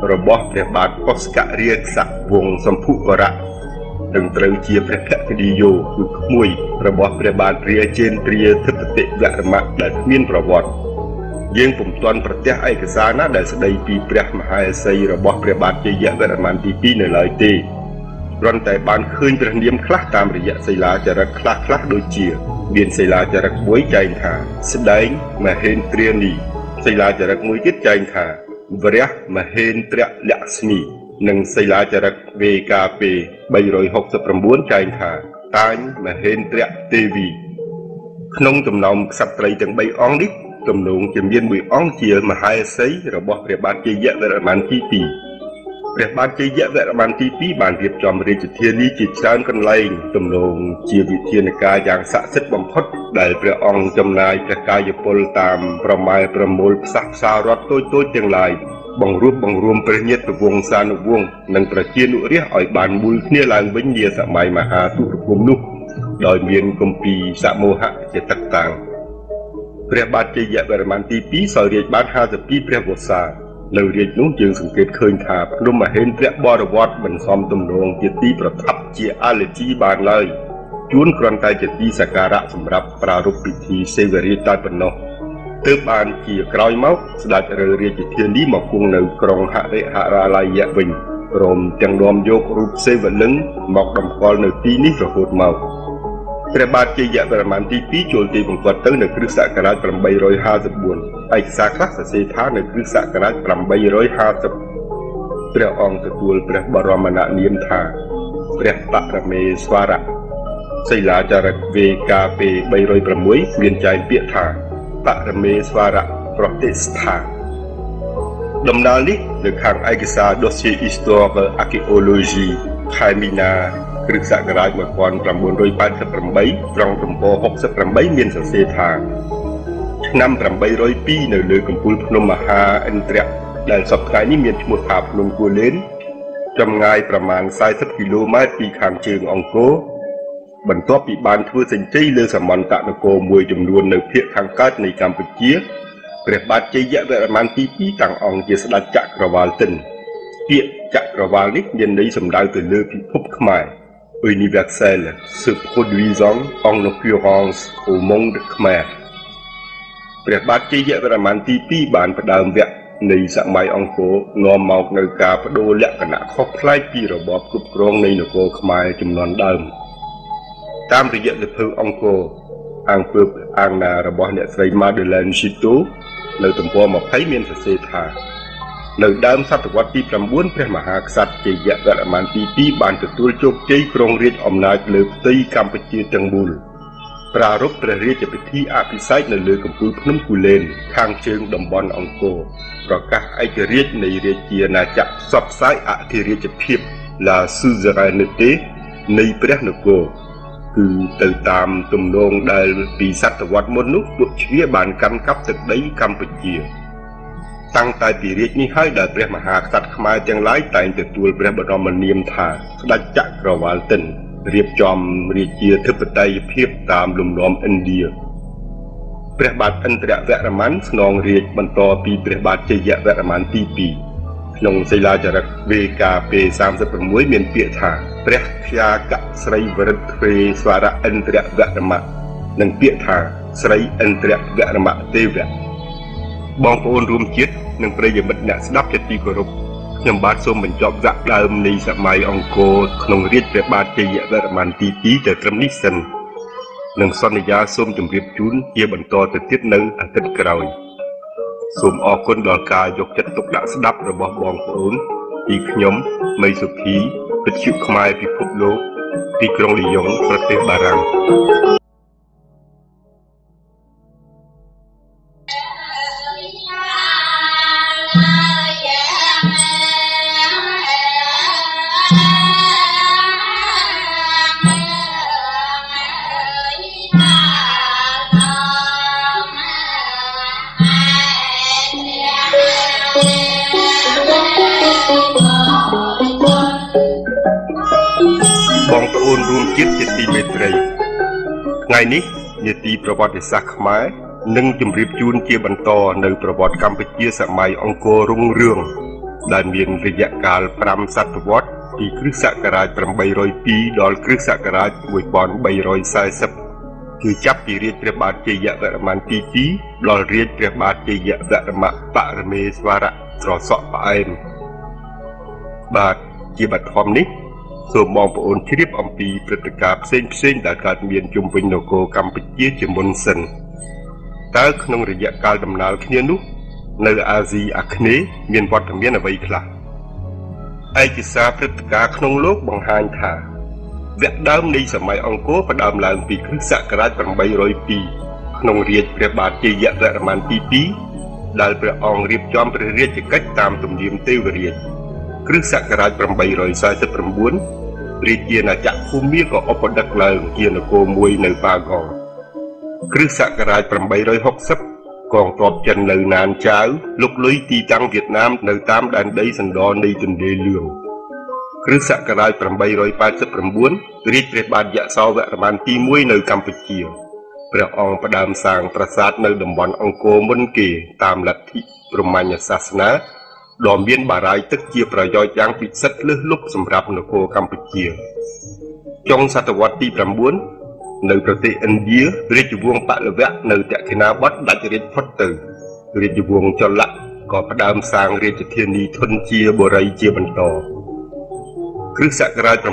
របស់ព្រះបាទពុស្ករាជសវង្សសម្ភុវរៈនឹងត្រូវជាព្រះភក្តីយោគឺក្មួយរបស់ព្រះបាទរាជេន្ទ្រាធិបតីវរមៈដែលគ្មានប្រវត្តិយើងពុំទាន់ប្រទះឯកសារណាដែលស្ដីពីព្រះមហាឥសីរបស់ព្រះបាទជយវរ្ម័នទី2នៅឡើយទេគ្រាន់តែបានឃើញព្រះនាមខ្លះតាមរយៈសិលាចារឹកខ្លះដូចជាមានសិលាចារឹកមួយចែងថាស្ដែងមហេន្ទ្រានីសិលាចារឹកមួយទៀតចែងថាវរៈមហេន្ទ្រលក្ស្មីនិងសិលាចារឹក VKP 369ចែងថាតាញមហេន្ទ្រទេវីក្នុងចំណោមក្សត្រីទាំង3អង្គនេះទំនងជាមានមួយអង្គជាមហាឥសីរបស់ព្រះបាទជយវរ្ម័នទី2ព្រះបាទជយវរ្ម័នទី2បានរៀបចំរាជធានីជាច្រើនកន្លែងទំនងជាវិធានការយ៉ាងស័ក្តិសិទ្ធិបំផុតដែលព្រះអង្គចំណាយព្រះកាយពលតាមប្រម៉ែប្រមូលផ្សះផ្សារដ្ឋតូចៗទាំងឡាយបង្រួមព្រះញាតិវង្សានុវង្សនិងប្រជានុរាស្ត្រឲ្យបានមូលគ្នាឡើងវិញនាសម័យមហាទុរគមនោះដោយមានគម្ពីរសមោហៈជាទឹកតាំងព្រះបាទជយវរ្ម័នទី2សោយរាជបាន52ព្រះវស្សានៅរាជនោះយើងសង្កេតឃើញថាភ្នំមហេន្ទ្របរវត្តមិនសមទំនងជាទីប្រថាប់ជាអាលជីបានឡើយជួនគ្រាន់តែជាទីសក្ការៈសម្រាប់ប្រារព្ធពិធីសេវរាជតែប៉ុណ្ណោះទើបបានជាក្រោយមកស្ដេចរើរាជធានីមកគង់នៅក្រុងហរិហរាល័យវិញព្រមទាំងនាំយករូបសេវលឹងមកតម្កល់នៅទីនេះរហូតមកព្រះបាទជយវរ្ម័នទី2ចូលទីបង្គាប់ទៅនៅគ្រិស្តសករាជ854ឯកសារខ្លះសរសេរថានៅគ្រិស្តសករាជ850ព្រះអង្គទទួលព្រះបរមនាមថាព្រះបរមេស្វរៈសិលាចារឹក VKP 306មានចែងពាក្យថាបរមេស្វរៈប្រតិស្ថាដំណើរនេះនៅខាងឯកសារ Dossier Histoire Archéologie Khaimina គ្រិស្តសករាជ1988ត្រង់ទំព័រ68មានសរសេរថាឆ្នាំ802នៅលើកំពូលភ្នំមហាឥន្ទ្រៈដែលសពថ្ងៃនេះមានឈ្មោះថាភ្នំគូលែនចម្ងាយប្រមាណ40គីឡូម៉ែត្រពីខាងជើងអង្គរបន្ទាប់ពីបានធ្វើសេចក្តីលើសមន្តនគរមួយចំនួននៅភាគខាងកើតនៃកម្ពុជាព្រះបាទជយវរ្ម័នទី2តាំងអង្គជាស្ដេចចក្រវាឡទិនពាក្យចក្រវាឡនេះមានន័យសំដៅទៅលើពិភពខ្មែរuniversel se produisant en occurrence au monde khmer ព្រះបាទជយវរ្ម័នទី2បានផ្ដើមវគ្គនៃសម័យអង្គរនាំមកនៅការបដូរលក្ខណៈខុសប្លែកពីរបបគ្រប់គ្រងនៃនគរខ្មែរជំនាន់ដើមតាមរយៈសៀវភៅអង្គរអង្គពើអង្គណារបស់អ្នកស្រី Madeleine Chito នៅទំព័រ20មានសរសេរថានៅដើមសតវត្សទី9ព្រះមហាក្សត្រជយវរ្ម័នទី2បានទទួលជោគជ័យគ្រងរាជ្យអំណាចលើផ្ទៃកម្ពុជាទាំងមូលប្រារព្ធព្រះរាជពិធីអភិសេកនៅលើកំពូលភ្នំគូលែនខាងជើងតំបន់អង្គរប្រកាសឯករាជ្យនៃរាជាណាចក្រផ្សព្វផ្សាយអធិរាជភាព La Suzeraineté នៃព្រះនគរគឺទៅតាមទំនងដែលពីសតវត្សមុននោះពួកជ្វាបានកាន់កាប់ទឹកដីកម្ពុជាតាំងតែពីរាជនេះហើយដែលព្រះមហាក្សត្រខ្មែរទាំងឡាយតែងទទួលព្រះបរមនាមថាស្ដេចចក្រវាឡទិនរៀបចំរាជាធិបតេយ្យភាពតាមលំនាំឥណ្ឌាព្រះបាទឥន្ទ្រវរ្ម័នស្នងរាជបន្តពីព្រះបាទជយវរ្ម័នទី2ក្នុងសិលាចារឹក VKP 36មានពាក្យថាព្រះខ្យាកស្រីវរិទ្ធវេស្វរៈឥន្ទ្រវរ្ម័ននិងពាក្យថាស្រីឥន្ទ្រវរ្ម័នទេវៈបងប្អូនរួមជាតិនិងប្រិយមិត្តអ្នកស្ដាប់ជាទីគោរពខ្ញុំបាទសូមបញ្ចប់វគ្គដើមនៃសម័យអង្គរក្នុងរាជព្រះបាទជយវរ្ម័នទី2ទៅត្រឹមនេះសិននិងសន្យាសូមជម្រាបជូនជាបន្តទៅទៀតនៅអាទិត្យក្រោយសូមអរគុណដល់ការយកចិត្តទុកដាក់ស្ដាប់របស់បងប្អូនពីខ្ញុំមីសុភីវិទ្យុខ្មែរពិភពលោកទីក្រុងលីយ៉ុងប្រទេសបារាំងបងប្អូនរួមជាតិជាទីមេត្រីថ្ងៃនេះនាទីប្រវត្តិសាស្ត្រខ្មែរនឹងជម្រាបជូនជាបន្តនៅប្រវត្តិកម្ពុជាសម័យអង្គររុងរឿងដែលមានរយៈកាល5សតវត្សពីគ្រិស្តសករាជ802ដល់គ្រិស្តសករាជ1340គឺចាប់ពីរាជព្រះបាទជ័យវរ្ម័នទី2ដល់រាជព្រះបាទជ័យវរ្ម័នបរមេស្វរៈត្រសក់ផ្អែមបាទជាបឋមនេះសូមបងប្អូនជ្រាបអំពីព្រឹត្តិការណ៍ផ្សេងៗដែលកើតមានជុំវិញនគរកម្ពុជាជាមុនសិនតើក្នុងរយៈកាលដំណាលគ្នានោះនៅអាស៊ីអាគ្នេយ៍មានវត្តមានអ្វីខ្លះឯកសារព្រឹត្តិការណ៍ក្នុងលោកបង្ហាញថាវគ្គដើមនៃសម័យអង្គរផ្ដើមឡើងពីគ្រិស្តសករាជ802ក្នុងរាជព្រះបាទជ័យវរ្ម័នទី2ដែលព្រះអង្គរៀបចំព្រះរាជកិច្ចតាមទំនៀមទេវរាជគ្រិស្តសករាជ849រាជាណាចក្រភូមាក៏ឧបដឹកឡើងជានគរមួយនៅប៉ាកងគ្រិស្តសករាជ860កងទ័ពចិននៅណានចាវលុកលុយទីតាំងវៀតណាមនៅតាមដែនដីសណ្ដនៃទន្លេលឿងគ្រិស្តសករាជ889រាជព្រះបាទយសោវរ្ម័នទី1នៅកម្ពុជាព្រះអង្គផ្ដើមសាងប្រាសាទនៅតំបន់អង្គរមុនគេតាមលទ្ធិព្រហ្មញ្ញសាសនាដ៏មានបារាយទឹកជាប្រយោជន៍យ៉ាងពិសិដ្ឋលើសលប់សម្រាប់នគរកម្ពុជាចុងសតវត្សទី9នៅប្រទេសឥណ្ឌារាជវង្សបល្លវៈនៅទក្ខិណាបតដាច់រាជផុតទៅរាជវង្សចលៈក៏ផ្ដើមសាងរាជធានីធនជាបុរីជាបន្តគ្រិស្តសករាជ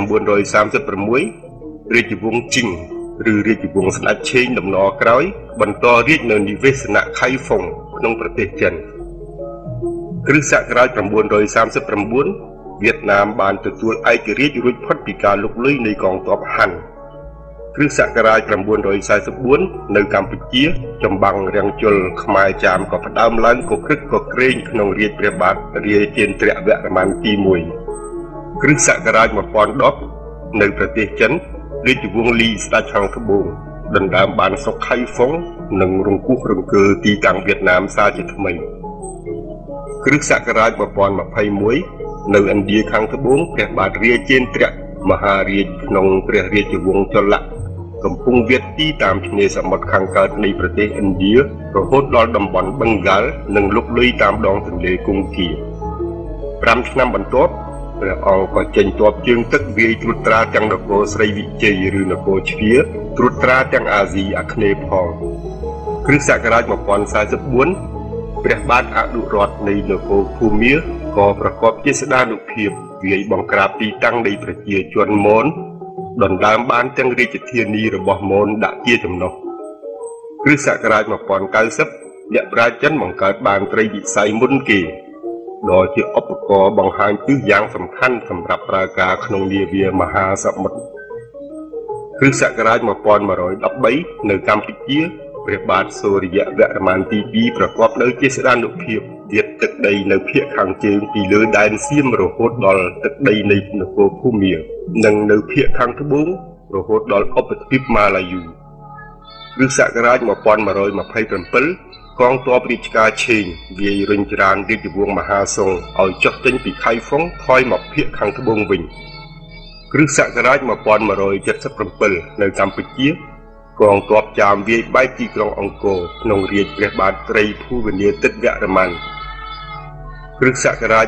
936រាជវង្សជីងឬរាជវង្សស្ដេចឆេងដំណរក្រោយបន្តរាជនៅនិវេសនៈខៃហ្វុងក្នុងប្រទេសចិនគ្រិស្តសករាជ939វៀតណាមបានទទួលឯករាជ្យរួចផុតពីការលុកលុយនៃកងទ័ពហាន់គ្រិស្តសករាជ944នៅកម្ពុជាចម្បាំងរាំងជលខ្មែរចាមក៏ផ្ដើមឡើងកក្រឹកកក្រែងក្នុងរាជព្រះបាទរាជេន្ទ្រវរ្ម័នទី1គ្រិស្តសករាជ1010នៅប្រទេសចិនរាជវង្សលីស្ដេចខាងត្បូងដណ្ដើមបានស្រុកខៃហ្វុងនិងរង្គោះរង្គើទីតាំងវៀតណាមសាជាថ្មីគ្រិស្តសករាជ1021នៅឥណ្ឌាខាងត្បូងព្រះបាទរាជេន្ទ្រមហារាជក្នុងព្រះរាជវង្សចលៈកំពុងវាទីតាមឆ្នេរសមុទ្រខាងកើតនៃប្រទេសឥណ្ឌារហូតដល់តំបន់បឹងហ្គាល់និងលុកលុយតាមដងទន្លេគង្គា5ឆ្នាំបន្ទាប់ព្រះអង្គក៏ចេញទ័ពជើងទឹកវាយត្រួតត្រាទាំងនគរស្រីវិជ័យឬនគរជ្វាត្រួតត្រាទាំងអាស៊ីអាគ្នេយ៍ផងគ្រិស្តសករាជ1044ព្រះបាទអនុរដ្ឋនៃនគរភូមាក៏ប្រកបជាស្ដានុភាពវាយបង្ក្រាបទីតាំងនៃប្រជាជនមនដណ្ដើមបានទាំងរាជធានីរបស់មនដាក់ជាចំណុះគ្រិស្តសករាជ1090អ្នកប្រាជ្ញចិនបង្កើតបានត្រីវិស័យមុនគេដ៏ជាឧបករណ៍បង្ហាញទិសយ៉ាងសំខាន់សម្រាប់ប្រើការក្នុងនាវាមហាសមុទ្រគ្រិស្តសករាជ1113នៅកម្ពុជាព្រះបាទសូរ្យវរ្ម័នទី2ប្រកបដោយជាស្ដានុភាពទៀតទឹកដីនៅភាគខាងជើងពីលើដែនសៀមរហូតដល់ទឹកដីនៃនគរភូមានិងនៅភាគខាងត្បូងរហូតដល់ឧបទ្វីបម៉ាឡាយូគ្រិស្តសករាជ1127កងទ័ពរាជការឆេងវាយរុញច្រានរាជវង្សមហាសុងឲ្យចុះចេញពីខៃហ្វុងថយមកភាគខាងត្បូងវិញគ្រិស្តសករាជ1177នៅកម្ពុជាកងទ័ពចាមវាយបែកទីក្រុងអង្គរក្នុងរាជព្រះបាទត្រីភូវនាទិត្យវរ្ម័នគ្រិស្តសករាជ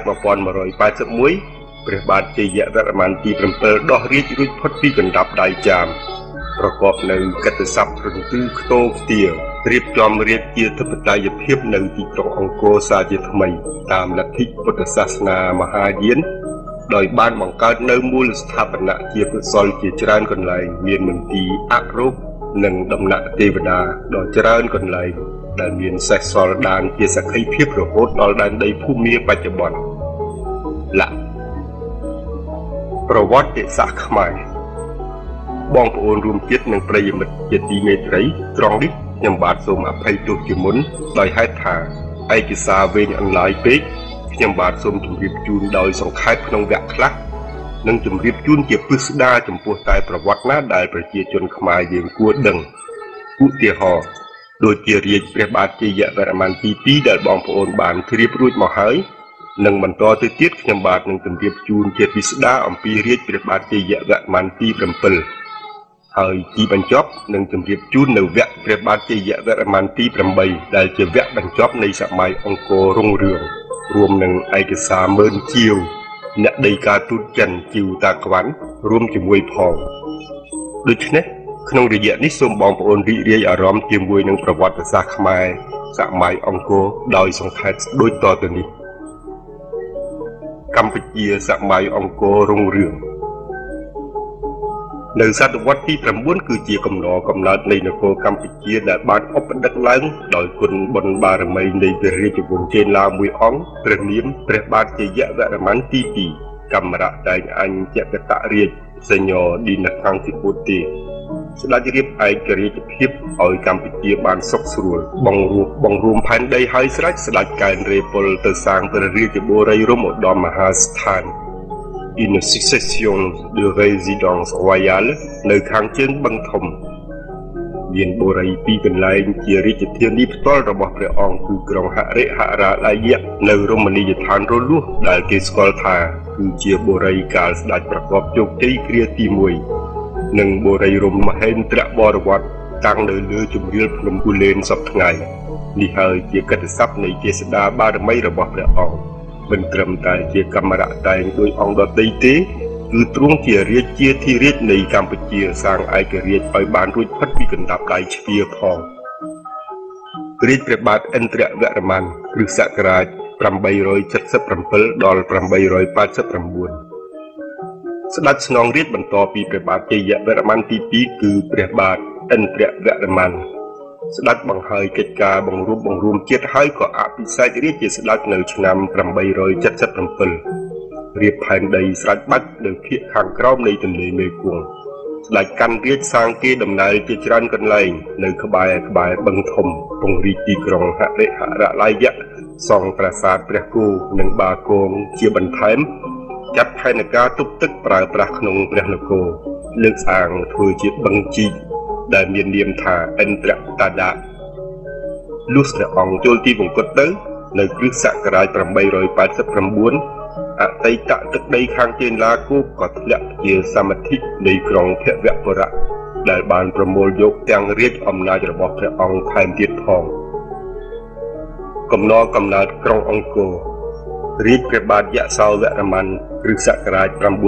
1181ព្រះបាទជ័យវរ្ម័នទី7ដោះរាជរួចផុតពីកណ្ដាប់ដៃចាមប្រកបនៅកិត្តិស័ព្ទរន្ទឺខ្ទោខ្ទារៀបចំរាជជាធិបតេយ្យភាពនៅទីក្រុងអង្គរសាជាថ្មីតាមលទ្ធិពុទ្ធសាសនាមហាយានដោយបានបង្កើតនៅមូលស្ថាបនៈជាកុសលជាច្រើនកន្លែងមានមន្ទីរអរូបនិងដំណាក់ទេវតាដ៏ច្រើនកន្លែងដែលមានសេសសល់ដានជាសក្ខីភាពរហូតដល់ដែនដីភូមាបច្ចុប្បន្នប្រវត្តិសាស្ត្រខ្មែរបងប្អូនរួមជាតិនិងប្រិយមិត្តជាទីមេត្រីត្រង់នេះខ្ញុំបាទសូមអភ័យទោសជាមុនដោយហេតុថាឯកសារវែងអន្លាយពេកខ្ញុំបាទសូមជម្រាបជូនដោយសង្ខេបក្នុងវគ្គខ្លះនិងជម្រាបជូនជាពិស្ដារចំពោះតែប្រវត្តិណាដែលប្រជាជនខ្មែរយើងគួរដឹងឧទាហរណ៍ដូចជារាជព្រះបាទជ័យវរ្ម័នទី2ដែលបងប្អូនបានជ្រាបរួចមកហើយនិងបន្តទៅទៀតខ្ញុំបាទនឹងជម្រាបជូនជាពិស្ដារអំពីរាជព្រះបាទជ័យវរ្ម័នទី7ហើយទីបញ្ចប់នឹងជម្រាបជូននៅវគ្គព្រះបាទជ័យវរ្ម័នទី8ដែលជាវគ្គបញ្ចប់នៃសម័យអង្គររុងរឿងរួមនឹងឯកសារមើលជាវអ្នកដីកាទូតចិនជីវតាក្វាន់រួមជាមួយផងដូច្នេះក្នុងរយៈនេះសូមបងប្អូនរីករាយអារម្មណ៍ជាមួយនឹងប្រវត្តិសាស្ត្រខ្មែរសម័យអង្គរដោយសង្ខេបដូចតទៅនេះកម្ពុជាសម័យអង្គររុងរឿងនៅសតវត្សទី9គឺជាកំណើតនៃនគរកម្ពុជាដែលបានឧបដឹកឡើងដោយគុណបុណ្យបារមីនៃព្រះរាជវង្សចេនឡាមួយអង្គព្រះនាមព្រះបាទជយវរ្ម័នទី2កម្មរៈតែងអញ្ញកតរាជសញ្ញោឌីនកាំងទីពុទេស្ដេចរៀបឯករាជ្យភាពឲ្យកម្ពុជាបានសុខស្រួលបង្រួមផែនដីហើយស្រេចស្ដេចកែនរេពលទៅសាងព្រះរាជបូរីរមឧត្តមមហាស្ថានune succession de résidences royales នៅខាងជើងបឹងធំមានបូរីពីរកន្លែងជារាជធានីផ្ទាល់របស់ព្រះអង្គគឺក្រុងហរិហរាលយៈនៅរមណីយដ្ឋានរលួសដែលគេស្គាល់ថាគឺជាបូរីកាលស្ដេចប្រកបជោគជ័យគ្រាទី1និងបូរីរមមហេន្ទ្របរវត្តតាំងនៅលើជម្រាលភ្នំគូលែនសពថ្ងៃនេះហើយជាកិត្តិស័ព្ទនៃជាស្ដាបារមីរបស់ព្រះអង្គមិនត្រឹមតែជាកម្មរៈតែងដោយអង្គដទៃទេគឺទ្រង់ជារាជាធិរាជនៃកម្ពុជាសាងឯករាជ្យឲ្យបានរួចផុតពីកណ្ដាប់ដៃជ្វាផងរាជព្រះបាទឥន្ទ្រវរ្ម័នគ្រិស្តសករាជ877ដល់889ស្ដេចស្នងរាជបន្តពីព្រះបាទជយវរ្ម័នទី2គឺព្រះបាទឥន្ទ្រវរ្ម័នស្ដេចបង្ហើយកិច្ចការបង្រួមជាតិហើយក៏អភិសេករាជជាស្ដេចនៅឆ្នាំ877រៀបផែនដីស្រេចបាច់នៅភាគខាងក្រោមនៃទន្លេមេគង្គស្ដេចកាន់រាជសាងគេដំណើរជាច្រើនកន្លែងនៅក្បែរបឹងធំពង្រីកទីក្រុងហរិហរលយៈសង់ប្រាសាទព្រះគោនិងបាគងជាបន្ថែមចាត់ផែនការទប់ទឹកប្រើប្រាស់ក្នុងព្រះនគរលើកស្អាងធ្វើជាបឹងជីកដែលមាននាមថាឥន្ទ្រតាដាលុះព្រះអង្គចូលទីវង្គតទៅនៅគ្រិស្តសករាជ889អតីតទឹកដីខាងចេនឡាគូក៏ធ្លាក់ជាសមាធិនៃក្រុងភវបុរៈដែលបានប្រមូលយកទាំងរាជអំណាចរបស់ព្រះអង្គថែមទៀតផងកំណើតក្រុងអង្គររាជព្រះបាទយសោវរ្ម័នគ្រិស្តសករាជ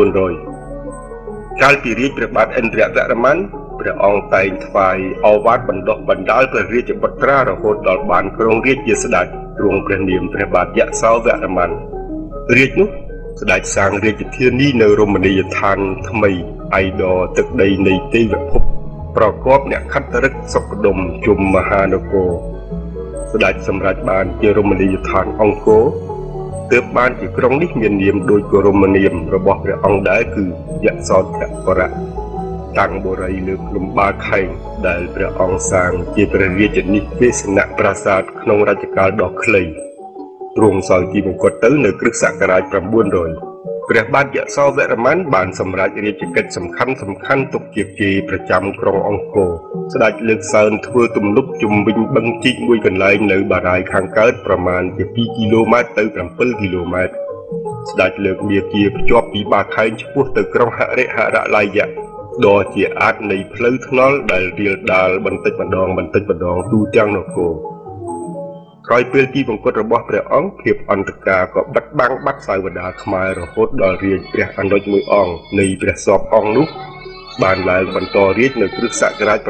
900កាលពីរាជព្រះបាទឥន្ទ្រវរ្ម័នព្រះអង្គតែងថ្វាយឱវាទបណ្ដុះបណ្ដាលព្រះរាជបុត្រារហូតដល់បានគ្រងរាជ្យជាស្ដេចទ្រង់ព្រះនាមព្រះបាទយសោវរ្ម័នរាជនោះស្ដេចសាងរាជធានីនៅរមណីយដ្ឋានថ្មីឯដរទឹកដីនៃទេវភពប្រកបអ្នកខិត្តរិទ្ធសុខដុមជុំមហានគរស្ដេចសម្រេចបានជារមណីយដ្ឋានអង្គរទើបបានជាក្រុងនេះមាននាមដូចគោរមនាមរបស់ព្រះអង្គដែរគឺយសោធបរៈតាំងបូរីលើភ្នំបាខែងដែលព្រះអង្គសាងជាព្រះរាជនិវេសនៈប្រាសាទក្នុងរជ្ជកាលដ៏ខ្លីទ្រង់សោយទីវង្គតទៅនៅគ្រិស្តសករាជ900ព្រះបាទយសោវរ្ម័នបានសម្រេចរាជកិច្ចសំខាន់ទុកជាគេប្រចាំក្រុងអង្គរស្ដេចលើកសើនធ្វើទំនប់ជុំវិញបឹងជីកមួយកន្លែងនៅបារាយខាងកើតប្រមាណជា2គីឡូម៉ែត្រទៅ7គីឡូម៉ែត្រស្ដេចលើកមាគ៌ាភ្ជាប់ពីបាខែងឆ្ពោះទៅក្រុងហរិហរលយៈដ៏ជាអាចនៃផ្លូវថ្នល់ដែលរាលដាលបន្តិចម្ដងទូទាំងនគរក្រោយពេលទីវង្គតរបស់ព្រះអង្គភាពអន្តការក៏បិទបាំងបាត់សាវតាខ្មែររហូតដល់រាជព្រះអនុជមួយអង្គនៃព្រះសពអង្គនោះបានឡើងបន្តរាជនៅគ្រិស្តសករាជ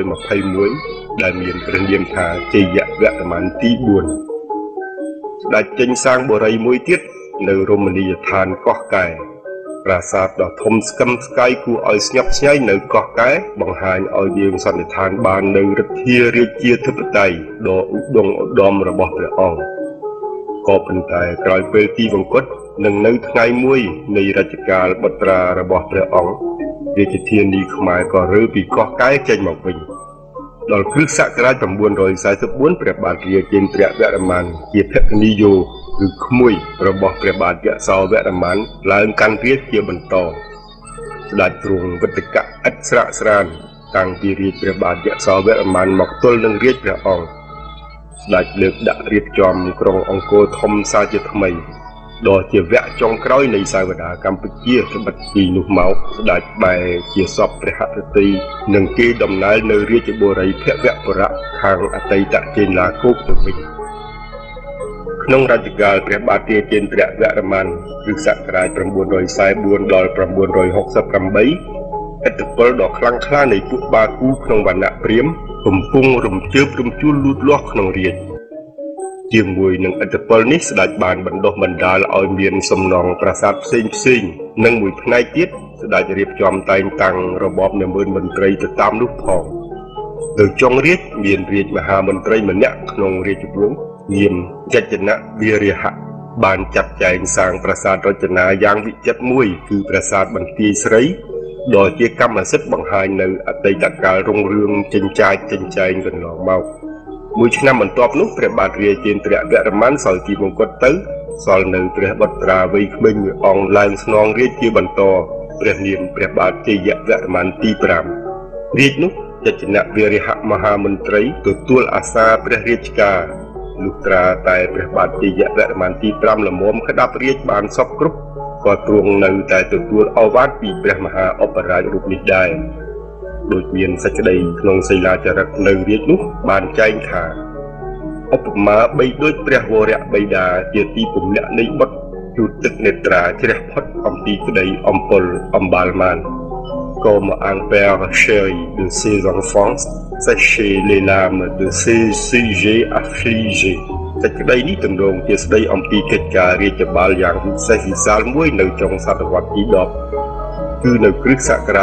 921ដែលមានព្រះនាមថាជយវរ្ម័នទី4ស្ដេចចេញសាងបូរីមួយទៀតនៅរមណីយដ្ឋានកោះកែប្រាសាទដ៏ធំស្កឹមស្កៃគួរឲ្យស្ញប់ស្ញែងនៅកោះកែបង្ហាញឲ្យយើងសន្និដ្ឋានបាននៅឫទ្ធារាជាធិបតេយ្យដ៏ឧត្តមរបស់ព្រះអង្គក៏ប៉ុន្តែក្រោយពេលទីវង្គតនិងនៅថ្ងៃមួយនៃរជ្ជកាលបុត្រារបស់ព្រះអង្គរាជធានីខ្មែរក៏រើពីកោះកែចេញមកវិញដល់គ្រិស្តសករាជ944ព្រះបាទរាជេន្ទ្រវរ្ម័នជាភក្នីយោគឺក្មួយរបស់ព្រះបាទយសោវរ្ម័នឡើងកាន់រាជជាបន្តស្ដេចទ្រង់វិតកៈឥតស្រាកស្រានតាំងពីរាជព្រះបាទយសោវរ្ម័នមកទល់នឹងរាជព្រះអង្គស្ដេចលើកដាក់រៀបចំក្រុងអង្គរធំសាជាថ្មីដ៏ជាវគ្គចុងក្រោយនៃសាវតាកម្ពុជាត្បិតពីនោះមកស្ដេចបែរជាសពព្រះហឫទ័យនិងគេដំណើរនៅរាជបូរីភវបុរៈខាងអតីតចេនឡាគោកទៅវិញក្នុងរជ្ជកាលព្រះបាទរាជេន្ទ្រវរ្ម័នគ្រិស្តសករាជ944ដល់968ឥទ្ធិពលដ៏ខ្លាំងក្លានៃពួកបាគូក្នុងវណ្ណៈព្រាហ្មណ៍កំពុងរំជើបរំជួលលូតលាស់ក្នុងរាជជាមួយនឹងឥទ្ធិពលនេះស្ដេចបានបណ្ដុះបណ្ដាលឲ្យមានសំណង់ប្រាសាទផ្សេងនិងមួយផ្នែកទៀតស្ដេចរៀបចំតែងតាំងរបបនាម៉ឺនមន្ត្រីទៅតាមនោះផងនៅចុងរាជមានរាជមហាមន្ត្រីម្នាក់ក្នុងរាជវង្សនាមយច្ចនៈវីរហៈបានចាត់ចែងសាងប្រាសាទរចនាយ៉ាងវិចិត្រមួយគឺប្រាសាទបន្ទាយស្រីដ៏ជាកម្មសិទ្ធិបង្ហាញនៅអតីតកាលរុងរឿងចិញ្ចាចចិញ្ចែងកន្លងមកមួយឆ្នាំបន្ទាប់នោះព្រះបាទរាជេន្ទ្រវរ្ម័នសោយទីមង្គតទៅសល់នៅព្រះបុត្រាវ័យក្មេងមួយអង្គឡើងស្នងរាជជាបន្តព្រះនាមព្រះបាទជ័យវរ្ម័នទី5រាជនោះយច្ចនៈវីរហៈមហាមន្ត្រីទទួលអាសាព្រះរាជការលុះត្រាតែព្រះបាទជ័យវរ្ម័នទី5ល្មមក្តាប់រាជបានសពគ្រប់ក៏ទ្រង់នៅតែទទួលឱវាទពីព្រះមហាឧបរាជរូបនេះដែរដូចមានសេចក្តីក្នុងសីលាចារឹកនៅរាជនោះបានចែងថាឧបមាបីដូចព្រះវរៈបិតាជាទីពំលាក់នៃបុត្រជូតទឹកនេត្រាជ្រះផុតអំពីក្តីអំពលអំបាលមានComme un père chéri de ses enfants, sachez les larmes de ses sujets affligés. សេចក្តីនេះទម្រង់ជាស្តីអំពីកិច្ចការរាជបាលយ៉ាងវិសេសវិសាលមួយនៅចុងសតវត្សទី10គឺនៅគ្រិស្តសករាជ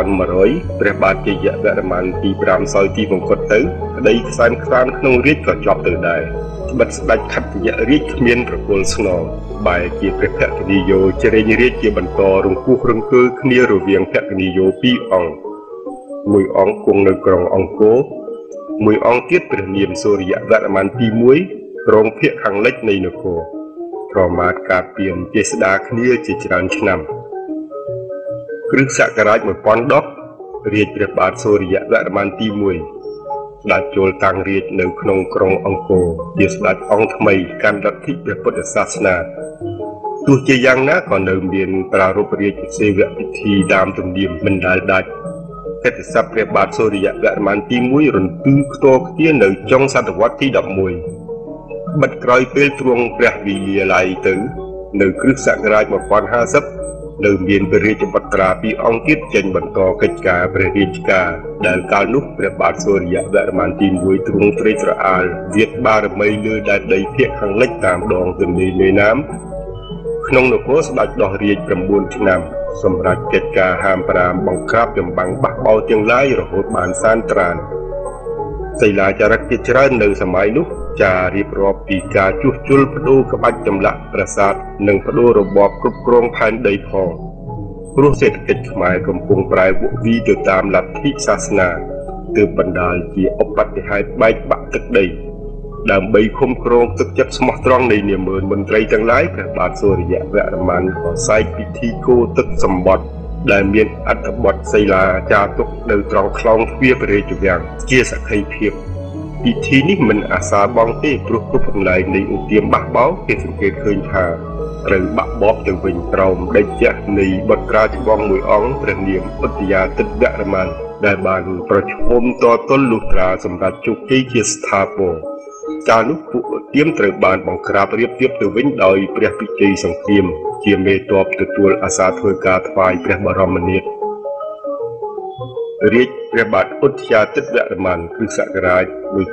1100ព្រះបាទជ័យវរ្ម័នទី5សោយទីមង្គតទៅក្តីខ្សែមខ្សានក្នុងរាជក៏ចប់ទៅដែរត្បិតស្ដេចខត្តយរាជគ្មានប្រគល់ស្នងបែរជាព្រះភក្ត្រនីយោជ្រែងរាជជាបន្តរង្គោះរង្គើគ្នារវាងភក្ត្រនីយោ2អង្គមួយអង្គគង់នៅក្រុងអង្គរមួយអង្គទៀតព្រះនាមសូរ្យវរ្ម័នទី1ក្រុងភាគខាងលិចនៃនគរក្រមាតការពៀនជាស្ដារគ្នាជាច្រើនឆ្នាំគ្រិស្តសករាជ1010រាជព្រះបាទសូរ្យវរ្ម័នទី1ស្ដេចចូលតាំងរាជនៅក្នុងក្រុងអង្គរជាស្ដេចអង្គថ្មីកាន់លទ្ធិព្រះពុទ្ធសាសនាទោះជាយ៉ាងណាក៏នៅមានប្រារព្ធរាជសេវពិធីតាមទំនៀមមិនដែលដាច់កិត្តិស័ព្ទព្រះបាទសូរ្យវរ្ម័នទី1រន្ទឺខ្ទរខ្ទានៅចុងសតវត្សទី11បិទក្រោយពេលទ្រង់ព្រះវិលាល័យទៅនៅគ្រិស្តសករាជ1050នៅមានព្រះរាជបុត្រា2អង្គទៀតចេញបន្តកិច្ចការព្រះរាជការដែលកាលនោះព្រះបាទសូរ្យវរ្ម័នទី1ទ្រង់ត្រេកត្រអាលវាទបារមីលើដែនដីភាគខាងលិចតាមដងទន្លេមេណាមក្នុងនគរស្ដេចដោះរាជ9ឆ្នាំសម្រាប់កិច្ចការហាម5បង្ក្រាបចម្បាំងបះបោរទាំងឡាយរហូតបានសានត្រានសីលាចារឹកជាច្រើននៅសម័យនោះចារៀបរាប់ពីការជួសជុលបដូរក្បាច់ចម្លាក់ប្រាសាទនិងបដូររបបគ្រប់គ្រងផែនដីផងព្រោះសេដ្ឋកិច្ចខ្មែរកំពុងប្រែវក់វីទៅតាមលទ្ធិសាសនាទើបបណ្ដាលជាឧបទ្ទហេតុបែកបាក់ទឹកដីដើម្បីឃុំគ្រងទឹកចិត្តស្មោះត្រង់នៃនាម៉ឺនមន្ត្រីទាំងឡាយព្រះបាទសូរ្យវរ្ម័នក៏សែកពិធីគោទឹកសម្បត្តិដែលមានអត្ថបទសីលាចារទុកនៅត្រង់ខ្លោងទ្វារព្រះរាជវាំងជាសក្ខីភាពពិធីនេះមិនអាសាបងទេព្រោះគ្រប់កន្លែងនៃឧទាមបះបោគេសង្កេតឃើញថាត្រូវបាក់បបទៅវិញក្រោមដេចនៃបុត្រាច្បងមួយអង្គព្រះនាមឧទយាទិត្យវរ្ម័នដែលបានប្រជុំតទល់លុះត្រាសម្រាប់ជោគជ័យជាស្ថាពរកាលនោះពួកឧទាមត្រូវបានបង្ក្រាបរៀបទៅវិញដោយព្រះពិជ័យសង្គ្រាមជាមេទ័ពទទួលអាសាធ្វើការថ្វាយព្រះបរមនាថរាជព្រះបាទឧទ្យាទិត្យវរ្ម័នគ្រិស្តសករាជ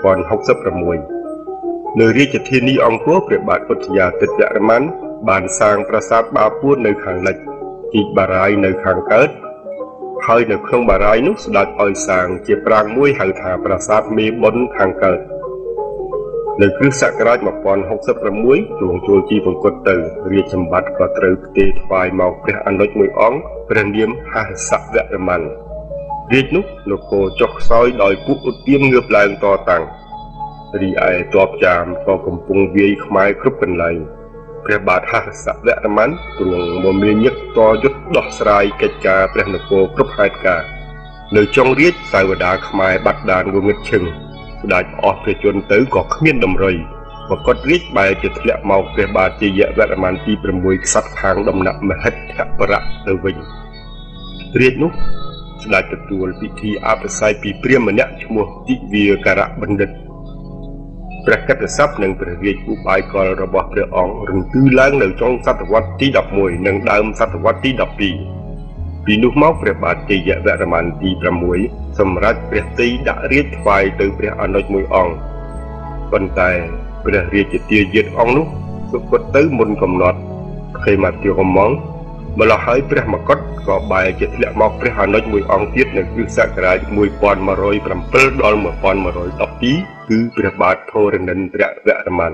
1066នៅរាជធានីអង្គរព្រះបាទឧទ្យាទិត្យវរ្ម័នបានសាងប្រាសាទបាពួននៅខាងលិចជីកបារាយនៅខាងកើតហើយនៅក្នុងបារាយនោះស្ដេចឲ្យសាងជាប្រាង្គមួយហៅថាប្រាសាទមេបុណ្យខាងកើតនៅគ្រិស្តសករាជ1066ទ្រង់ចូលជីវង្គតទៅរាជសម្បត្តិក៏ត្រូវផ្ទេរថ្វាយមកព្រះអនុជមួយអង្គព្រះនាមហសវរ្ម័នរាជនោះនគរចុះខ្សោយដោយពួកឧទាមងើបឡើងតតាំងរីឯទ័ពចាមក៏កំពុងវាយខ្មែរគ្រប់កន្លែងព្រះបាទហសវរ្ម័នទ្រង់មមាញឹកតយុទ្ធដោះស្រាយកិច្ចការព្រះនគរគ្រប់ហេតុការណ៍នៅចុងរាជសាវតាខ្មែរបាត់ដានងងឹតឈឹងស្ដេចអស់ព្រះជន្មទៅក៏គ្មានដំរីមកុដរាជបែរជាធ្លាក់មកព្រះបាទជ័យវរ្ម័នទី6ខ្សត់ខាងដំណាក់មហិទ្ធបរៈទៅវិញរាជនោះស្ដេចទទួលពិធីអភិសេកពីព្រាហ្មណ៍ម្នាក់ឈ្មោះទិវាការៈបណ្ឌិតព្រះកិត្តិស័ព្ទនិងព្រះរាជឧបាយកលរបស់ព្រះអង្គរំទឺឡើងនៅចុងសតវត្សទី11និងដើមសតវត្សទី12ពីនោះមកព្រះបាទជ័យវរ្ម័នទី6សម្រាប់ព្រះទីដាក់រាជថ្វាយទៅព្រះអនុជមួយអង្គប៉ុន្តែព្រះរាជទាយាទអង្គនោះសុគតទៅមុនកំណត់ខេមាទាកំងម្ល៉េះហើយព្រះមកុដក៏បែរជាធ្លាក់មកព្រះអនុជមួយអង្គទៀតនៅគ្រិស្តសករាជ1107ដល់1112គឺព្រះបាទធរណិន្ទ្រវរ្ម័ន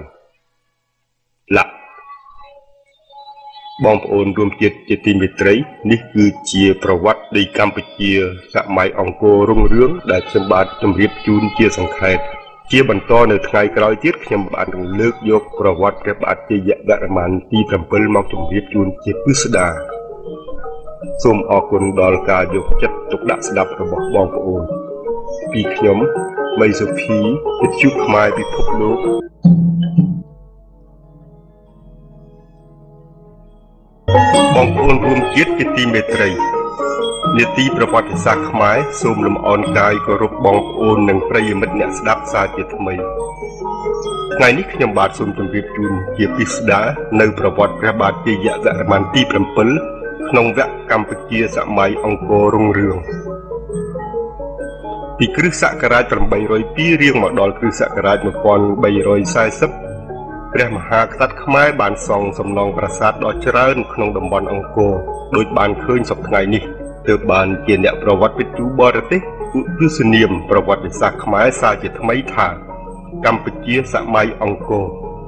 បងប្អូនរួមជាតិជាទីមេត្រីនេះគឺជាប្រវត្តិនៃកម្ពុជាសម័យអង្គររុងរឿងដែលខ្ញុំបាទជម្រាបជូនជាសង្ខេបជាបន្តនៅថ្ងៃក្រោយទៀតខ្ញុំបាននឹងលើកយកប្រវត្តិព្រះបាទជ័យវរ្ម័នទី7មកជម្រាបជូនជាពិស្ដារសូមអរគុណដល់ការយកចិត្តទុកដាក់ស្ដាប់របស់បងប្អូនពីខ្ញុំមីសុភីវិទ្យុខ្មែរពិភពលោកបងប្អូនរួមជាតិជាទីមេត្រីនាទីប្រវត្តិសាស្ត្រខ្មែរសូមលំអរកាយគោរពបងប្អូននិងប្រិយមិត្តអ្នកស្ដាប់សារជាថ្មីថ្ងៃនេះខ្ញុំបាទសូមជម្រាបជូនជាពិស្ដារនៅប្រវត្តិព្រះបាទជ័យវរ្ម័នទី7ក្នុងវគ្គកម្ពុជាសម័យអង្គររុងរឿងពីគ្រិស្តសករាជ802រៀងមកដល់គ្រិស្តសករាជ1340ព្រះមហាក្សត្រខ្មែរបានសង់សំណង់ប្រាសាទដ៏ច្រើនក្នុងតំបន់អង្គរដោយបានឃើញសពថ្ងៃនេះទើបបានជាអ្នកប្រវត្តិវិទ្យុបរទេសទស្សនាមប្រវត្តិសាស្ត្រខ្មែរសារជាថ្មីថាកម្ពុជាសម័យអង្គរ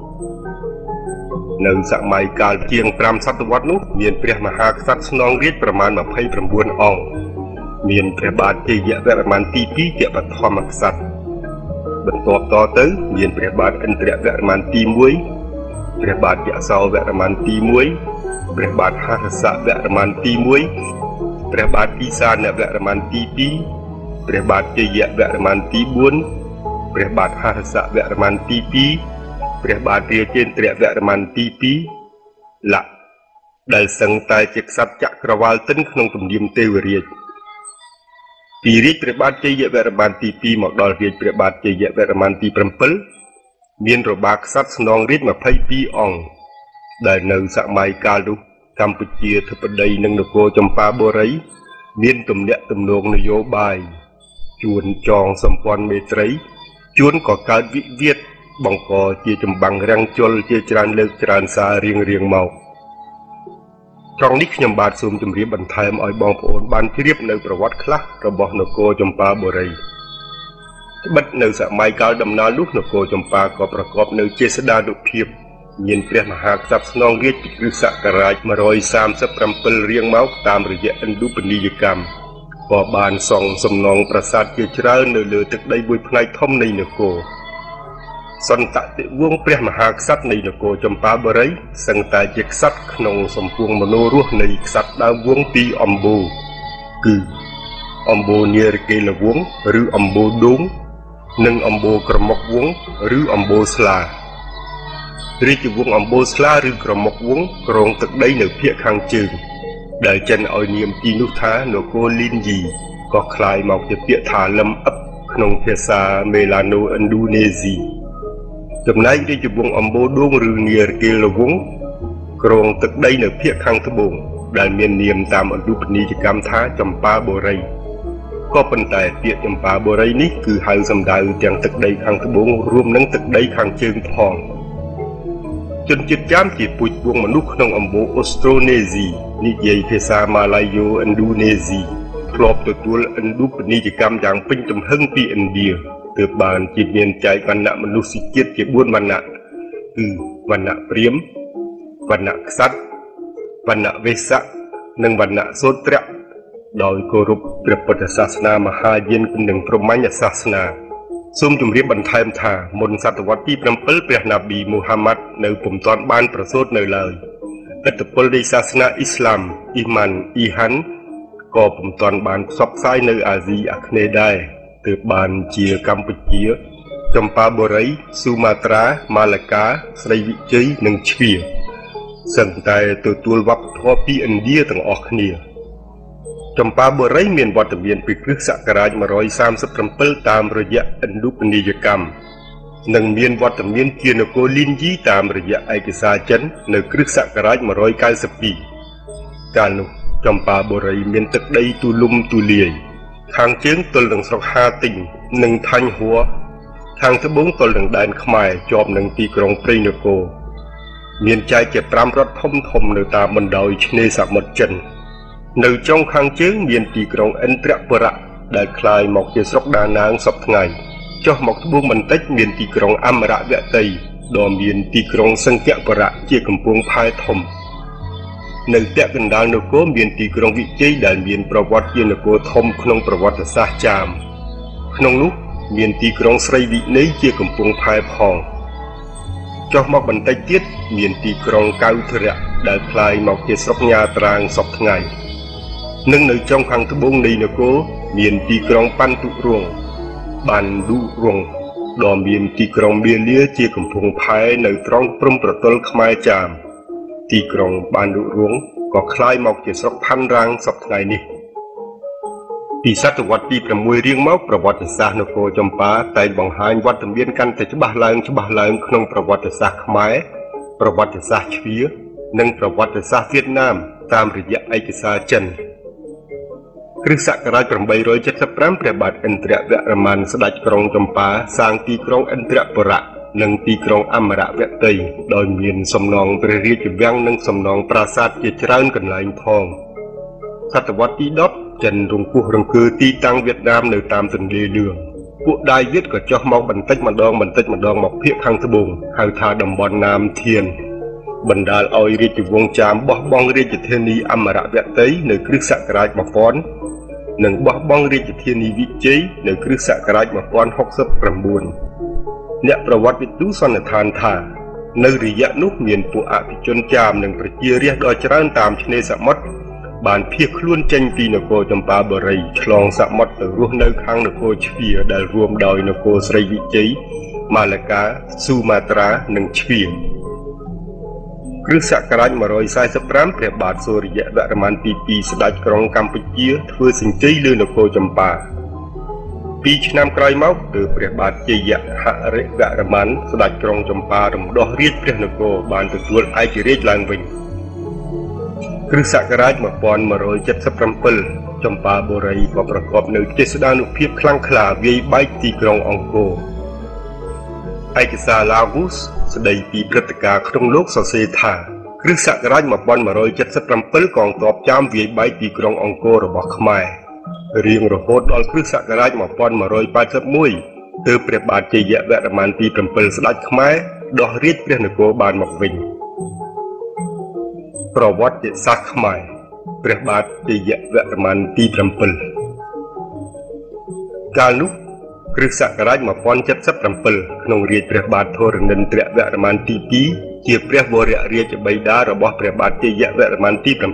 នៅសម័យកាលជាង5សតវត្សនោះមានព្រះមហាក្សត្រស្នងរាជប្រមាណ29អង្គមានព្រះបាទជ័យវរ្ម័នទី2ជាបឋមក្សត្របន្ទាប់តទៅមានព្រះបាទឥន្ទ្រវរ្ម័នទី1ព្រះបាទយសោវរ្ម័នទី1ព្រះបាទហរសវរ្ម័នទី1ព្រះបាទពិសានវរ្ម័នទី2ព្រះបាទជ័យវរ្ម័នទី4ព្រះបាទហរសវរ្ម័នទី2ព្រះបាទរាជេន្ទ្រវរ្ម័នទី2ដែលសឹងតែជាក្សត្រចក្រវាឡទិនក្នុងទំនៀមទេវរាជពីរាជព្រះបាទជ័យវរ្ម័នទី2មកដល់រាជព្រះបាទជ័យវរ្ម័នទី7មានរបាក្សត្រស្នងរាជ22អង្គដែលនៅសម័យកាលនោះកម្ពុជាធិបតីនិងនគរចម្ប៉ាបុរីមានទំនាក់ទំនងនយោបាយជួនចងសម្ព័ន្ធមេត្រីជួនក៏កើតវិវាទបង្កជាចម្បាំងរាំងជលជាច្រើនលើកច្រើនសាររៀងមកត្រង់នេះខ្ញុំបាទសូមជម្រាបបន្ថែមឲ្យបងប្អូនបានជ្រាបនៅប្រវត្តិខ្លះរបស់នគរចម្ប៉ាបុរីត្បិតនៅសម័យកាលដំណាលនោះនគរចម្ប៉ាក៏ប្រកបនៅជាស្ដារនុភាពមានព្រះមហាក្សត្រស្នងរាជពីគ្រិស្តសករាជ137រៀងមកតាមរយៈឥណ្ឌូបនីយកម្មក៏បានសង់សំណង់ប្រាសាទជាច្រើននៅលើទឹកដីមួយផ្នែកធំនៃនគរសន្តតិវង្សព្រះមហាក្សត្រនៃនគរចម្ប៉ាបុរីសឹងតែជាក្សត្រក្នុងសម្ពួងមនោរស់នៃក្សត្រដើមវង្សពីរអម្បូរគឺអម្បូរនារកេលវង្សឬអម្បូរដូងនិងអម្បូរក្រមុកវង្សឬអម្បូរស្លារាជវង្សអម្បូរស្លាឬក្រមុកវង្សគ្រងទឹកដីនៅភាគខាងជើងដែលចិនឲ្យនាមទីនោះថានគរលីនយីក៏คล้ายមកជាពាក្យថាលំអឹបក្នុងភាសាមេឡាណូឥណ្ឌូនេស៊ីចំណែករាជវង្សអម្បូរដូងឬនារកេលវង្សគ្រងទឹកដីនៅភាគខាងត្បូងដែលមាននាមតាមឥណ្ឌូបនីយកម្មថាចម្ប៉ាបុរីក៏ប៉ុន្តែពាក្យចម្ប៉ាបុរីនេះគឺហៅសំដៅទាំងទឹកដីខាងត្បូងរួមនឹងទឹកដីខាងជើងផងជនជាតិចាមជាពូជវង្សមនុស្សក្នុងអម្បូរអូស្ត្រូនេស៊ីនិយាយភាសាម៉ាឡាយ៉ូឥណ្ឌូនេស៊ីធ្លាប់ទទួលឥណ្ឌូបនីយកម្មយ៉ាងពេញទំហឹងពីឥណ្ឌាទើបបានជាមានចែកវណ្ណៈមនុស្សជាតិជា4វណ្ណៈគឺវណ្ណៈព្រាហ្មណ៍វណ្ណៈក្សត្រវណ្ណៈវេស្សៈនិងវណ្ណៈសូត្រៈដោយគោរពព្រះពុទ្ធសាសនាមហាយាននិងព្រហ្មញ្ញសាសនាសូមជម្រាបបន្ថែមថាមុនសតវត្សទី7ព្រះណាប៊ីមូហាម៉ាត់នៅពុំទាន់បានប្រសូតនៅឡើយឥទ្ធិពលនៃសាសនាអ៊ីស្លាមអ៊ីម៉ានអ៊ីហាន់ក៏ពុំទាន់បានផ្សព្វផ្សាយនៅអាស៊ីអាគ្នេយ៍ដែរទើបបានជាកម្ពុជាចម្ប៉ាបុរីស៊ូម៉ាត្រាម៉ាឡាកាស្រីវិជ័យនិងជ្វាសឹងតែទទួលវប្បធម៌ពីឥណ្ឌាទាំងអស់គ្នាចម្ប៉ាបុរីមានវត្តមានពីគ្រិស្តសករាជ137តាមរយៈឥណ្ឌូបនីយកម្មនឹងមានវត្តមានជានគរលីនយីតាមរយៈឯកសារចិននៅគ្រិស្តសករាជ192កាលនោះចម្ប៉ាបុរីមានទឹកដីទូលំទូលាយខាងជើងទល់នឹងស្រុកហាទិញនិងថាញ់ហួរខាងត្បូងទល់នឹងដែនខ្មែរជាប់នឹងទីក្រុងព្រៃនគរមានចែកជា5រដ្ឋធំនៅតាមបណ្ដោយឆ្នេរសមុទ្រចិននៅចុងខាងជើងមានទីក្រុងឥន្ទ្រពុរៈដែលคล้ายមកជាស្រុកដានាងសពថ្ងៃចុះមកត្បូងបន្តិចមានទីក្រុងអមរវតីដ៏មានទីក្រុងសង្កពុរៈជាកំពង់ផែធំនៅពាក់កណ្ដាលនគរមានទីក្រុងវិជ័យដែលមានប្រវត្តិជានគរធំក្នុងប្រវត្តិសាស្ត្រចាមក្នុងនោះមានទីក្រុងស្រីវិន័យជាកំពង់ផែផងចុះមកបន្តិចទៀតមានទីក្រុងកៅធរៈដែលคล้ายមកជាស្រុកញ៉ាត្រាងសពថ្ងៃនិងនៅចុងខាងត្បូងនៃនគរមានទីក្រុងបន្ទុរងបានឌុរងដ៏មានទីក្រុងមាលាជាកំពង់ផែនៅត្រង់ព្រំប្រទល់ខ្មែរចាមទីក្រុងបានឌុរងក៏คล้ายមកជាស្រុកផាន់រាំងសពថ្ងៃនេះពីសតវត្សទី6រៀងមកប្រវត្តិសាស្ត្រនគរចម្ប៉ាតែងបង្ហាញវត្តមានកាន់តែច្បាស់ឡើងក្នុងប្រវត្តិសាស្ត្រខ្មែរប្រវត្តិសាស្ត្រជ្វានិងប្រវត្តិសាស្ត្រវៀតណាមតាមរយៈឯកសារចិនគ្រិស្តសករាជ875ព្រះបាទឥន្ទ្រវរ្ម័នស្ដេចក្រុងចម្ប៉ាសាងទីក្រុងឥន្ទ្រពុរៈនិងទីក្រុងអមរវតីដោយមានសំណង់ព្រះរាជវាំងនិងសំណង់ប្រាសាទជាច្រើនកន្លែងផងសតវត្សទី10ចិនរង្គោះរង្គើទីតាំងវៀតណាមនៅតាមទន្លេលឿងពួកដាយវៀតក៏ចុះមកបន្តិចម្ដងមកភាគខាងត្បូងហៅថាតំបន់ណាមធានបណ្ដាលឲ្យរាជវង្សចាមបោះបង់រាជធានីអមរវតីនៅគ្រិស្តសករាជ1000និងបោះបង់រាជធានីវិជ័យនៅគ្រិស្តសករាជ1069អ្នកប្រវត្តិវិទូសន្និដ្ឋានថានៅរយៈនោះមានពួកអភិជនចាមនិងប្រជារាស្ត្រដ៏ច្រើនតាមឆ្នេរសមុទ្របានភៀសខ្លួនចេញពីនគរចម្ប៉ាបុរីឆ្លងសមុទ្រទៅរស់នៅខាងនគរជ្វាដែលរួមដោយនគរស្រីវិជ័យម៉ាឡាកាស៊ូម៉ាត្រានិងជ្វាគ្រិស្តសករាជ145ព្រះបាទសូរ្យវរ្ម័នទី2ស្ដេចក្រុងកម្ពុជាធ្វើសញ្ជ័យលើនគរចម្ប៉ា2ឆ្នាំក្រោយមកទើបព្រះបាទជយហរិវរ្ម័នស្ដេចក្រុងចម្ប៉ารំដោះរាជព្រះនគរបានទទួលឯករាជ្យឡើងវិញគ្រិស្តសករាជ1177ចម្ប៉ាបុរីក៏ប្រកបនូវទេសដានុភាពខ្លាំងក្លាវាយបែកទីក្រុងអង្គរឯកសារឡាវូសស្ដីពីព្រឹត្តិការណ៍ក្នុងលោកសរសេរថាគ្រិស្តសករាជ1177កងទ័ពចាមវាយបែកទីក្រុងអង្គររបស់ខ្មែររៀងរហូតដល់គ្រិស្តសករាជ1181ទើបព្រះបាទជយវរ្ម័នទី7ស្ដេចខ្មែរដោះរាជព្រះនគរបានមកវិញប្រវត្តិសាស្ត្រខ្មែរព្រះបាទជយវរ្ម័នទី7កាលនោះគ្រិស្តសករាជ1077ក្នុងរាជព្រះបាទធរណិន្ទ្រវរ្ម័នទី2ជាព្រះវររាជបិតារបស់ព្រះបាទជយវរ្ម័នទី7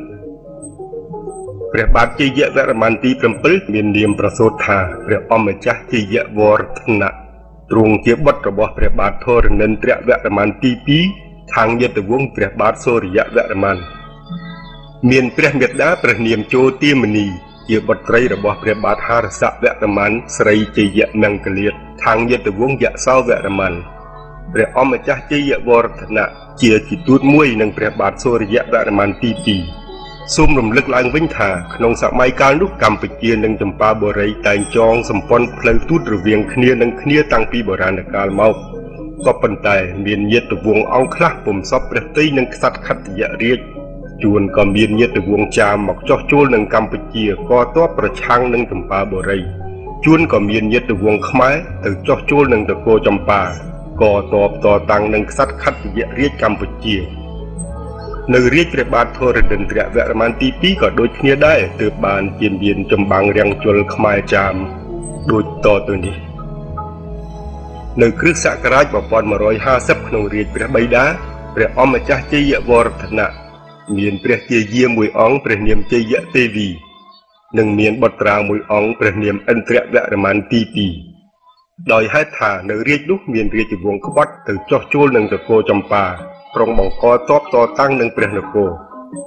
ព្រះបាទជយវរ្ម័នទី7មាននាមប្រសូតថាព្រះអម្ចាស់ជយវរធនៈទ្រង់ជាបុត្ររបស់ព្រះបាទធរណិន្ទ្រវរ្ម័នទី2ខាងញាតិវង្សព្រះបាទសូរ្យវរ្ម័នមានព្រះមេត្តាព្រះនាមជោទាមនីជាបុត្រីរបស់ព្រះបាទហរសវរ្ម័នស្រីជយមង្គលាតខាងញាតិវង្សយសោវរ្ម័នព្រះអម្ចាស់ជយវរធនៈជាទូតមួយនឹងព្រះបាទសូរ្យវរ្ម័នទី2សូមរំលឹកឡើងវិញថាក្នុងសម័យកាលនោះកម្ពុជានិងចម្ប៉ាបុរីតែងចងសម្ព័ន្ធផ្លូវទូតរវាងគ្នានឹងគ្នាតាំងពីបុរាណកាលមកក៏ប៉ុន្តែមានញាតិវង្សអង្គខ្លះពុំសពព្រះទ័យនឹងក្សត្រខត្តយរាជជួនក៏មានញាតិវង្សចាមមកចោះចូលនឹងកម្ពុជាក៏តបប្រឆាំងនឹងចម្ប៉ាបុរីជួនក៏មានញាតិវង្សខ្មែរទៅចោះចូលនឹងនគរចម្ប៉ាក៏តបតតាំងនឹងក្សត្រខត្តយរាជកម្ពុជានៅរាជព្រះបាទធរណិន្ទ្រវរ្ម័នទី2ក៏ដូចគ្នាដែរទើបបានជាមានចម្បាំងរាំងជលខ្មែរចាមដូចតទៅនេះនៅគ្រិស្តសករាជ1150ក្នុងរាជព្រះបិតាព្រះអម្ចាស់ជយវរធនៈមានព្រះទាយាមួយអង្គព្រះនាមជយទេវីនិងមានបុត្រាមួយអង្គព្រះនាមឥន្ទ្រវរ្ម័នទី2ដោយហេតុថានៅរាជនោះមានរាជវង្សក្បត់ទៅចោះចូលនឹងនគរចម្ប៉ាក្រុងបង្កតបតតាំងនឹងព្រះនគរ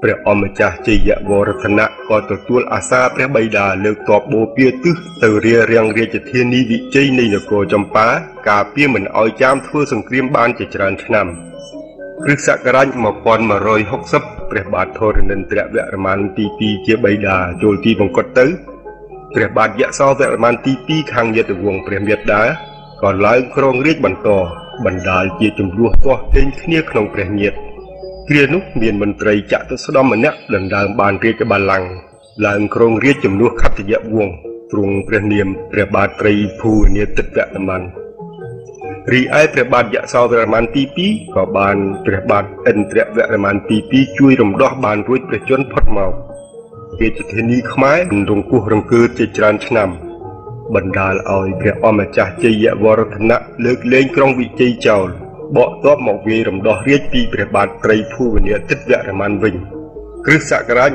ព្រះអម្ចាស់ជយវរធនៈក៏ទទួលអាសាព្រះបិតាលើកទ័ពបូព៌ាទិសទៅរាងរាជធានីវិជ័យនៃនគរចម្ប៉ាការពារមិនឲ្យចាមធ្វើសង្គ្រាមបានជាច្រើនឆ្នាំគ្រិស្តសករាជ1160ព្រះបាទធរណិន្ទ្រវរ្ម័នទី2ជាបិតាចូលទីបង្គត់ទៅព្រះបាទយសោវរ្ម័នទី2ខាងយតវង្សព្រះមេត្តាក៏ឡើងគ្រងរាជបន្តបណ្ដាលជាចំនួនទាស់ទែងគ្នាក្នុងព្រះញាតិគ្រានោះមានមន្ត្រីចតុស្ដម្ភម្នាក់ដណ្ដើមបានរាជបល្ល័ង្កឡើងគ្រងរាជចំនួនខត្តយវង្សទ្រង់ព្រះនាមព្រះបាទត្រីភូវនាទិត្យវរ្ម័នរីឯព្រះបាទយសោវរ្ម័នទី2ក៏បានព្រះបាទឥន្ទ្រវរ្ម័នទី2ជួយរំដោះបានរួចព្រះជន្មផុតមករាជធានីខ្មែររង្គោះរង្គើជាច្រើនឆ្នាំបណ្ដាលឲ្យព្រះអម្ចាស់ជយវរធនៈលើកលែងក្រុងវិជ័យចោលបកទ័ពមកវាយរំដោះរាជពីព្រះបាទត្រីភូវនាទិត្យវរ្ម័នវិញគ្រិស្តសករាជ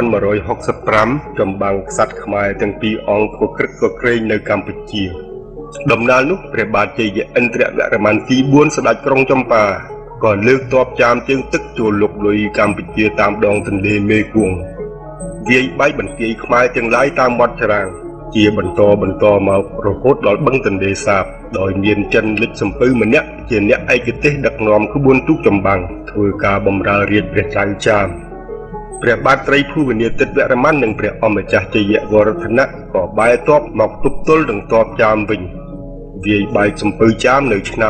1165ចម្បាំងក្សត្រខ្មែរទាំងពីរអង្គក៏ក្រឹកក៏ក្រែងនៅកម្ពុជាដំណើរនោះព្រះបាទជយឥន្ទ្រវរ្ម័នទី4ស្ដេចក្រុងចម្ប៉ាក៏លើកទ័ពចាមជើងទឹកចូលលុកលុយកម្ពុជាតាមដងទន្លេមេគង្គវាយបែកបន្ទាយខ្មែរទាំងឡាយតាមមាត់ច្រាំងជាបន្តមករហូតដល់បឹងទន្លេសាបដោយមានចិនលិចសំពៅម្នាក់ជាអ្នកឯកទេសដឹកនាំក្បួនទូកចម្បាំងធ្វើការបម្រើរាជព្រះចៅចាមព្រះបាទត្រីភូវនាទិត្យវរ្ម័ននិងព្រះអម្ចាស់ជយវរធនៈក៏បែរទ័ពមកទប់ទល់នឹងទ័ពចាមវិញវាយបែកសំពៅចាមនៅឆ្នាំ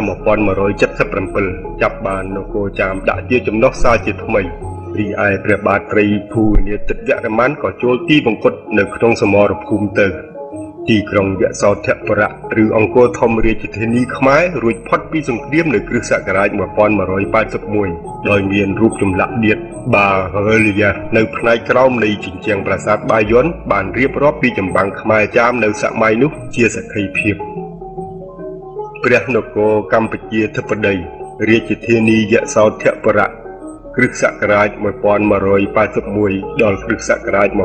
1177ចាប់បាននគរចាមដាក់ជាចំណុះសារជាថ្មីរីឯព្រះបាទត្រីភូវនាទិត្យវរ្ម័នក៏ចូលទីបង្គត់នៅក្នុងសមរភូមិទៅទីក្រុងយសោធរៈឬអង្គរធម្មរាជធានីខ្មែររួចផុតពីសង្គ្រាមនៅគ្រិស្តសករាជ1181ដោយមានរូបចម្លាក់ដៀតបារើលីយ៉ានៅផ្នែកក្រោមនៃជញ្ជាំងប្រាសាទបាយ័នបានរៀបរាប់ពីចម្បាំងខ្មែរចាមនៅសម័យនោះជាសក្ខីភាពព្រះនគរកម្ពុជាធិបតីរាជធានីយសោធរៈគ្រិស្តសករាជ1181ដល់គ្រិស្តសករាជ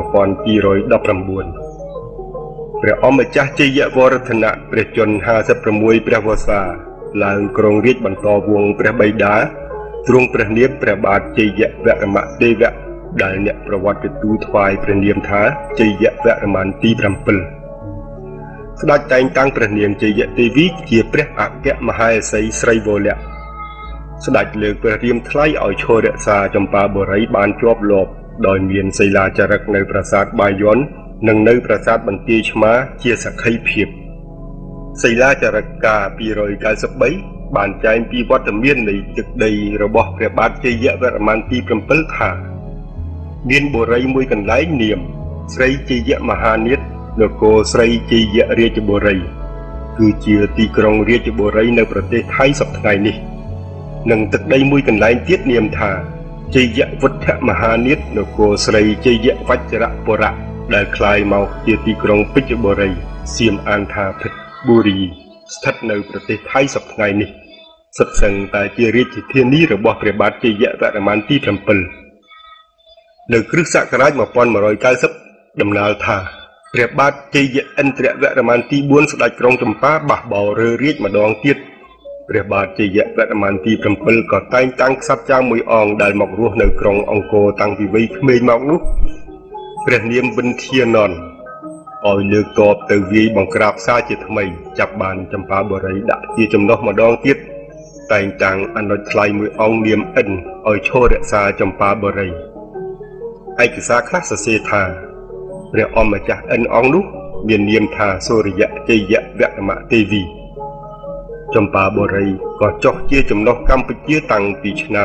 1219ព្រះអម្ចាស់ជយវរធនៈព្រះជន្ម56ព្រះវស្សាឡើងគ្រងរាជបន្តវង្សព្រះបិតាទ្រង់ព្រះនាមព្រះបាទជយវរ្មទេវៈដែលអ្នកប្រវត្តិទូថ្វាយព្រះនាមថាជយវរ្ម័នទី7ស្ដេចតែងតាំងព្រះនាងជយទេវីជាព្រះអគ្គមហេសីស្រីវរៈស្ដេចលើកព្រះរាមថ្លៃឲ្យឈររក្សាចម្ប៉ាបុរីបានជាប់លាប់ដោយមានសីលាចារឹកនៅប្រាសាទបាយ័ននិងនៅប្រាសាទបន្ទាយឆ្មាជាសក្ខីភាពសីលាចារឹកការ293បានចែងពីវត្តមាននៃទឹកដីរបស់ព្រះបាទជយវរ្ម័នទី7ថាមានបុរីមួយកន្លែងនាមស្រីជយមហានាថនគរស្រីជយរាជបុរីគឺជាទីក្រុងរាជបុរីនៅប្រទេសថៃសប្តាហ៍នេះនិងទឹកដីមួយកន្លែងទៀតនាមថាជយវុទ្ធមហានាថនគរស្រីជយវជ្របុរៈដែលคล้ายមកជាទីក្រុងពេជ្របុរីសៀមអានថាភិតបុរីស្ថិតនៅប្រទេសថៃសប្តាហ៍នេះសុទ្ធសឹងតែជារាជធានីរបស់ព្រះបាទជយវរ្ម័នទី7នៅគ្រិស្តសករាជ1190ដំណាលថាព្រះបាទជយឥន្ទ្រវរ្ម័នទី4ស្ដេចក្រុងចម្ប៉ាបះបោររើរាជម្ដងទៀតព្រះបាទជយវរ្ម័នទី7ក៏តែងតាំងក្សត្រចាមមួយអង្គដែលមករស់នៅក្រុងអង្គរតាំងពីវ័យក្មេងមកនោះព្រះនាមវិន្ធាននท์ឲ្យលើកទ័ពទៅវាយបង្ក្រាបផ្សារជាថ្មីចាប់បានចម្ប៉ាបុរីដាក់ជាចំណុះម្ដងទៀតតែងតាំងអនុជថ្លៃមួយអង្គនាមអិនឲ្យឈររក្សាចម្ប៉ាបុរីឯកសារខ្លះសរសេរថាព្រះអម្ចាស់អិនអង្គនោះមាននាមថាសូរិយជយវរ្មទេវីចម្ប៉ាបុរីក៏ចុះជាចំណុះកម្ពុជាតាំងពីឆ្នាំ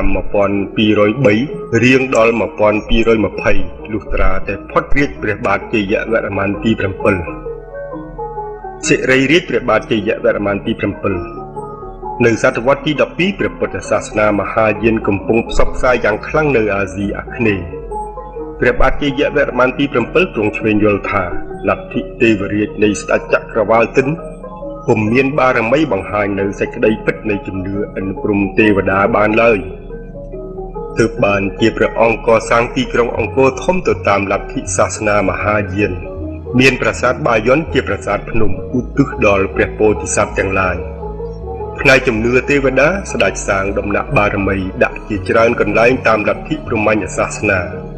1203រៀងដល់1220លុះត្រាតែផុតរាជព្រះបាទជយវរ្ម័នទី7សិរីរាជព្រះបាទជយវរ្ម័នទី7នៅសតវត្សទី12ព្រះពុទ្ធសាសនាមហាយានកំពុងផ្សព្វផ្សាយយ៉ាងខ្លាំងនៅអាស៊ីអាគ្នេយ៍ព្រះបាទជយវរ្ម័នទី7ទ្រង់ឆ្វេងយល់ថាលទ្ធិទេវរាជនៃស្ដេចចក្រវាលទិនពុំមានបារមីបង្ហាញនៅសេចក្តីពិតនៃជំនឿឥន្ទ្រព្រំទេវតាបានឡើយទើបបានជាព្រះអង្គកសាងទីក្រុងអង្គរធំទៅតាមលទ្ធិសាសនាមហាយានមានប្រាសាទបាយ័នជាប្រាសាទភ្នំឧទ្ទិសដល់ព្រះពោធិសត្វទាំងឡាយផ្នែកជំនឿទេវតាស្ដេចសាងដំណាក់បារមីដាក់ជាច្រើនកន្លែងតាមលទ្ធិព្រហ្មញ្ញសាសនា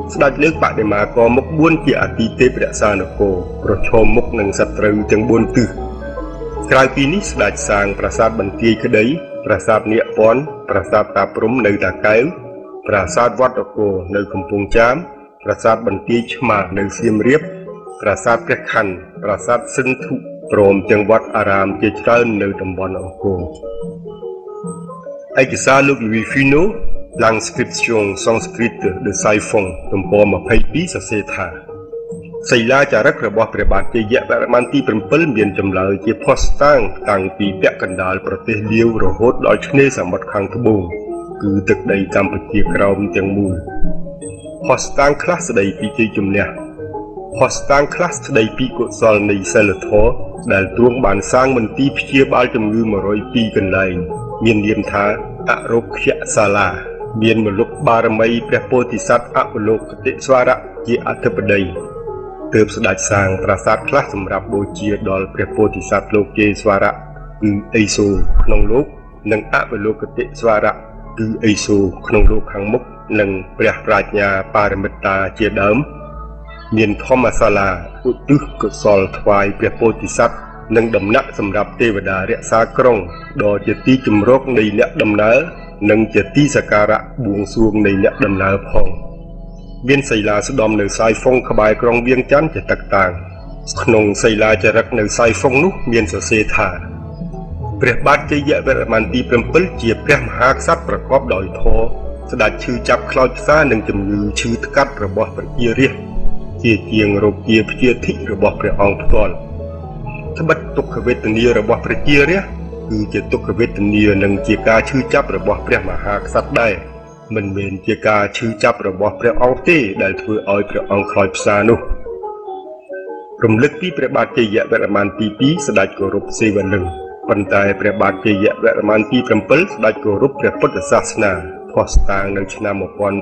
ស្ដេចលើកបដិមាករមុខ4ជាអាទិទេពរក្សានគរប្រឈមមុខនឹងសត្រូវទាំង4ទិសក្រៅពីនេះស្ដេចសាងប្រាសាទបន្ទាយក្តីប្រាសាទនាគព័ន្ធប្រាសាទតាព្រំនៅតាកែវប្រាសាទវត្តនគរនៅកំពង់ចាមប្រាសាទបន្ទាយឆ្មារនៅសៀមរាបប្រាសាទព្រះខ័នប្រាសាទសិនធុព្រមទាំងវត្តអារាមជាច្រើននៅតំបន់អង្គរឯកសារលោក Louis Finot L'inscription sanscrite de Saifong ទំព័រ22សរសេរថាសីលាចារឹករបស់ព្រះបាទជ័យវរ្ម័នទី7មានចម្លើយជាភស្តុតាងតាំងពីពាក់កណ្ដាលប្រទេសលាវរហូតដល់ឆ្នេរសមុទ្រខាងត្បូងគឺទឹកដីកម្ពុជាក្រោមទាំងមូលភស្តុតាងខ្លះស្ដីពីជ័យជំនះភស្តុតាងខ្លះស្ដីពីកុសលនៃសិលធម៌ដែលទ្រង់បានសាងមន្ទីរព្យាបាលជំងឺ102កន្លែងមាននាមថាអរុក្ខសាលាមានមលុបបារមីព្រះពោធិសត្វអវលោកកតិស្វរៈជាអធិបតីទើបស្ដេចសាងប្រាសាទខ្លះសម្រាប់បូជាដល់ព្រះពោធិសត្វលោកជេស្វរៈគឺអេសូក្នុងលោកនិងអវលោកកតិស្វរៈគឺអេសូក្នុងលោកខាងមុខនិងព្រះប្រាជ្ញាបារមិត្តាជាដើមមានធម្មសាលាឧទ្ទិសកុសលថ្វាយព្រះពោធិសត្វនិងដំណាក់សម្រាប់ទេវតារក្សាក្រុងដ៏ជាទីជម្រកនៃអ្នកដំណើរនិងជាទីសក្ការៈបួងសួងនៃអ្នកដំណើរផងមានសីលាស្ដំនៅសាយហ្វុងក្បែរក្រុងវៀងច័ន្ទជាទឹកតាំងក្នុងសីលាចារឹកនៅសាយហ្វុងនោះមានសរសេរថាព្រះបាទជ័យវរ្ម័នទី7ជាព្រះមហាក្សត្រប្រកបដោយធម៌ស្ដេចឈឺចាប់ខ្លោចផ្សានិងជំងឺឈឺថ្កាត់របស់ប្រជារាស្ត្រជាជាងរោគជាព្យាធិរបស់ព្រះអង្គផ្ទាល់ត្បិតទុក្ខវេទនារបស់ប្រជារាស្ត្រគឺជាទុក្ខវេទនានិងជាការឈឺចាប់របស់ព្រះមហាក្សត្រដែរមិនមែនជាការឈឺចាប់របស់ព្រះអង្គទេដែលធ្វើឲ្យព្រះអង្គខ្លោចផ្សានោះរំលឹកពីព្រះបាទជ័យវរ្ម័នទី2ស្ដេចគោរពសេវនឹងប៉ុន្តែព្រះបាទជ័យវរ្ម័នទី7ស្ដេចគោរពព្រះពុទ្ធសាសនាភស្តុតាងនៅឆ្នាំ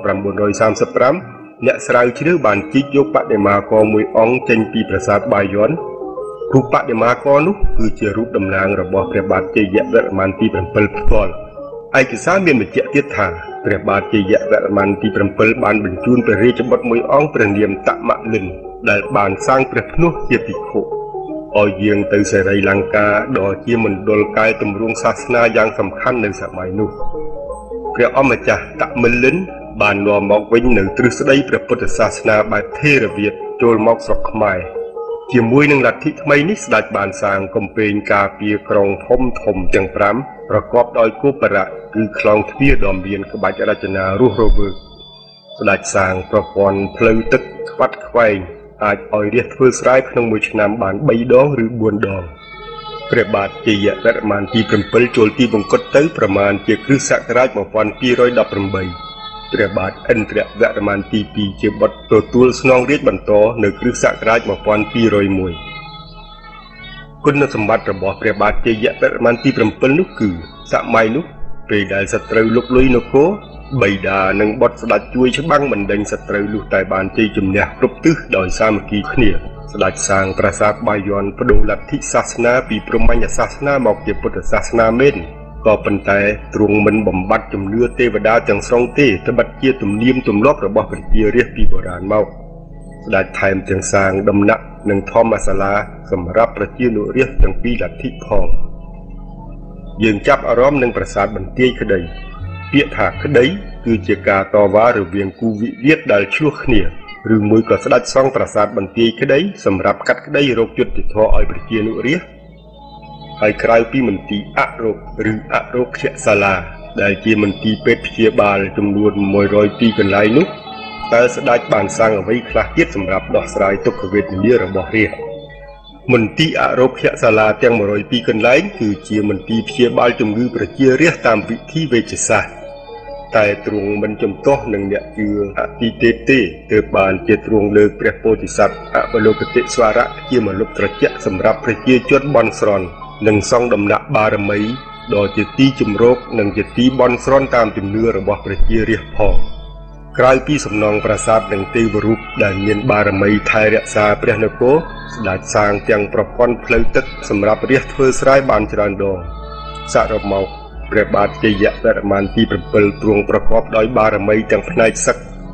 1935អ្នកស្រាវជ្រាវបានជីកយកបដិមាករមួយអង្គចេញពីប្រាសាទបាយ័នរូបបដិមាករនោះគឺជារូបតំណាងរបស់ព្រះបាទជ័យវរ្ម័នទី7ផ្ទាល់ឯកសារមានបញ្ជាក់ទៀតថាព្រះបាទជ័យវរ្ម័នទី7បានបញ្ជូនព្រះរាជបុត្រមួយអង្គព្រះនាមតមលិនដែលបានសាងព្រះភ្នោះជាភិក្ខុឲ្យយាងទៅសេរីលង្កាដ៏ជាមណ្ឌលកែតម្រង់សាសនាយ៉ាងសំខាន់នៅសម័យនោះព្រះអម្ចាស់តមលិនបាននាំមកវិញនៅទ្រឹស្ដីព្រះពុទ្ធសាសនាបែបថេរវាទចូលមកស្រុកខ្មែរជាមួយនឹងលទ្ធិថ្មីនេះស្ដេចបានសាងកំពែងការពារក្រុងធំទាំង5ប្រកបដោយគោបរៈគឺខ្លោងទ្វារដ៏មានក្បាច់រចនារស់រវើកស្ដេចសាងប្រព័ន្ធផ្លូវទឹកខ្វាត់ខ្វែងអាចឲ្យរាជធ្វើស្រែក្នុងមួយឆ្នាំបាន3ដងឬ4ដងព្រះបាទជ័យវរ្ម័នទី7ចូលទីបង្គត់ទៅប្រមាណជាគ្រិស្តសករាជ1218ព្រះបាទឥន្ទ្រវរ្ម័នទី2ជាបុត្រទទួលស្នងរាជបន្តនៅគ្រិស្តសករាជ1201គុណសម្បត្តិរបស់ព្រះបាទជ័យវរ្ម័នទី7នោះគឺសម័យនោះពេលដែលសត្រូវលុកលុយនគរបិតានិងបុត្រស្ដេចជួយច្បាំងបណ្ដេញសត្រូវលុះតែបានជ័យជំនះគ្រប់ទិសដោយសាមគ្គីគ្នាស្ដេចសាងប្រាសាទបាយ័នបដូរលទ្ធិសាសនាពីព្រហ្មញ្ញសាសនាមកជាពុទ្ធសាសនាមែនក៏ប៉ុន្តែទ្រង់មិនបំបត្តិជំនឿទេវតាទាំងស្រុងទេត្បិតជាទំនៀមទម្លាប់របស់ប្រជារាស្ត្រពីបុរាណមកស្ដេចថែមទាំងសាងដំណាក់និងធម្មសាលាសម្រាប់ប្រជានុរាស្ត្រទាំងពីរលទ្ធិផងយើងចាប់អារម្មណ៍នឹងប្រាសាទបន្ទាយក្តីពាក្យថាក្តីគឺជាការតវ៉ារវាងគូវិវាទដែលឆ្លោះគ្នាឬមួយក៏ស្ដេចសង់ប្រាសាទបន្ទាយក្តីសម្រាប់កាត់ក្តីរោគយុត្តិធម៌ឲ្យប្រជានុរាស្ត្រហើយក្រៅពីមន្ទីរអរុកឬអរុក្ខសាលាដែលជាមន្ទីរពេទ្យព្យាបាលចំនួន102កន្លែងនោះតើស្ដេចបានសាងអ្វីខ្លះទៀតសម្រាប់ដោះស្រាយទុក្ខវេទនារបស់រាស្ត្រមន្ទីរអរុក្ខសាលាទាំង102កន្លែងគឺជាមន្ទីរព្យាបាលជំងឺប្រជារាស្ត្រតាមវិធីវេជ្ជសាស្ត្រតែទ្រង់មិនជំទាស់នឹងអ្នកជឿអតិទេពទេទើបបានជាទ្រង់លើកព្រះពោធិសត្វអវលោកកតិស្វរៈជាមលុបត្រជាក់សម្រាប់ប្រជាជនបន់ស្រន់និងសង់ដំណាក់បារមីដ៏ជាទីជំរកនិងជាទីបន់ស្រន់តាមជំនឿរបស់ប្រជារាស្ត្រផងក្រៅពីសំណង់ប្រាសាទនិងទេវរូបដែលមានបារមីថែរក្សាព្រះនគរស្ដេចសាងទាំងប្រព័ន្ធផ្លូវទឹកសម្រាប់រាស្ត្រធ្វើស្រែបានច្រើនដងសរុបមកព្រះបាទជ័យវរ្ម័នទី7ទ្រង់ប្រកបដោយបារមីទាំងផ្នែកសឹក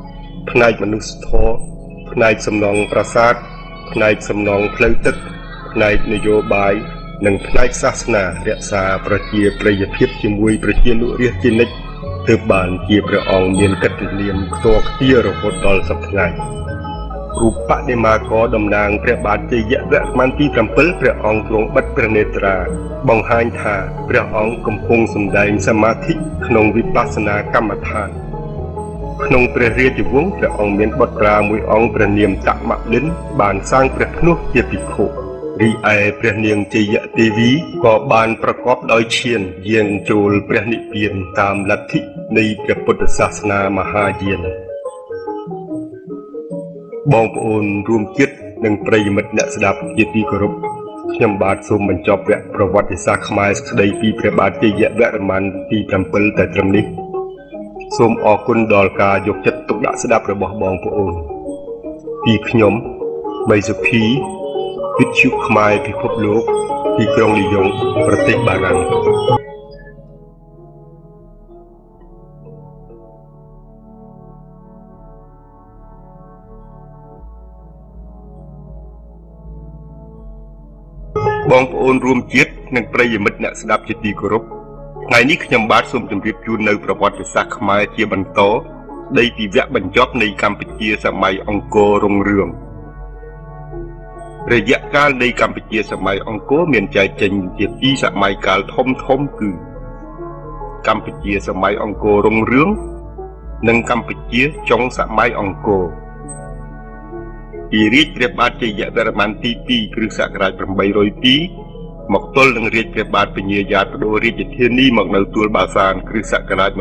ផ្នែកមនុស្សធម៌ផ្នែកសំណង់ប្រាសាទផ្នែកសំណង់ផ្លូវទឹកផ្នែកនយោបាយនិងផ្នែកសាសនារក្សាប្រជាប្រិយភាពជាមួយប្រជានុរាស្ត្រជានិច្ចទើបបានជាព្រះអង្គមានកិត្តិនាមខ្ទាល់ខ្ទាររហូតដល់សព្វថ្ងៃរូបបដិមាករតំណាងព្រះបាទជ័យវរ្ម័នទី7ព្រះអង្គទ្រង់បិទព្រះនេត្រាបង្ហាញថាព្រះអង្គកំពុងសម្ដែងសមាធិក្នុងវិបស្សនាកម្មដ្ឋានក្នុងព្រះរាជវង្សព្រះអង្គមានបុត្រាមួយអង្គព្រះនាមតមលិន្ទបានសាងព្រះភ្នោះជាភិក្ខុរីឯព្រះនាងជ័យទេវីក៏បានប្រកបដោយឈានយាងចូលព្រះនិព្វានតាមលទ្ធិនៃព្រះពុទ្ធសាសនាមហាយានបងប្អូនរួមជាតិនិងប្រិយមិត្តអ្នកស្ដាប់ជាទីគោរពខ្ញុំបាទសូមបញ្ចប់វគ្គប្រវត្តិសាស្ត្រខ្មែរស្ដីពីព្រះបាទជ័យវរ្ម័នទី7តែត្រឹមនេះសូមអរគុណដល់ការយកចិត្តទុកដាក់ស្ដាប់របស់បងប្អូនពីខ្ញុំមីសុភីវិទ្យុខ្មែរពិភពលោកទីក្រុងលីយ៉ុងប្រទេសបារាំងបងប្អូនរួមជាតិនិងប្រិយមិត្តអ្នកស្ដាប់ជាទីគោរពថ្ងៃនេះខ្ញុំបាទសូមជម្រាបជូននៅប្រវត្តិសាស្ត្រខ្មែរជាបន្តស្ដីពីវគ្គបញ្ចប់នៃកម្ពុជាសម័យអង្គររុងរឿងរយៈកាលនៃកម្ពុជាសម័យអង្គរមានចែកចេញជាពីរសម័យកាលធំគឺកម្ពុជាសម័យអង្គររុងរឿងនិងកម្ពុជាចុងសម័យអង្គរពីរាជព្រះបាទជ័យវរ្ម័នទី2គ្រិស្តសករាជ802មកទល់នឹងរាជព្រះបាទពញាយ៉ាតបដូររាជធានីមកនៅទួលបាសានគ្រិស្តសករាជ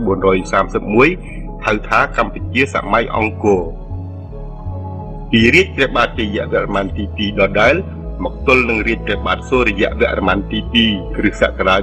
1431ហៅថាកម្ពុជាសម័យអង្គរពីរាជព្រះបាទជ័យវរ្ម័នទី2ដដែលមកទល់នឹងរាជព្រះបាទសូរ្យវរ្ម័នទី2គ្រិស្តសករាជ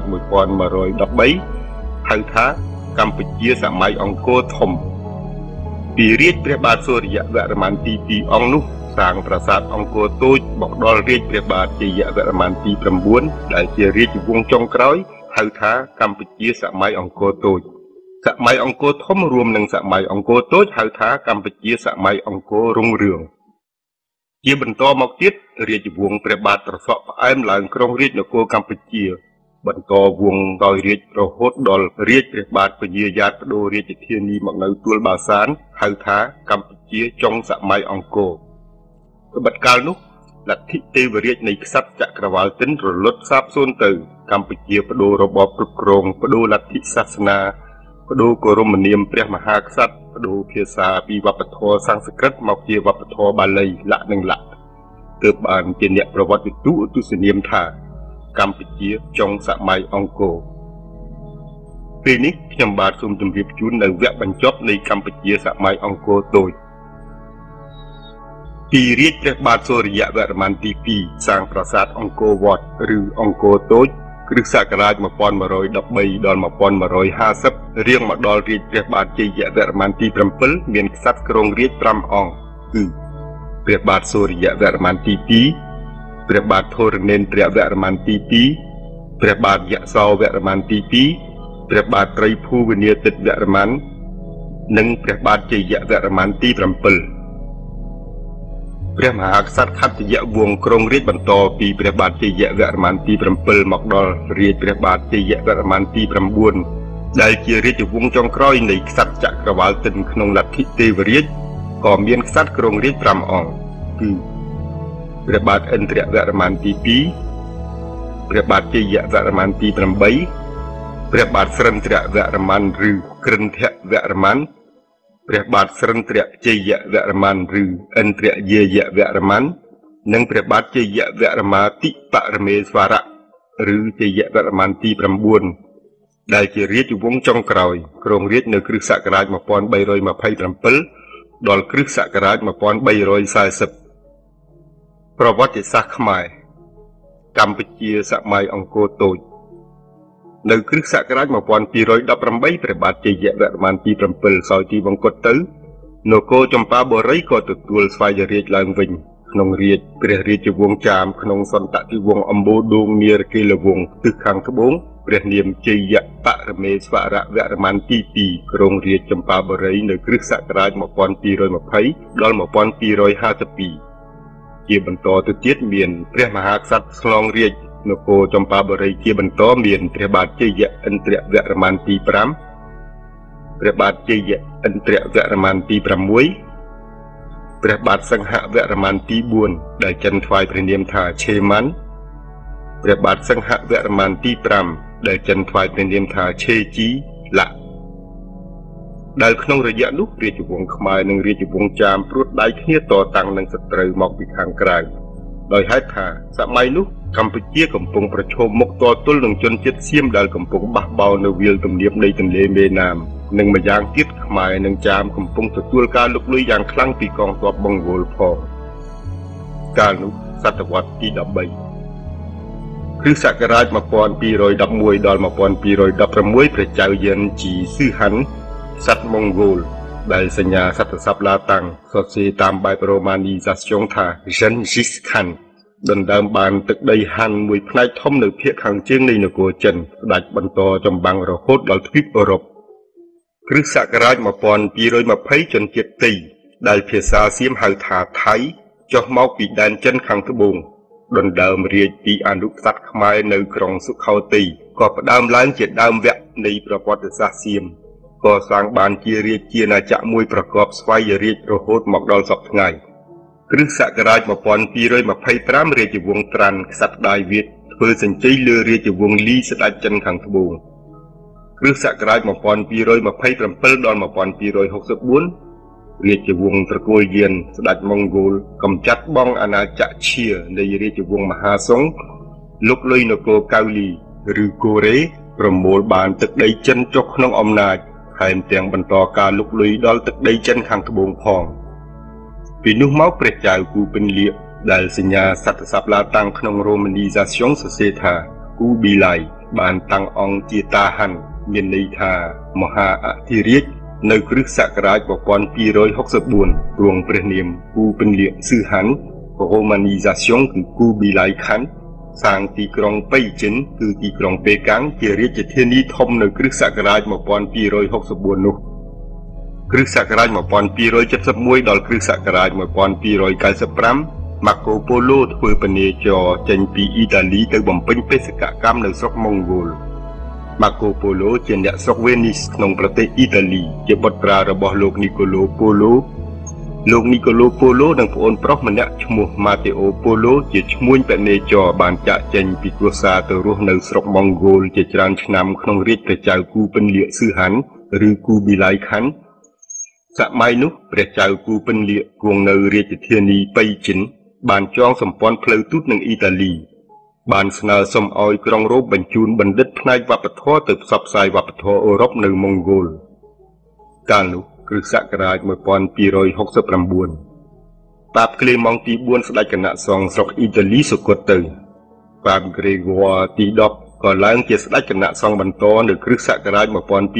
1113ហៅថាកម្ពុជាសម័យអង្គរធំពីរាជព្រះបាទសូរ្យវរ្ម័នទី2អង្គនោះសាងប្រាសាទអង្គរតូចមកដល់រាជព្រះបាទជ័យវរ្ម័នទី9ដែលជារាជវង្សចុងក្រោយហៅថាកម្ពុជាសម័យអង្គរតូចសម័យអង្គរធំរួមនឹងសម័យអង្គរតូចហៅថាកម្ពុជាសម័យអង្គររុងរឿងជាបន្តមកទៀតរាជវង្សព្រះបាទត្រសក់ផ្អែមឡើងក្រុងរាជនគរកម្ពុជាបន្តវង្សដោយរាជរហូតដល់រាជព្រះបាទពញាយ៉ាតបដូររាជធានីមកនៅទួលបាសានហៅថាកម្ពុជាចុងសម័យអង្គរត្បិតកាលនោះលទ្ធិទេវរាជនៃក្សត្រចក្រវាឡទិនរលត់សាបសូន្យទៅកម្ពុជាបដូររបបគ្រប់គ្រងបដូរលទ្ធិសាសនាបដូរគោរមនាមព្រះមហាក្សត្របដូរភាសាពីវប្បធម៌សំស្ក្រឹតមកជាវប្បធម៌បាលីលក្ខនឹងលក្ខទើបបានជាអ្នកប្រវត្តិវិទូឧទ្ទិសនាមថាកម្ពុជាចុងសម័យអង្គរពេលនេះខ្ញុំបាទសូមជម្រាបជូននៅវគ្គបញ្ចប់នៃកម្ពុជាសម័យអង្គរតូចពីរាជព្រះបាទសូរ្យវរ្ម័នទី2សាងប្រាសាទអង្គរវត្តឬអង្គរតូចគ្រិស្តសករាជ1113ដល់1150រៀងមកដល់រាជព្រះបាទជ័យវរ្ម័នទី7មានក្សត្រគ្រងរាជ5អង្គគឺព្រះបាទសូរ្យវរ្ម័នទី2ព្រះបាទធរណេនទ្រវរ្ម័នទី2ព្រះបាទយសោវរ្ម័នទី2ព្រះបាទត្រីភូវនាទិត្យវរ្ម័ននិងព្រះបាទជ័យវរ្ម័នទី7ព្រះមហាក្សត្រខត្តយវង្សគ្រងរាជបន្តពីព្រះបាទជ័យវរ្ម័នទី7មកដល់រាជព្រះបាទជ័យវរ្ម័នទី9ដែលជារាជវង្សចុងក្រោយនៃក្សត្រចក្រវាឡទិនក្នុងលទ្ធិទេវរាជក៏មានក្សត្រគ្រងរាជ5អង្គគឺព្រះបាទឥន្ទ្រវរ្ម័នទី2ព្រះបាទជ័យវរ្ម័នទី8ព្រះបាទស្រិន្ទ្រវរ្ម័នឬក្រិនធវរ្ម័នព្រះបាទស្រិន្ទ្រជ័យវរ្ម័នឬឥន្ទ្រយាយវរ្ម័ននិងព្រះបាទជ័យវរ្មាតិបរមេស្វរៈឬជ័យវរ្ម័នទី9ដែលជារាជវង្សចុងក្រោយគ្រងរាជនៅគ្រិស្តសករាជ1327ដល់គ្រិស្តសករាជ1340ប្រវត្តិសាស្ត្រខ្មែរកម្ពុជាសម័យអង្គរតូចនៅគ្រិស្តសករាជ1218ព្រះបាទជ័យវរ្ម័នទី7សោយទីវង្គតទៅនគរចម្ប៉ាបុរីក៏ទទួលស្វ័យរាជ្យឡើងវិញក្នុងរាជព្រះរាជវង្សចាមក្នុងសន្តតិវង្សអំបូរដងនារគិលវង្សទិសខាងត្បូងព្រះនាមជ័យបរមេស្វរវរ្ម័នទី2ក្រុងរាជចម្ប៉ាបុរីនៅគ្រិស្តសករាជ1220ដល់1252ជាបន្តទៅទៀតមានព្រះមហាក្សត្រឆ្លងរាជនគរចម្ប៉ាបុរីជាបន្តមានព្រះបាទជ័យឥន្ទ្រវរ្ម័នទី5ព្រះបាទជ័យឥន្ទ្រវរ្ម័នទី6ព្រះបាទសង្ហវរ្ម័នទី4ដែលចិនថ្វាយព្រះនាមថាឆេម៉ាន់ព្រះបាទសង្ហវរ្ម័នទី5ដែលចិនថ្វាយព្រះនាមថាឆេជីឡាដែលក្នុងរយៈនោះរាជវង្សខ្មែរនិងរាជវង្សចាមព្រួតដៃគ្នាតតាំងនឹងសត្រូវមកពីខាងក្រៅដោយហេតុថាសម័យនោះកម្ពុជាកំពុងប្រឈមមុខតទល់នឹងជនជាតិសៀមដែលកំពុងបះបោរនៅវាលទំនាបនៃទន្លេមេណាមនិងម្យ៉ាងទៀតខ្មែរនិងចាមកំពុងទទួលការលុកលុយយ៉ាងខ្លាំងពីកងទ័ពម៉ុងហ្គោលផងកាលនោះសតវត្សទី13គ្រិស្តសករាជ1211ដល់1216ព្រះចៅយិនជីស៊ឺហាន់សត្វម៉ុងហ្គោលដែលសញ្ញាសត្វស័ព្ទឡាតាំងសរសេរតាមបែបរ៉ូម៉ានីហ្សាស្យ៉ុងថាចិនជីសខាន់ដណ្ដើមបានទឹកដីហាន់មួយផ្នែកធំនៅភាគខាងជើងនៃនគរចិនស្ដេចបន្តចម្បាំងរហូតដល់ទ្វីបអឺរ៉ុបគ្រិស្តសករាជ1220ជនជាតិតីដែលភាសាសៀមហៅថាថៃចុះមកពីដែនចិនខាងត្បូងដណ្ដើមរាជពីអនុក្សត្រខ្មែរនៅក្រុងសុខោទ័យក៏ផ្ដើមឡើងជាដើមវគ្គនៃប្រវត្តិសាស្ត្រសៀមកសាងបានជារាជាណាចក្រមួយប្រកបស្វ័យរាជរហូតមកដល់សព្វថ្ងៃគ្រិស្តសករាជ1225រាជវង្សត្រាន់ក្សត្រដាយវៀតធ្វើសញ្ជ័យលើរាជវង្សលីស្ដេចចិនខាងត្បូងគ្រិស្តសករាជ1227ដល់1264រាជវង្សត្រកូលយានស្ដេចម៉ុងហ្គោលកំចាត់បងអាណាចក្រឈៀនៃរាជវង្សមហាសុងលុកលុយនគរកៅលីឬកូរ៉េប្រមូលបានទឹកដីចិនចុះក្នុងអំណាចថែមទាំងបន្តការលុកលុយដល់ទឹកដីចិនខាងត្បូងផងពីនោះមកព្រះចៅគូពិនលៀកដែលសញ្ញាសត្វស័ព្ទឡាតាំងក្នុងរ៉ូម៉ានីហ្សាស្យ៉ុងសរសេរថាគូប៊ីឡៃបានតាំងអង្គជាតាហាន់មានន័យថាមហាអធិរាជនៅគ្រិស្តសករាជ1264ទ្រង់ព្រះនាមគូពិនលៀកស៊ឺហាន់រ៉ូម៉ានីហ្សាស្យ៉ុងគឺគូប៊ីឡៃខាន់សាងទីក្រុងប៉ៃជិនគឺទីក្រុងប៉េកាំងជារាជធានីធំនៅគ្រិស្តសករាជ1264នោះគ្រិស្តសករាជ1271ដល់គ្រិស្តសករាជ1295ម៉ាកូប៉ូឡូធ្វើពនេចរចេញពីអ៊ីតាលីទៅបំពេញបេសកកម្មនៅស្រុកម៉ុងហ្គោលម៉ាកូប៉ូឡូជាអ្នកស្រុកវេនីសក្នុងប្រទេសអ៊ីតាលីជាបុត្រារបស់លោកនីកូឡូប៉ូឡូលោកនីកូឡូប៉ូឡូនិងប្អូនប្រុសម្នាក់ឈ្មោះម៉ាតេអូប៉ូឡូជាឈ្មួញបនេចរបានចាក់ចេញពីគ្រួសារទៅរស់នៅស្រុកម៉ុងហ្គោលជាច្រើនឆ្នាំក្នុងរាជព្រះចៅគូពិនលៀកស៊ឺហាន់ឬគូប៊ីឡៃខាន់សម័យនោះព្រះចៅគូពិនលៀកគង់នៅរាជធានីប៉ៃជិនបានចងសម្ព័ន្ធផ្លូវទូតនឹងអ៊ីតាលីបានស្នើសុំឲ្យក្រុងរ៉ូមបញ្ជូនបណ្ឌិតផ្នែកវប្បធម៌ទៅផ្សព្វផ្សាយវប្បធម៌អឺរ៉ុបនៅម៉ុងហ្គោលកាលនោះគ្រិស្តសករាជ1269បាបក្លេម៉ង់ទី4ស្ដេចគណៈសង្ឃស្រុកអ៊ីតាលីសុគតទៅបាបក្រេហ្គ័រទី10ក៏ឡើងជាស្ដេចគណៈសង្ឃបន្តនៅគ្រិស្តសករាជ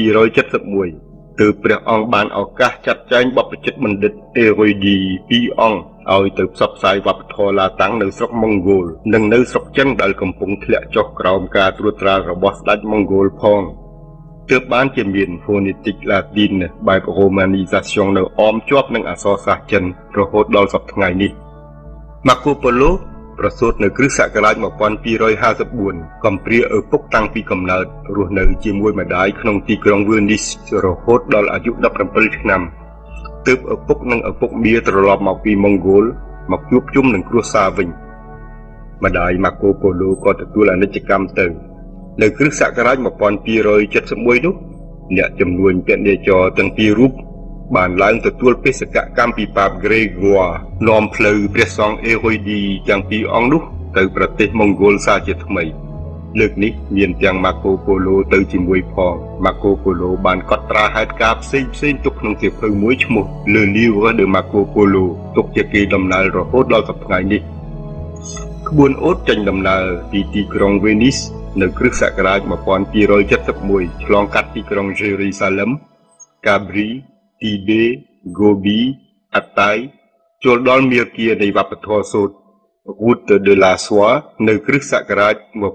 1271ទើបព្រះអង្គបានឱកាសចាត់ចែងបព្វជិតបណ្ឌិតអេរុយឌី2អង្គឲ្យទៅផ្សព្វផ្សាយវប្បធម៌ឡាតាំងនៅស្រុកម៉ុងហ្គោលនិងនៅស្រុកចិនដែលកំពុងធ្លាក់ចុះក្រោមការត្រួតត្រារបស់ស្ដេចម៉ុងហ្គោលផងទើបបានជាមានហ្វូនេតិកឡាទីនបែបរ៉ូម៉ានីហ្សាស្យ៉ុងនៅអមជាប់នឹងអក្សរសាស្ត្រចិនរហូតដល់សព្វថ្ងៃនេះម៉ាកូប៉ូឡូប្រសូតនៅគ្រិស្តសករាជ1254កំព្រាឪពុកតាំងពីកំណើតរស់នៅជាមួយម្ដាយក្នុងទីក្រុងវឺនីសរហូតដល់អាយុ17ឆ្នាំទើបឪពុកនិងឪពុកមាត្រឡប់មកពីម៉ុងហ្គោលមកជួបជុំនឹងគ្រួសារវិញម្ដាយម៉ាកូប៉ូឡូក៏ទទួលអនិច្ចកម្មទៅនៅគ្រិស្តសករាជ1271នោះអ្នកចំនួនពនេចរទាំងពីររូបបានឡើងទទួលបេសកកម្មពីបាបក្រេហ្គ័រនាំផ្លូវព្រះសង្ឃអេរុយឌីទាំងពីរអង្គនោះទៅប្រទេសម៉ុងហ្គោលសាជាថ្មីលើកនេះមានទាំងម៉ាកូប៉ូឡូទៅជាមួយផងម៉ាកូប៉ូឡូបានកត់ត្រាហេតុការណ៍ផ្សេងទុកក្នុងសៀវភៅមួយឈ្មោះ Le Livre de Marco Polo ទុកជាកេរដំណែលរហូតដល់សព្វថ្ងៃនេះក្បួនអូតចេញដំណើរពីទីក្រុងវេនីសនៅគ្រិស្តសករាជ1271ឆ្លងកាត់ទីក្រុងយេរូសាឡឹមកាប្រីទីបេហ្គូប៊ីអាតៃចូលដល់មាគ៌ានៃវប្បធម៌សូត្រ Route de la Soie នៅគ្រិស្តសករាជ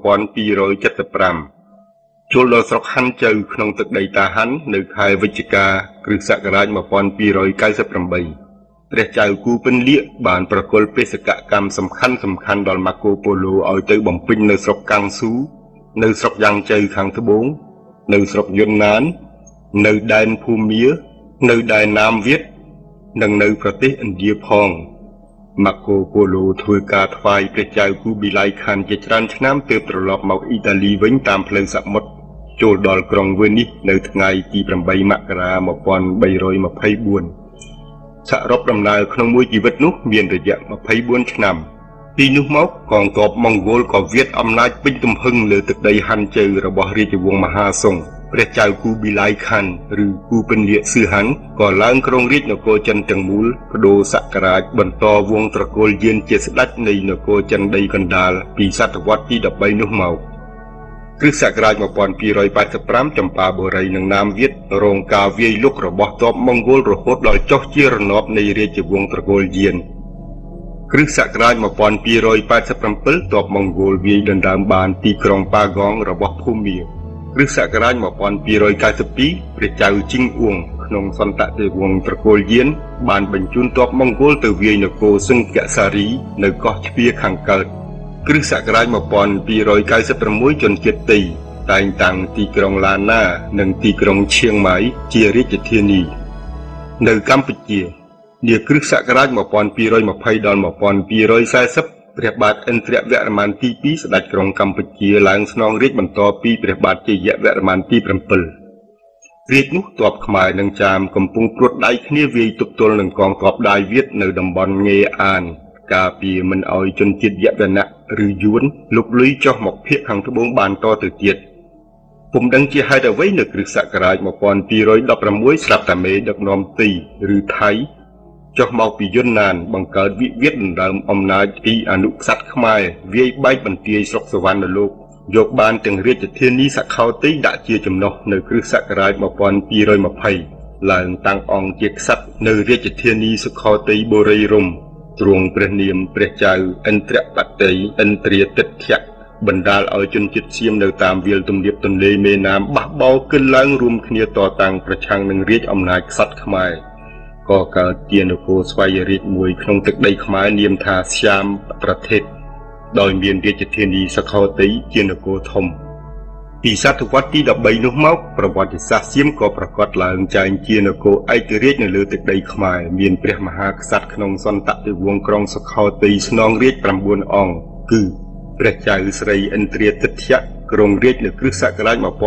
1275 ចូលដល់ស្រុកហាន់ជៅក្នុងទឹកដីតាហាន់នៅខែវិច្ឆិកា គ្រិស្តសករាជ 1298 ព្រះចៅគូពិនលៀកបានប្រគល់បេសកកម្មសំខាន់ដល់ម៉ាកូប៉ូឡូឲ្យទៅបំពេញនៅស្រុកកាំងស៊ូ នៅស្រុកយ៉ាងជៅខាងត្បូង នៅស្រុកយុនណាន នៅដែនភូមា នៅដែនណាមវៀត និងនៅប្រទេសឥណ្ឌាផងម៉ាកូប៉ូឡូធ្វើការថ្វាយព្រះចៅគូប៊ីឡៃខានជាច្រើនឆ្នាំទើបត្រឡប់មកអ៊ីតាលីវិញតាមផ្លូវសមុទ្រចូលដល់ក្រុងវេនីសនៅថ្ងៃទី8មករា 1324 សរុបដំណើរក្នុងមួយជីវិតនោះមានរយៈ24ឆ្នាំ ពីនោះមកកងទ័ពម៉ុងហ្គោលក៏វាតអំណាចពេញទំហឹងលើទឹកដីហាន់ជៅរបស់រាជវង្សមហាសុង ព្រះចៅគូប៊ីឡៃខានឬគូពិនលៀកស៊ឺហាន់ក៏ឡើងគ្រងរាជនគរចិនទាំងមូលបដូរសក្ការៈបន្តវង្សត្រកូលយានជាស្ដេចនៃនគរចិនដីកណ្ដាលពីសតវត្សទី13នោះមកគ្រិស្តសករាជ 1285 ចម្ប៉ាបុរីនិងណាមវៀតរងការវាយលុករបស់ទ័ពម៉ុងហ្គោលរហូតដល់ចុះជារណបនៃរាជវង្សត្រកូលយាន គ្រិស្តសករាជ 1287 ទ័ពម៉ុងហ្គោលវាយដណ្ដើមបានទីក្រុងប៉ាហ្គងរបស់ភូមា គ្រិស្តសករាជ 1292 ព្រះចៅជីងអ៊ួងក្នុងសន្តតិវង្សត្រកូលយានបានបញ្ជូនទ័ពម៉ុងហ្គោលទៅវាយនគរសឹងកសារីនៅកោះជ្វាខាងកើត គ្រិស្តសករាជ 1296 ជនជាតិតីតែងតាំងទីក្រុងឡាណានិងទីក្រុងឈៀងម៉ៃជារាជធានីនៅកម្ពុជានាគ្រិស្តសករាជ 1220 ដល់ 1240 ព្រះបាទឥន្ទ្រវរ្ម័នទី 2 ស្ដេចក្រុងកម្ពុជាឡើងស្នងរាជបន្តពីព្រះបាទជយវរ្ម័នទី 7 រាជនោះទ័ពខ្មែរនិងចាមកំពុងព្រួតដៃគ្នាវាយទប់ទល់នឹងកងទ័ពដាយវៀតនៅតំបន់ងេអានការពារមិនឲ្យជនជាតិយវណៈឬយួនលុកលុយចុះមកភៀកខាងត្បូងបានតទៅទៀតពុំដឹងជាហេតុអ្វីនៅគ្រិស្តសករាជ 1216 ស្រាប់តែមេដឹកនាំទីឬថៃចុះមកពីយុនណានបង្កើតវិវាទដណ្ដើមអំណាចពីអនុក្សត្រខ្មែរវាយបែកបន្ទាយស្រុកសវណ្ណលោកយកបានទាំងរាជធានីសខោទ័យដាក់ជាចំណុះនៅគ្រិស្តសករាជ 1220 ឡើងតាំងអង្គជាក្សត្រនៅរាជធានីសុខោទ័យបូរីរំទ្រង់ព្រះនាមព្រះចៅឥន្ទ្របតីឥន្ទ្រាទិដ្ឋៈបណ្ដាលឲ្យជនជាតិសៀមនៅតាមវាលទំនាបទន្លេមេណាមបះបោរគិលឡើងរួមគ្នាតតាំងប្រឆាំងនឹងរាជអំណាចក្សត្រខ្មែរក៏កើតជានគរស្វ័យរាជមួយក្នុងទឹកដីខ្មែរនាមថាស្យាមប្រទេសដោយមានរាជធានីសខោទ័យជានគរធំពីសតវត្សទី 13 នោះមកប្រវត្តិសាស្ត្រសៀមក៏ប្រកាសឡើងចែងជានគរឯករាជ្យនៅលើទឹកដីខ្មែរមានព្រះមហាក្សត្រក្នុងសន្តតិវង្សក្រុងសខោទ័យស្នងរាជ 9 អង្គគឺព្រះចៅស្រីឥន្ទ្រាទិដ្ឋៈគ្រងរាជនៅគ្រិស្តសករាជ 1249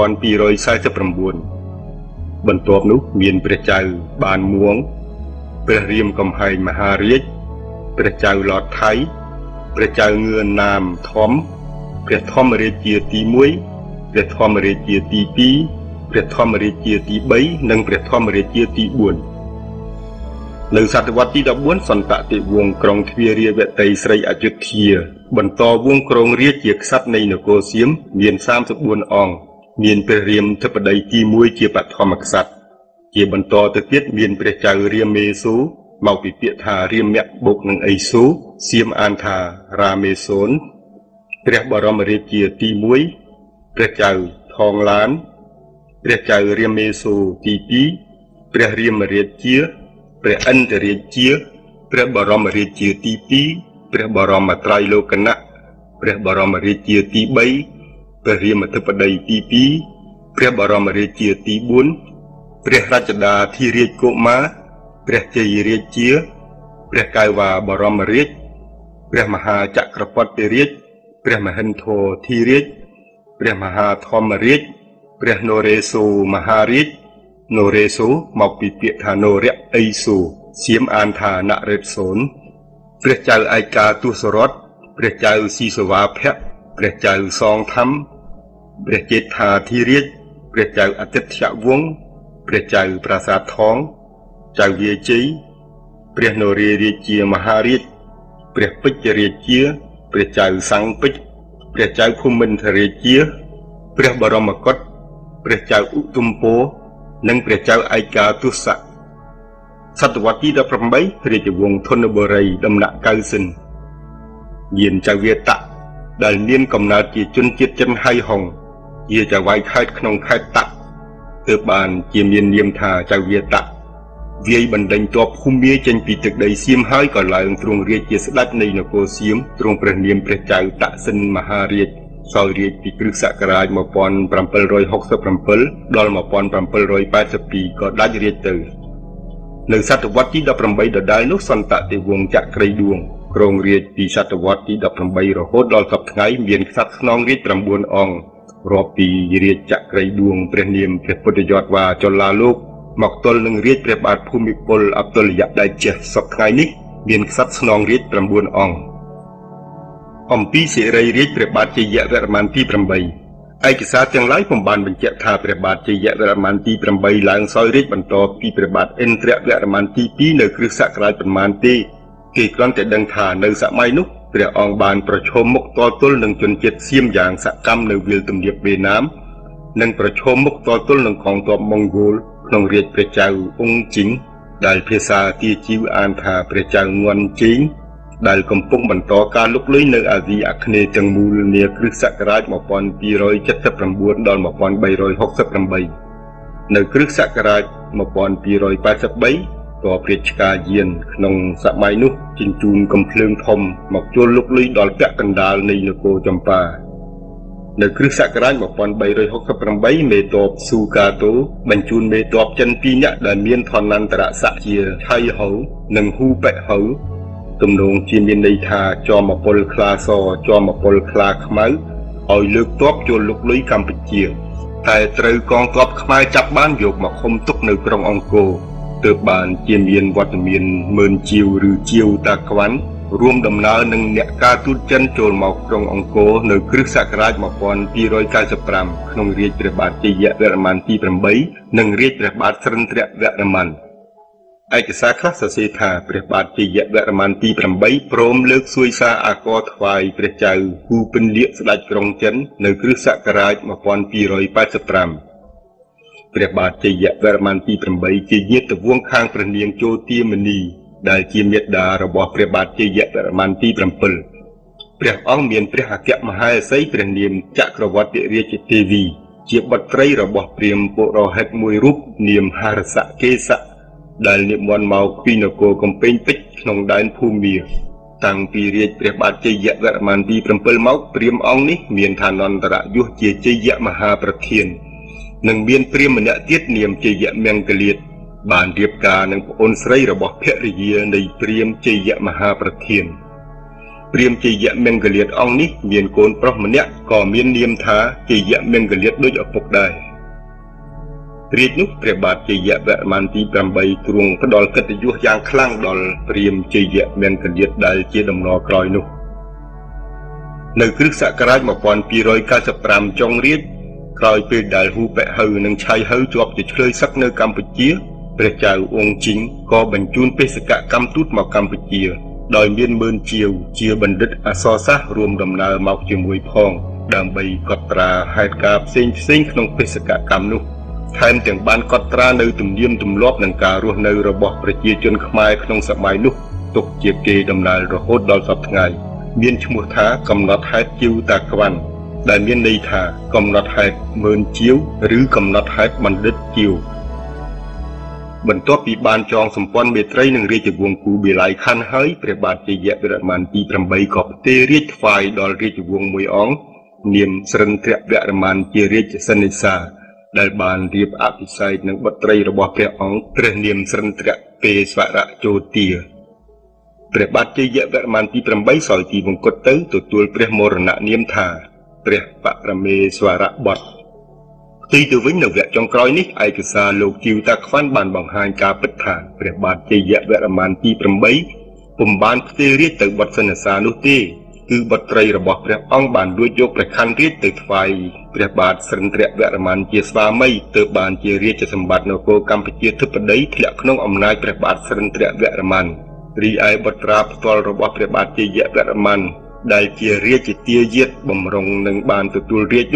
បន្ទាប់នោះមានព្រះចៅបានមួងព្រះរាមកំហែងមហារាជព្រះចៅឡតថៃព្រះចៅងឿនណាមធំព្រះធម្មរាជាទី 1 ព្រះធម្មរាជាទី 2 ព្រះធម្មរាជាទី 3 និងព្រះធម្មរាជាទី 4 នៅសតវត្សទី 14 សន្តតិវង្សក្រុងទ្វារាវតីស្រីអយុធ្យាបន្តវង្សគ្រងរាជជាក្សត្រនៃនគរសៀមមាន 34 អង្គមានព្រះរាមធិបតីទី 1 ជាបឋមក្សត្រជាបន្តទៅទៀតមានព្រះចៅរាមេសូមកពីពាក្យថារាមៈបុកនឹងអីសូសៀមអានថារាមេសូនព្រះបរមរាជាទី 1 ព្រះចៅថងឡានព្រះចៅរាមេសូទី 2 ព្រះរាមរាជាព្រះឥន្ទ្ររាជាព្រះបរមរាជាទី 2 ព្រះបរមត្រៃលោកនៈព្រះបរមរាជាទី 3 ព្រះរាមធិបតីទី 2 ព្រះបរមរាជាទី 4 ព្រះរាជដាធិរាជកុមារព្រះជ័យរាជាព្រះកែវ៉ាបរមរាជព្រះមហាចក្រពត្តិរាជព្រះមហិន្ទោធិរាជព្រះមហាធម្មរាជព្រះនរេសូមហារាជនរេសូមកពីពាក្យថានរៈអីសូសៀមអានថានរេសូនព្រះចៅឯកាទុសរតព្រះចៅស៊ីសវ៉ាភៈព្រះចៅសងធម្មព្រះចេតាធិរាជព្រះចៅអតិថយវង្សព្រះចៅប្រាសាទថងចៅវាជ័យព្រះនរារាជាមហារាជព្រះពេជ្ជរាជាព្រះចៅសង្ឃពេជ្ជព្រះចៅភូមិន្ទរាជាព្រះបរមកុដព្រះចៅឧទុមពោនិងព្រះចៅឯកាទុសៈសតវត្សទី18រាជវង្សធនបុរីដំណាក់កៅសិនយានចៅវាតៈដែលមានកំណើតជាជនជាតិចិនហៃហុងជាចៅហ្វាយខេត្តក្នុងខេត្តតាក់ទើបបានជាមាននាមថាចៅវាតៈវាយបណ្ដេញទ័ពភូមាចេញពីទឹកដីសៀមហើយក៏ឡើងទ្រង់រាជ្យជាស្ដេចនៃនគរសៀមទ្រង់ព្រះនាមព្រះចៅតាក់សិនមហារាជសោយរាជពីគ្រិស្តសករាជ1767ដល់1782ក៏ដាច់រាជទៅនៅសតវត្សទី18ដដែលនោះសន្តតិវង្សចក្រីឌួងគ្រងរាជពីសតវត្សទី18រហូតដល់សព្វថ្ងៃមានក្សត្រស្នងរាជ9អង្គរាប់ពីរាជចក្រីឌួងព្រះនាមព្រះពុទ្ធយត្តវាចលឡាលោកមកទល់នឹងរាជព្រះបាទភូមិពលអតុលយៈដែលជាសព្វថ្ងៃនេះមានក្សត្រស្នងរាជ9អង្គអំពីសិរីរាជព្រះបាទជយវរ្ម័នទី8ឯកសារទាំងឡាយពុំបានបញ្ជាក់ថាព្រះបាទជយវរ្ម័នទី8ឡើងសោយរាជបន្តពីព្រះបាទឥន្ទ្រវរ្ម័នទី2នៅគ្រិស្តសករាជប៉ុន្មានទេគេគ្រាន់តែដឹងថានៅសម័យនោះព្រះអង្គបានប្រឈមមុខតទល់នឹងជនជាតិសៀមយ៉ាងសកម្មនៅវាលទំនាបវៀតណាមនិងប្រឈមមុខតទល់នឹងកងទ័ពម៉ុងហ្គោលក្នុងរាជព្រះចៅអ៊ុងជីងដែលភាសាទាជីវអានថាព្រះចៅងួនជីងដែលកំពុងបន្តការលុកលុយនៅអាស៊ីអាគ្នេយ៍ទាំងមូលនាគ្រិស្តសករាជ1279ដល់1368នៅគ្រិស្តសករាជ1283តបរាជការយានក្នុងសម័យនោះជញ្ជូនកំភ្លើងធំមកជួលលុកលុយដល់ពាក់កណ្ដាលនៃនគរចម្ប៉ានៅគ្រិស្តសករាជ1368មេទ័ពស៊ូកាតូបញ្ជូនមេទ័ពចិន2នាក់ដែលមានឋានន្តរស័ក្តិជាថៃហៅនិងហ៊ូប៉ែហៅទំនងជាមានន័យថាចមពលខ្លាសចមពលខ្លាខ្មៅឲ្យលើកទ័ពចូលលុកលុយកម្ពុជាតែត្រូវកងទ័ពខ្មែរចាប់បានយកមកឃុំទុកនៅក្រុងអង្គរទើបបានជាមានវត្តមានម៉ឺនជាវឬជាវតាក្វាន់រួមដំណើរនឹងអ្នកការទូតចិនចូលមកក្រុងអង្គរនៅគ្រិស្តសករាជ1295ក្នុងរាជព្រះបាទជយវរ្ម័នទី8និងរាជព្រះបាទស្រិន្ទ្រវរ្ម័នឯកសារខ្លះសរសេរថាព្រះបាទជយវរ្ម័នទី8ព្រមលើកសួយសារអាករថ្វាយព្រះចៅហ៊ូពិនលៀកស្ដេចក្រុងចិននៅគ្រិស្តសករាជ1285ព្រះបាទជយវរ្ម័នទី8ជាញាតិវង្សខាងព្រះនាងជោទាមនីដែលជាមាតារបស់ព្រះបាទជយវរ្ម័នទី7ព្រះអង្គមានព្រះអគ្គមហេសីព្រះនាមចក្រវត្តិរាជទេវីជាបុត្រីរបស់ព្រាហ្មណ៍ពុរោហិតមួយរូបនាមហរសកេសៈដែលនិមន្តមកពីនគរកំពែងពេជ្រក្នុងដែនភូមាតាំងពីរាជព្រះបាទជយវរ្ម័នទី7មកព្រាហ្មណ៍អង្គនេះមានឋានន្តរយុសជាជយមហាប្រធាននិងមានព្រាហ្មណ៍ម្នាក់ទៀតនាមជយមង្គលាតបានរៀបការនឹងប្អូនស្រីរបស់ភរិយានៃព្រាហ្មណ៍ជយមហាប្រធានព្រាហ្មណ៍ជយមង្គលាតអង្គនេះមានកូនប្រុសម្នាក់ក៏មាននាមថាជយមង្គលាតដូចឪពុកដែររាជនោះព្រះបាទជយវរ្ម័នទី8ទ្រង់ផ្ដល់កិត្តិយសយ៉ាងខ្លាំងដល់ព្រាហ្មណ៍ជយមង្គលាតដែលជាដំណរក្រោយនោះនៅគ្រិស្តសករាជ1295ចុងរាជក្រោយពេលដែលហ៊ូប៉ែហៅនិងឆៃហៅជាប់ជាឆ្លើយសឹកនៅកម្ពុជាព្រះចៅអ៊ុងជីងក៏បញ្ជូនបេសកកម្មទូតមកកម្ពុជាដោយមានម៉ឺនជាវជាបណ្ឌិតអក្សរសាស្ត្ររួមដំណើរមកជាមួយផងដើម្បីកត់ត្រាហេតុការណ៍ផ្សេងក្នុងបេសកកម្មនោះថែមទាំងបានកត់ត្រានៅទំនៀមទម្លាប់និងការរស់នៅរបស់ប្រជាជនខ្មែរក្នុងសម័យនោះទុកជាគេដំណើររហូតដល់សព្វថ្ងៃមានឈ្មោះថាកំណត់ហេតុជាវតាក្វាន់ដែលមានន័យថាកំណត់ហេតុម៉ឺនជាវឬកំណត់ហេតុបណ្ឌិតជាវបន្ទាប់ពីបានចងសម្ព័ន្ធមេត្រីនឹងរាជវង្សគូបេឡៃខ័ណ្ឌហើយព្រះបាទជយវរ្ម័នទី8ក៏ផ្ទេររាជថ្វាយដល់រាជវង្សមួយអង្គនាមស្រិន្ទ្រវរ្ម័នជារាជសិនិសាដែលបានរៀបអភិសេកនឹងបុត្រីរបស់ព្រះអង្គព្រះនាមស្រិន្ទ្រពេស្វរជោទាព្រះបាទជយវរ្ម័នទី8សោយទីវង្គតទៅទទួលព្រះមរណនាមថាព្រះបរមេស្វរបុត្រទីទៅវិញនៅវគ្គចុងក្រោយនេះឯកសារលោកជីវតាខ្វាន់បានបង្ហាញការពិតថាព្រះបាទជយវរ្ម័នទី8ពុំបានផ្ទេររាជទៅបុត្រសិនសានោះទេគឺបុត្រីរបស់ព្រះអង្គបានលួចយកព្រះខ័នរាជទៅថ្វាយព្រះបាទស្រិន្ទ្រវរ្ម័នជាស្វាមីទើបបានជារាជសម្បត្តិនគរកម្ពុជាធិបតីធ្លាក់ក្នុងអំណាចព្រះបាទស្រិន្ទ្រវរ្ម័នរីឯបុត្រាផ្ទាល់របស់ព្រះបាទជយវរ្ម័នដែលជារាជទាយាទបំរុងនឹងបានទទួលរាជនោះ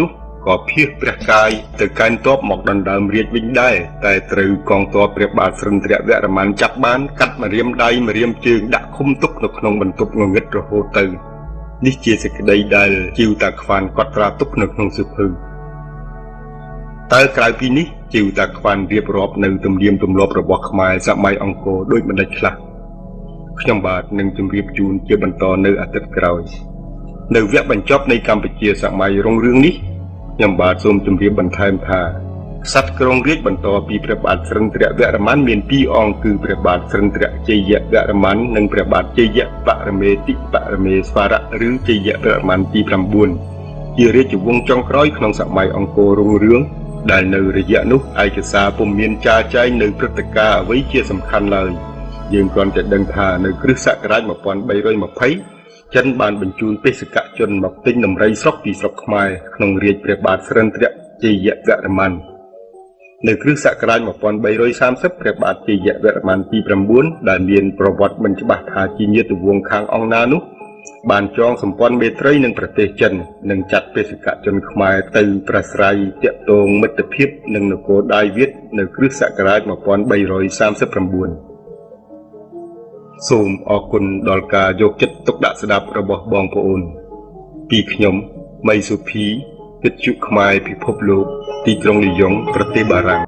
ក៏ភៀសព្រះកាយទៅកាន់ទ័ពមកដណ្ដើមរាជវិញដែរតែត្រូវកងទ័ពព្រះបាទស្រិន្ទ្រវរ្ម័នចាប់បានកាត់ម្រាមដៃម្រាមជើងដាក់ឃុំទុកនៅក្នុងបន្ទប់ងងឹតរហូតទៅនេះជាសេចក្តីដែលជីវតាខ្វានគាត់ត្រាទុកនៅក្នុងសៀវភៅតើក្រៅពីនេះជីវតាខ្វានរៀបរាប់នៅទំនៀមទម្លាប់របស់ខ្មែរសម័យអង្គរដូចម្តេចខ្លះខ្ញុំបាទនឹងជម្រាបជូនជាបន្តនៅអាទិត្យក្រោយនៅវគ្គបញ្ចប់នៃកម្ពុជាសម័យរុងរឿងនេះខ្ញុំបាទសូមជម្រាបបន្ថែមថាក្សត្រគ្រងរាជ្យបន្តពីព្រះបាទស្រិន្ទ្រវរ្ម័នមាន2អង្គគឺព្រះបាទស្រិន្ទ្រជ័យវរ្ម័ននិងព្រះបាទជ័យបរមេតិបរមេស្វរៈឬជ័យវរ្ម័នទី9ជារាជវង្សចុងក្រោយក្នុងសម័យអង្គររុងរឿងដែលនៅរយៈនោះឯកសារពុំមានចារចែងនៅព្រឹត្តិការណ៍អ្វីជាសំខាន់ឡើយយើងគ្រាន់តែដឹងថានៅគ្រិស្តសករាជ1320ចិនបានបញ្ជូនបេសកជនមកទិញដំរីស្រុកពីស្រុកខ្មែរក្នុងរាជព្រះបាទស្រិន្ទ្រជ័យវរ្ម័ននៅគ្រិស្តសករាជ1330ព្រះបាទជ័យវរ្ម័នទី9ដែលមានប្រវត្តិមិនច្បាស់ថាជាញាតិវង្សខាងអង្គណានោះបានចងសម្ព័ន្ធមេត្រីនឹងប្រទេសចិននិងចាត់បេសកជនខ្មែរទៅប្រស្រ័យទាក់ទងមិត្តភាពនឹងនគរដាយវៀតនៅគ្រិស្តសករាជ1339សូមអរគុណដល់ការយកចិត្តទុកដាក់ស្ដាប់របស់បងប្អូនពីខ្ញុំមីសុភីវិទ្យុខ្មែរពិភពលោកទីក្រុងលីយ៉ុងប្រទេសបារាំង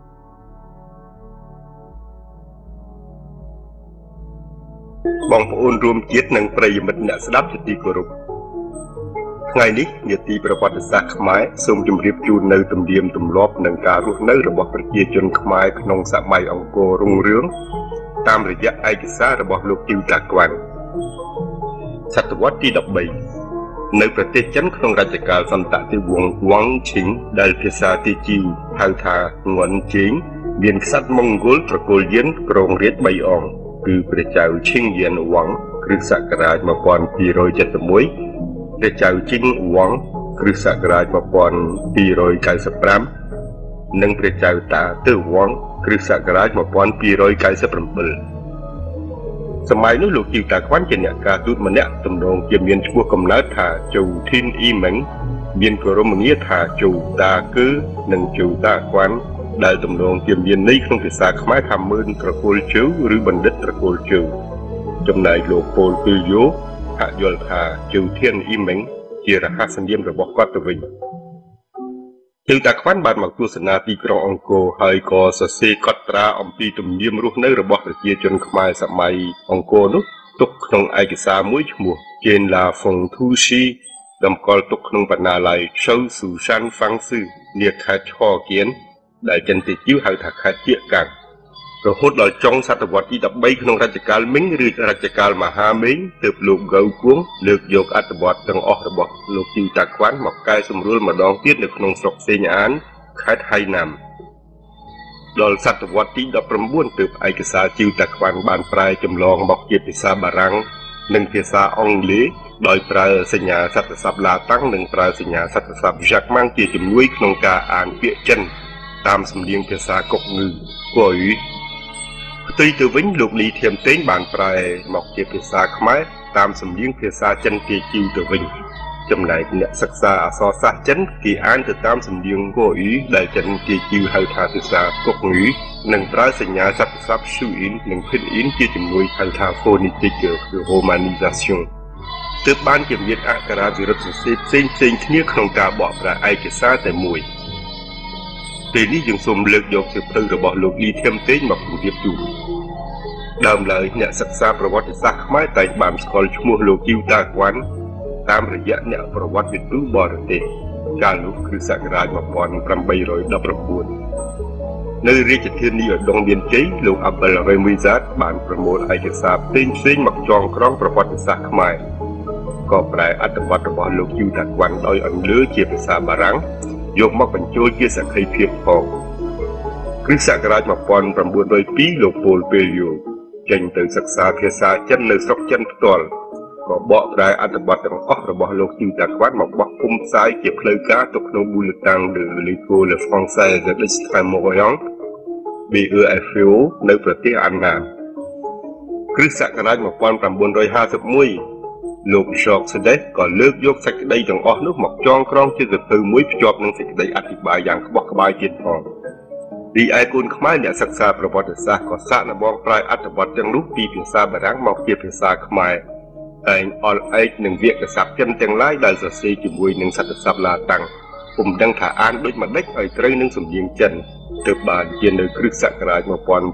បងប្អូនរួមជាតិនិងប្រិយមិត្តអ្នកស្ដាប់ជាទីគោរពថ្ងៃនេះនាទីប្រវត្តិសាស្ត្រខ្មែរសូមជម្រាបជូននៅទំនៀមទម្លាប់និងការរស់នៅរបស់ប្រជាជនខ្មែរក្នុងសម័យអង្គររុងរឿងតាមរយៈឯកសាររបស់លោកជីវតាក្វាន់សតវត្សទី13នៅប្រទេសចិនក្នុងរជ្ជកាលសន្តតិវង្សវ៉ាងឈិងដែលភាសាទីជីវហៅថាងួនជេងមានក្សត្រម៉ុងហ្គោលត្រកូលយានគ្រងរាជ្យ3អង្គគឺព្រះចៅឈិងយានវ៉ាងគ្រិស្តសករាជ1271ព្រះចៅជីងវ៉ាងគ្រិស្តសករាជ1295និងព្រះចៅតាទើវ៉ាងគ្រិស្តសករាជ1297សម័យនោះលោកជីវតាក្វាន់ជាអ្នកការទូតម្នាក់ទំនងជាមានឈ្មោះកំណើតថាជូធីនអ៊ីម៉ិងមានគោរមងារថាជូតាគឺនិងជូតាក្វាន់ដែលទំនងជាមានន័យក្នុងភាសាខ្មែរថាមើលត្រកូលជើឬបណ្ឌិតត្រកូលជើចំណែកលោកពោលគឺយោហាក់យល់ថាជូធីនអ៊ីម៉ិងជារហស្សនាមរបស់គាត់ទៅវិញជូតាក្វាន់បានមកទស្សនាទីក្រុងអង្គរហើយក៏សរសេរកត់ត្រាអំពីទំនៀមរស់នៅរបស់ប្រជាជនខ្មែរសម័យអង្គរនោះទុកក្នុងឯកសារមួយឈ្មោះ Chen La Fong Thu Shi តម្កល់ទុកក្នុងបណ្ណាល័យ Chou Su Shan Fang Su នាខេត្តឆគៀនដែលចិនទីជីវហៅថាខេត្តជាកាំងរហូតដល់ចុងសតវត្សទី13ក្នុងរជ្ជកាលមីងឬរជ្ជកាលមហាមីងទើបលោកហ្គៅគួងលើកយកអត្ថបទទាំងអស់របស់លោកជីវតាក្វាន់មកកែសម្រួលម្ដងទៀតនៅក្នុងស្រុកសេញអានខេត្តហៃណាំដល់សតវត្សទី19ទើបឯកសារជីវតាក្វាន់បានប្រែចម្លងមកជាភាសាបារាំងនិងភាសាអង់គ្លេសដោយប្រើសញ្ញាសត្វស័ព្ទឡាតាំងនិងប្រើសញ្ញាសត្វស័ព្ទយ៉ាក់ម៉ាំងជាជំនួយក្នុងការអានពាក្យចិនតាមសំនៀងភាសាកុកងឺគួយផ្ទុយទៅវិញលោកលីធៀមតេងបានប្រែមកជាភាសាខ្មែរតាមសំនៀងភាសាចិនគេជីវទៅវិញចំណែកអ្នកសិក្សាអក្សរសាស្ត្រចិនគេអានទៅតាមសំនៀងគួយដែលចិនគេជីវហៅថាភាសាកុកងឺនិងប្រើសញ្ញាសត្វស័ព្ទ Shuin និង Pinyin ជាជំនួយហៅថា phonetic ឬ romanisation ទើបបានជាមានអក្ខរាវិរុទ្ធសរសេរផ្សេងគ្នាក្នុងការបកប្រែឯកសារតែមួយពេលនេះយើងសូមលើកយកសៀវភៅរបស់លោកលីធៀមតេងមកជម្រាបជូនដើមឡើយអ្នកសិក្សាប្រវត្តិសាស្ត្រខ្មែរតែងបានស្គាល់ឈ្មោះលោកជីវតាក្វាន់តាមរយៈអ្នកប្រវត្តិវិទូបរទេសកាលនោះគ្រិស្តសករាជ1819នៅរាជធានីឧដុង្គមានជ័យលោកអាប់បែលរ៉េមីសាតបានប្រមូលឯកសារផ្សេងមកចងក្រងប្រវត្តិសាស្ត្រខ្មែរក៏ប្រែអត្ថបទរបស់លោកជីវតាក្វាន់ដោយអង់គ្លេសជាភាសាបារាំងយកមកបញ្ចូលជាសក្ខីភាពផងគ្រិស្តសករាជ1902លោកពោលពេលយោចេញទៅសិក្សាភាសាចិននៅស្រុកចិនផ្ទាល់ក៏បកប្រែអត្ថបទទាំងអស់របស់លោកជីវតាក្វាន់មកបោះពុម្ពផ្សាយជាផ្លូវការទៅក្នុង Bulletin de l'École Française d'Extrême-Orient BEFO នៅប្រទេសអាណាគ្រិស្តសករាជ1951 លោកសោកសេដេសក៏លើកយកសេចក្តីទាំងអស់នោះមកចងក្រងជាសភៅមួយភ្ជាប់នឹងសេចក្តីអធិប្បាយយ៉ាងក្បោះក្បាយទៀតផងរីឯកូនខ្មែរអ្នកសិក្សាប្រវត្តិសាស្ត្រក៏សាកល្បងប្រែអត្ថបទទាំងនោះពីភាសាបារាំងមកជាភាសាខ្មែរតែងអល់ឯកនឹងវាក្យសព្ទចិនទាំងឡាយដែលសរសេរជាមួយនឹងសត្វសព្ទឡាតាំងពុំដឹងថាអានដូចម្ដេចឲ្យត្រូវនឹងសំនៀងចិនទើបបានជានៅគ្រិស្តសករាជ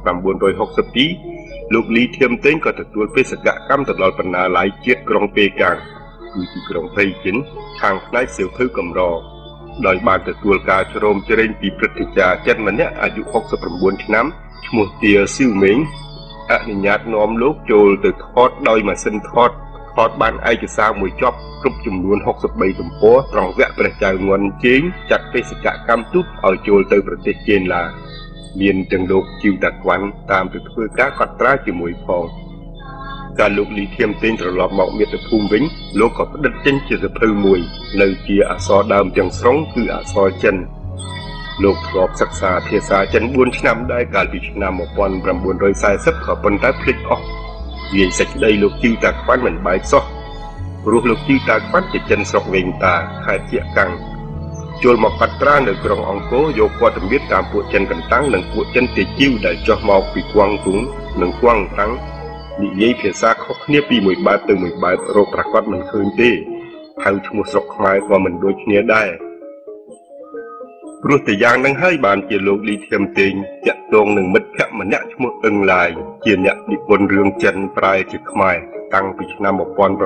1962លោកលីធៀមតេងក៏ទទួលបេសកកម្មទៅដល់បណ្ណាល័យជាតិក្រុងប៉េកាំងគឺទីក្រុងប៉េជិនខាងផ្នែកសៀវភៅកម្រដោយបានទទួលការជ្រោមជ្រែងពីព្រឹទ្ធាចារ្យចិនម្នាក់អាយុ69ឆ្នាំឈ្មោះទាសៀវមេងអនុញ្ញាតនាំលោកចូលទៅថតដោយម៉ាស៊ីនថតបានឯកសារមួយចប់គ្រប់ចំនួន63ទំព័រត្រង់វគ្គព្រះចៅងន់ជេងចាត់បេសកកម្មទូតឲ្យចូលទៅប្រទេសចេនឡាមានទាំងលោកជីវតាក្វាន់តាមទៅធ្វើការកត់ត្រាជាមួយផងកាលលោកលីធៀមតេងត្រឡប់មកមាតុភូមិវិញលោកក៏ផ្តិតចេញជាសភៅមួយនៅជាអក្សរដើមទាំងស្រុងគឺអក្សរចិនលោកធ្លាប់សិក្សាភាសាចិន4ឆ្នាំដែរកាលពីឆ្នាំ1940ក៏ប៉ុន្តែភ្លេចអស់វាយសេចក្តីលោកជីវតាក្វាន់មិនបែកសោះព្រោះលោកជីវតាក្វាន់ជាចិនស្រុកវែងតាខេត្តជាកាំងចូលមកកត់ត្រានៅក្រុងអង្គរយកព័ត៌មានតាមពួកចិនកន្តាំងនិងពួកចិនទេជីវដែលចុះមកពីគួងទុងនិងគួងតាំងនិយាយភាសាខុសគ្នាពីមួយបែបទៅមួយបែបរកប្រកបមិនឃើញទេហៅឈ្មោះស្រុកខ្មែរក៏មិនដូចគ្នាដែរព្រោះតែយ៉ាងនឹងហើយបានជាលោកលីធៀមតេងតាក់ទងនឹងមិត្តភក្តិម្នាក់ឈ្មោះអឹងឡាយជាអ្នកនិពន្ធរឿងចិនប្រែជាខ្មែរតាំងពីឆ្នាំ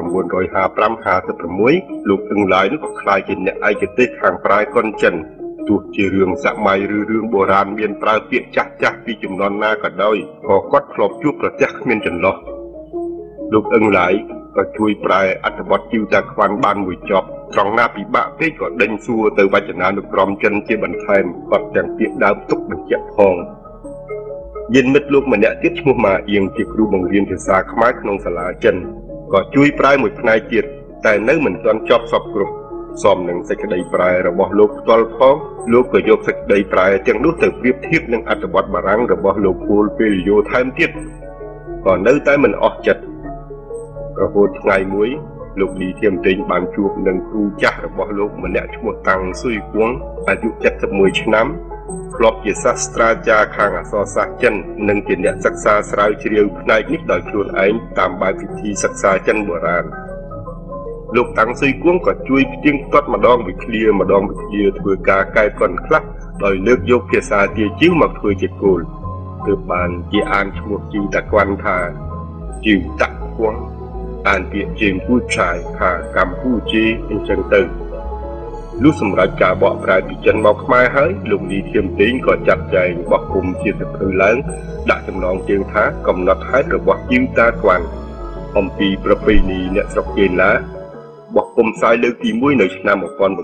1955-56លោកអឹងឡាយនោះក៏ក្លាយជាអ្នកឯកទេសខាងប្រែកុនចិនទោះជារឿងសម័យឬរឿងបុរាណមានប្រើពាក្យចាស់ពីជំនាន់ណាក៏ដោយក៏គាត់ធ្លាប់ជួបប្រទះគ្មានចន្លោះលោកអឹងឡាយក៏ជួយប្រែអត្ថបទជីវតាក្វាន់បានមួយចប់ត្រង់ណាពិបាកពេកក៏ដេញសួរទៅវចនានុក្រមចិនជាបន្ថែមគាត់ទាំងពាក្យដើមទុកបញ្ជាក់ផងយានមិត្តលោកម្នាក់ទៀតឈ្មោះម៉ាអៀងជាគ្រូបង្រៀនភាសាខ្មែរក្នុងសាលាចិនក៏ជួយប្រែមួយផ្នែកទៀតតែនៅមិនទាន់ចប់សពគ្រប់សមនឹងសេចក្តីប្រែរបស់លោកផ្ទាល់ផងលោកក៏យកសេចក្តីប្រែទាំងនោះទៅប្រៀបធៀបនឹងអត្ថបទបារាំងរបស់លោកពូលពេលយោថែមទៀតក៏នៅតែមិនអស់ចិត្តរហូតថ្ងៃមួយលោកលីធៀមតេងបានជួបនឹងគ្រូចាស់របស់លោកម្នាក់ឈ្មោះតាំងស៊ុយគួងអាយុ71ឆ្នាំធ្លាប់ជាសាស្ត្រាចារ្យខាងអក្សរសាស្ត្រចិននិងជាអ្នកសិក្សាស្រាវជ្រាវផ្នែកនេះដោយខ្លួនឯងតាមបែបវិធីសិក្សាចិនបុរាណលោកតាំងស៊ុយគួងក៏ជួយផ្ទៀងផ្ទាត់ម្ដងវិឃ្លាធ្វើការកែប្រែខ្លះដោយលើកយកភាសាទាជីវមកធ្វើជាគោលទើបបានជាអានឈ្មោះជីវតាក្វាន់ថាជីវតាក្វាន់អានពាក្យជើងពូឆាយថាកម្ពុជាអញ្ចឹងទៅលុះសម្រាប់ការបកប្រែពីចិនមកខ្មែរហើយលោកលីធៀមតេងក៏ចាត់ចែងបោះពុម្ពជាសភៅឡើងដាក់ចំណងជើងថាកំណត់ហេតុរបស់ជីវតាក្វាន់អំពីប្រពៃណីអ្នកស្រុកចេនឡាបោះពុម្ពផ្សាយលើកទី1នៅឆ្នាំ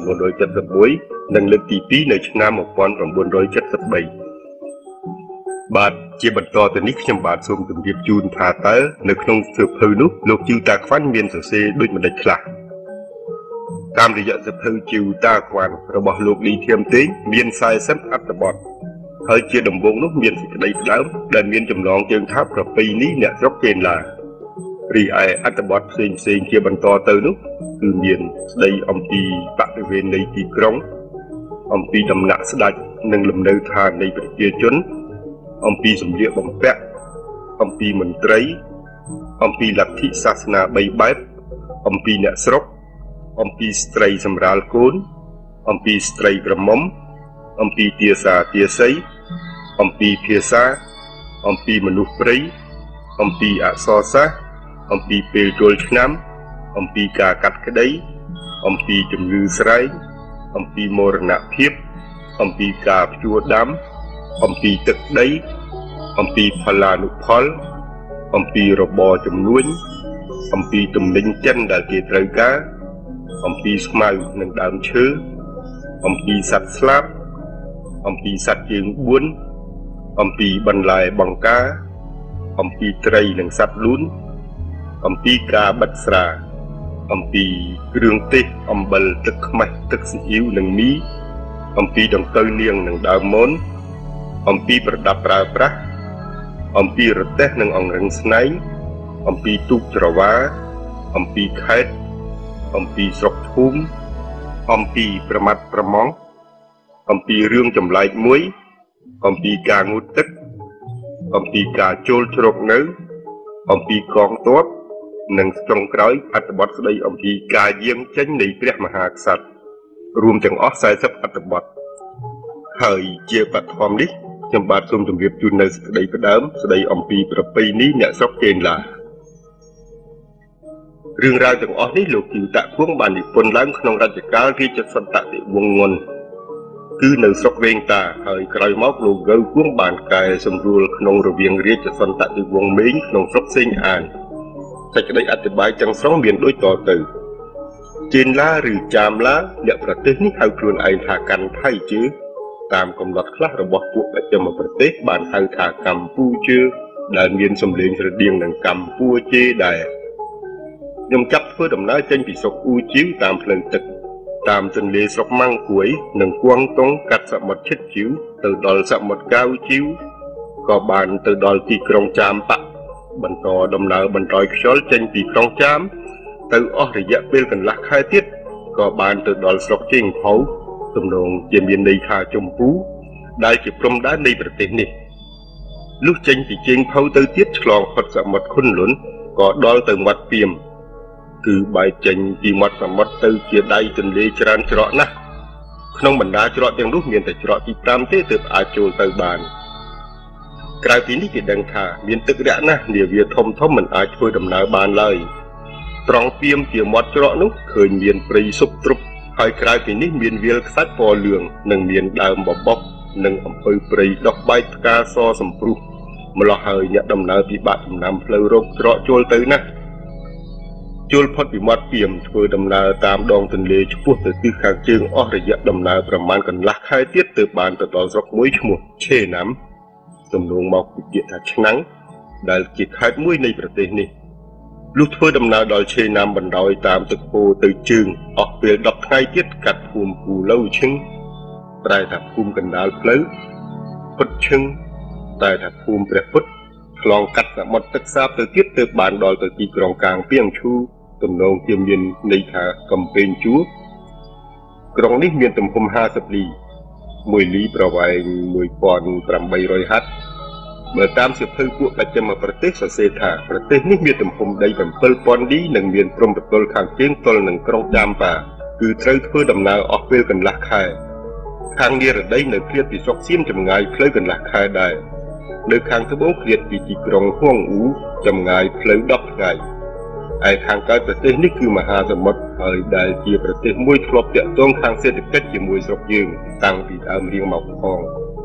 1971និងលើកទី2នៅឆ្នាំ1973បាទជាបន្តទៅនេះខ្ញុំបាទសូមជម្រាបជូនថាតើនៅក្នុងសៀវភៅនោះលោកជីវតាក្វាន់មានសរសេរដូចម្ដេចខ្លះតាមរយៈសៀវភៅជីវតាក្វាន់របស់លោកលីធៀមតេងមាន40អត្ថបទហើយជាដំបូងនោះមានសេចក្តីផ្ដើមដែលមានចំណងជើងថាប្រពៃណីអ្នកស្រុកចេនឡារីឯអត្ថបទផ្សេងជាបន្តទៅនោះគឺមានស្ដីអំពីបរិវេណនៃទីក្រុងអំពីដំណាក់ស្ដេចនិងលំនៅឋាននៃប្រជាជនអំពីសម្លៀកបំពាក់អំពីមន្ត្រីអំពីលទ្ធិសាសនា3បែបអំពីអ្នកស្រុកអំពីស្ត្រីសម្រាលកូនអំពីស្ត្រីក្រមុំអំពីទាសាទាស័យអំពីភាសាអំពីមនុស្សព្រៃអំពីអក្សរសាស្ត្រអំពីពេលចូលឆ្នាំអំពីការកាត់ក្តីអំពីជំងឺស្រែកអំពីមរណភាពអំពីការភ្ជួរដាំអំពីទឹកដីអំពីផលានុផលអំពីរបរជំនួញអំពីទំនិញចិនដែលគេត្រូវការអំពីស្មៅនិងដើមឈើអំពីសត្វស្លាបអំពីសត្វជើង4អំពីបន្លែបង្ការអំពីត្រីនិងសត្វលូនអំពីការបិទស្រាអំពីគ្រឿងទេសអំបិលទឹកខ្មេះទឹកស៊ីអ៊ីវនិងមីអំពីដង្កូវនាងនិងដើមមនអំពីប្រដាប់ប្រើប្រាស់អំពីរទេះនិងអង្រឹងស្នែងអំពីទូកច្រវាអំពីខេត្តអំពីស្រុកភូមិអំពីប្រមាត់ប្រមងអំពីរឿងចម្លែកមួយអំពីការងូតទឹកអំពីការចូលជ្រកនៅអំពីកងទ័ពនិងចុងក្រោយអត្ថបទស្ដីអំពីការយាងចេញនៃព្រះមហាក្សត្ររួមទាំងអស់40អត្ថបទហើយជាបឋមនេះខ្ញុំបាទសូមជម្រាបជូននៅសេចក្តីផ្ដើមស្ដីអំពីប្រពៃណីអ្នកស្រុកចេនឡារឿងរ៉ាវទាំងអស់នេះលោកជីវតាក់គង់បាននិពន្ធឡើងក្នុងរជ្ជកាលរាជសន្តតិវង្សងុនគឺនៅស្រុកវែងតាហើយក្រោយមកលោកកៅគង់បានកែសម្រួលក្នុងរវាងរាជសន្តតិវង្សមេងក្នុងស្រុកសេងអានសេចក្តីអធិប្បាយទាំងស្រុងមានដូចតទៅចេនឡាឬចាមឡាអ្នកប្រទេសនេះហៅខ្លួនឯងថាកាន់ថៃជើតាមកំណត់ខ្លះរបស់ពួកបច្ចឹមប្រទេសបានហៅថាកម្ពុជាដែលមានសម្លេងស្រដៀងនឹងកម្ពុជាដែរខ្ញុំចាប់ធ្វើដំណើរចេញពីស្រុកអ៊ូជីវតាមផ្លូវទឹកតាមទន្លេស្រុកម៉ាំងគួយនិងគួងតុងកាត់សមុទ្រឈិតជីវទៅដល់សមុទ្រកៅជីវក៏បានទៅដល់ទីក្រុងចាមប៉ាក់បន្តដំណើរបន្តខ្យល់ចេញពីក្រុងចាមទៅអស់រយៈពេលកន្លះខែទៀតក៏បានទៅដល់ស្រុកជេងផៅទំនងជាមានន័យថាចម្ពូដែលជាព្រំដែននៃប្រទេសនេះលុះចេញពីជេងផៅទៅទៀតឆ្លងផុតសមុទ្រខុនលុនក៏ដល់ទៅមាត់ពីមគឺបែកចេញពីមាត់សមុទ្រទៅជាដៃទន្លេច្រើនច្រកណាស់ក្នុងបណ្ដាច្រកទាំងនោះមានតែច្រកទី5ទេទើបអាចចូលទៅបានក្រៅពីនេះគេដឹងថាមានទឹករាក់ណាស់នាវាធំមិនអាចធ្វើដំណើរបានឡើយត្រង់ពីមជាមាត់ច្រកនោះឃើញមានព្រៃស៊ុបទ្រុបហើយក្រៅពីនេះមានវាលខ្សាច់ពណ៌លឿងនិងមានដើមបបោះនិងអំពៅព្រៃដុះបែកផ្កាសសម្ព្រុះម្លោះហើយអ្នកដំណើរពិបាកដំណាំផ្លូវរកច្រកចូលទៅណាស់ចូលផុតពីមាត់ពីមធ្វើដំណើរតាមដងទន្លេឆ្ពោះទៅទិសខាងជើងអស់រយៈដំណើរប្រមាណកន្លះខែទៀតទើបបានទៅដល់ស្រុកមួយឈ្មោះឆេណាំទំនងមកពីពាក្យថាឆ្នាំងដែលជាខេត្តមួយនៃប្រទេសនេះលុះធ្វើដំណើរដល់ឆេណាំបណ្ដោយតាមទឹកពោទៅជើងអស់ពេល10ថ្ងៃទៀតកាត់ភូមិពូឡូឈឹងប្រែថាភូមិកណ្ដាលផ្លូវពុតឈឹងតែថាភូមិព្រះពុទ្ធឆ្លងកាត់សមុទ្រទឹកសាបទៅទៀតទើបបានដល់ទៅទីក្រុងកាងពីងឈូទំនងជាមានន័យថាកំពែងជួរក្រុងនេះមានទំហំ50លី1លីប្រវែង1800ហត្ថបើតាមសៀវភៅពួកបច្ចឹមប្រទេសសរសេរថាប្រទេសនេះមានទំហំដី7000លីនិងមានព្រំប្រទល់ខាងជើងទល់នឹងក្រុងចាមប៉ាគឺត្រូវធ្វើដំណើរអស់ពេលកន្លះខែខាងនិរដីនៅឃ្លាតពីស្រុកសៀមចម្ងាយផ្លូវកន្លះខែដែរនៅខាងត្បូងឃ្លាតពីទីក្រុងហួងអ៊ូចម្ងាយផ្លូវ10ថ្ងៃឯខាងកើតប្រទេសនេះគឺមហាសមុទ្រហើយដែលជាប្រទេសមួយធ្លាប់តាក់ទងខាងសេដ្ឋកិច្ចជាមួយស្រុកយើងតាំងពីដើមរៀងមកផង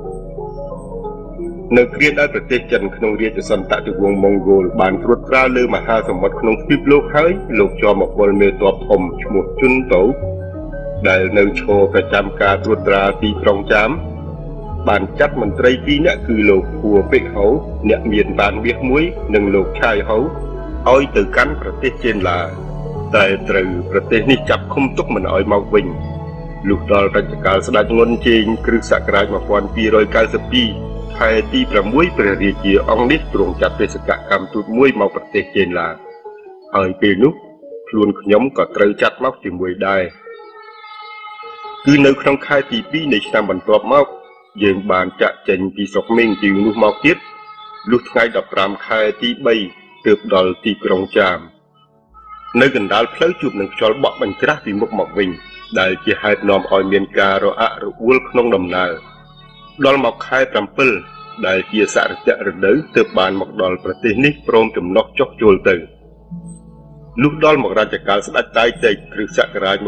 នៅគ្រាដែលប្រទេសចិនក្នុងរាជសន្តតិវង្សម៉ុងហ្គោលបានត្រួតត្រាលើមហាសមុទ្រក្នុងទ្វីបលោកហើយលោកជាប់មកពលមេទ័ពធំឈ្មោះជុនតូដែលនៅឈរប្រចាំការត្រួតត្រាទីក្រុងចាមបានចាត់មន្ត្រី2នាក់គឺលោកហួរពេកហៅអ្នកមានបានមាសមួយនិងលោកឆាយហៅឲ្យទៅកាន់ប្រទេសចេនឡាតែត្រូវប្រទេសនេះចាប់ឃុំទុកមិនឲ្យមកវិញលុះដល់រជ្ជកាលស្ដេចងុនជេងគ្រិស្តសករាជ1292ខែទី6ព្រះរាជាអង្គនេះទ្រង់ចាត់បេសកកម្មទូតមួយមកប្រទេសចេនឡាហើយពេលនោះខ្លួនខ្ញុំក៏ត្រូវចាត់មកជាមួយដែរគឺនៅក្នុងខែទី2នៃឆ្នាំបន្ទាប់មកយើងបានចាក់ចេញពីស្រុកមេងជីវនោះមកទៀតលុះថ្ងៃ15ខែទី3ទើបដល់ទីក្រុងចាមនៅកណ្ដាលផ្លូវជួបនឹងខ្យល់បក់បញ្ច្រាស់ពីមុខមកវិញដែលជាហេតុនាំឲ្យមានការរអាក់រអួលក្នុងដំណើរដល់មកខែ7ដែលជាសរជៈរដូវទើបបានមកដល់ប្រទេសនេះព្រមចំណុះចុះចូលទៅលុះដល់មករជ្ជកាលស្ដេចតាយតេជគ្រិស្តសករាជ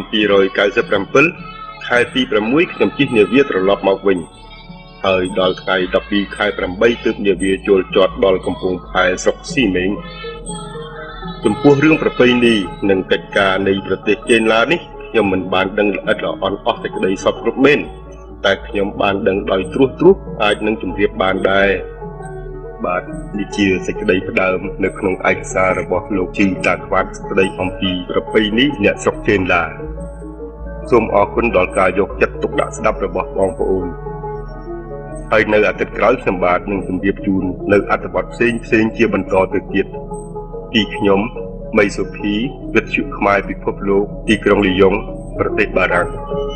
1297ខែទី6ខ្ញុំជិះនាវាត្រឡប់មកវិញហើយដល់ថ្ងៃ12ខែ8ទើបនាវាចូលចតដល់កំពង់ផែស្រុកស៊ីមេងចំពោះរឿងប្រពៃណីនិងកិច្ចការនៃប្រទេសចេនឡានេះខ្ញុំមិនបានដឹងល្អិតល្អន់អស់សេចក្តីសពគ្រប់មែនតែខ្ញុំបានដឹងដោយត្រួសអាចនឹងជម្រាបបានដែរបាទនេះជាសេចក្តីផ្ដើមនៅក្នុងឯកសាររបស់លោកជីវតាខ្វាត់ស្ដីអំពីប្រពៃណីអ្នកស្រុកចេនឡាសូមអរគុណដល់ការយកចិត្តទុកដាក់ស្ដាប់របស់បងប្អូនហើយនៅអាទិត្យក្រោយខ្ញុំបាទនឹងជម្រាបជូននៅអត្ថបទផ្សេងជាបន្តទៅទៀតពីខ្ញុំមីសុភីវិទ្យុខ្មែរពិភពលោកទីក្រុងលីយ៉ុងប្រទេសបារាំង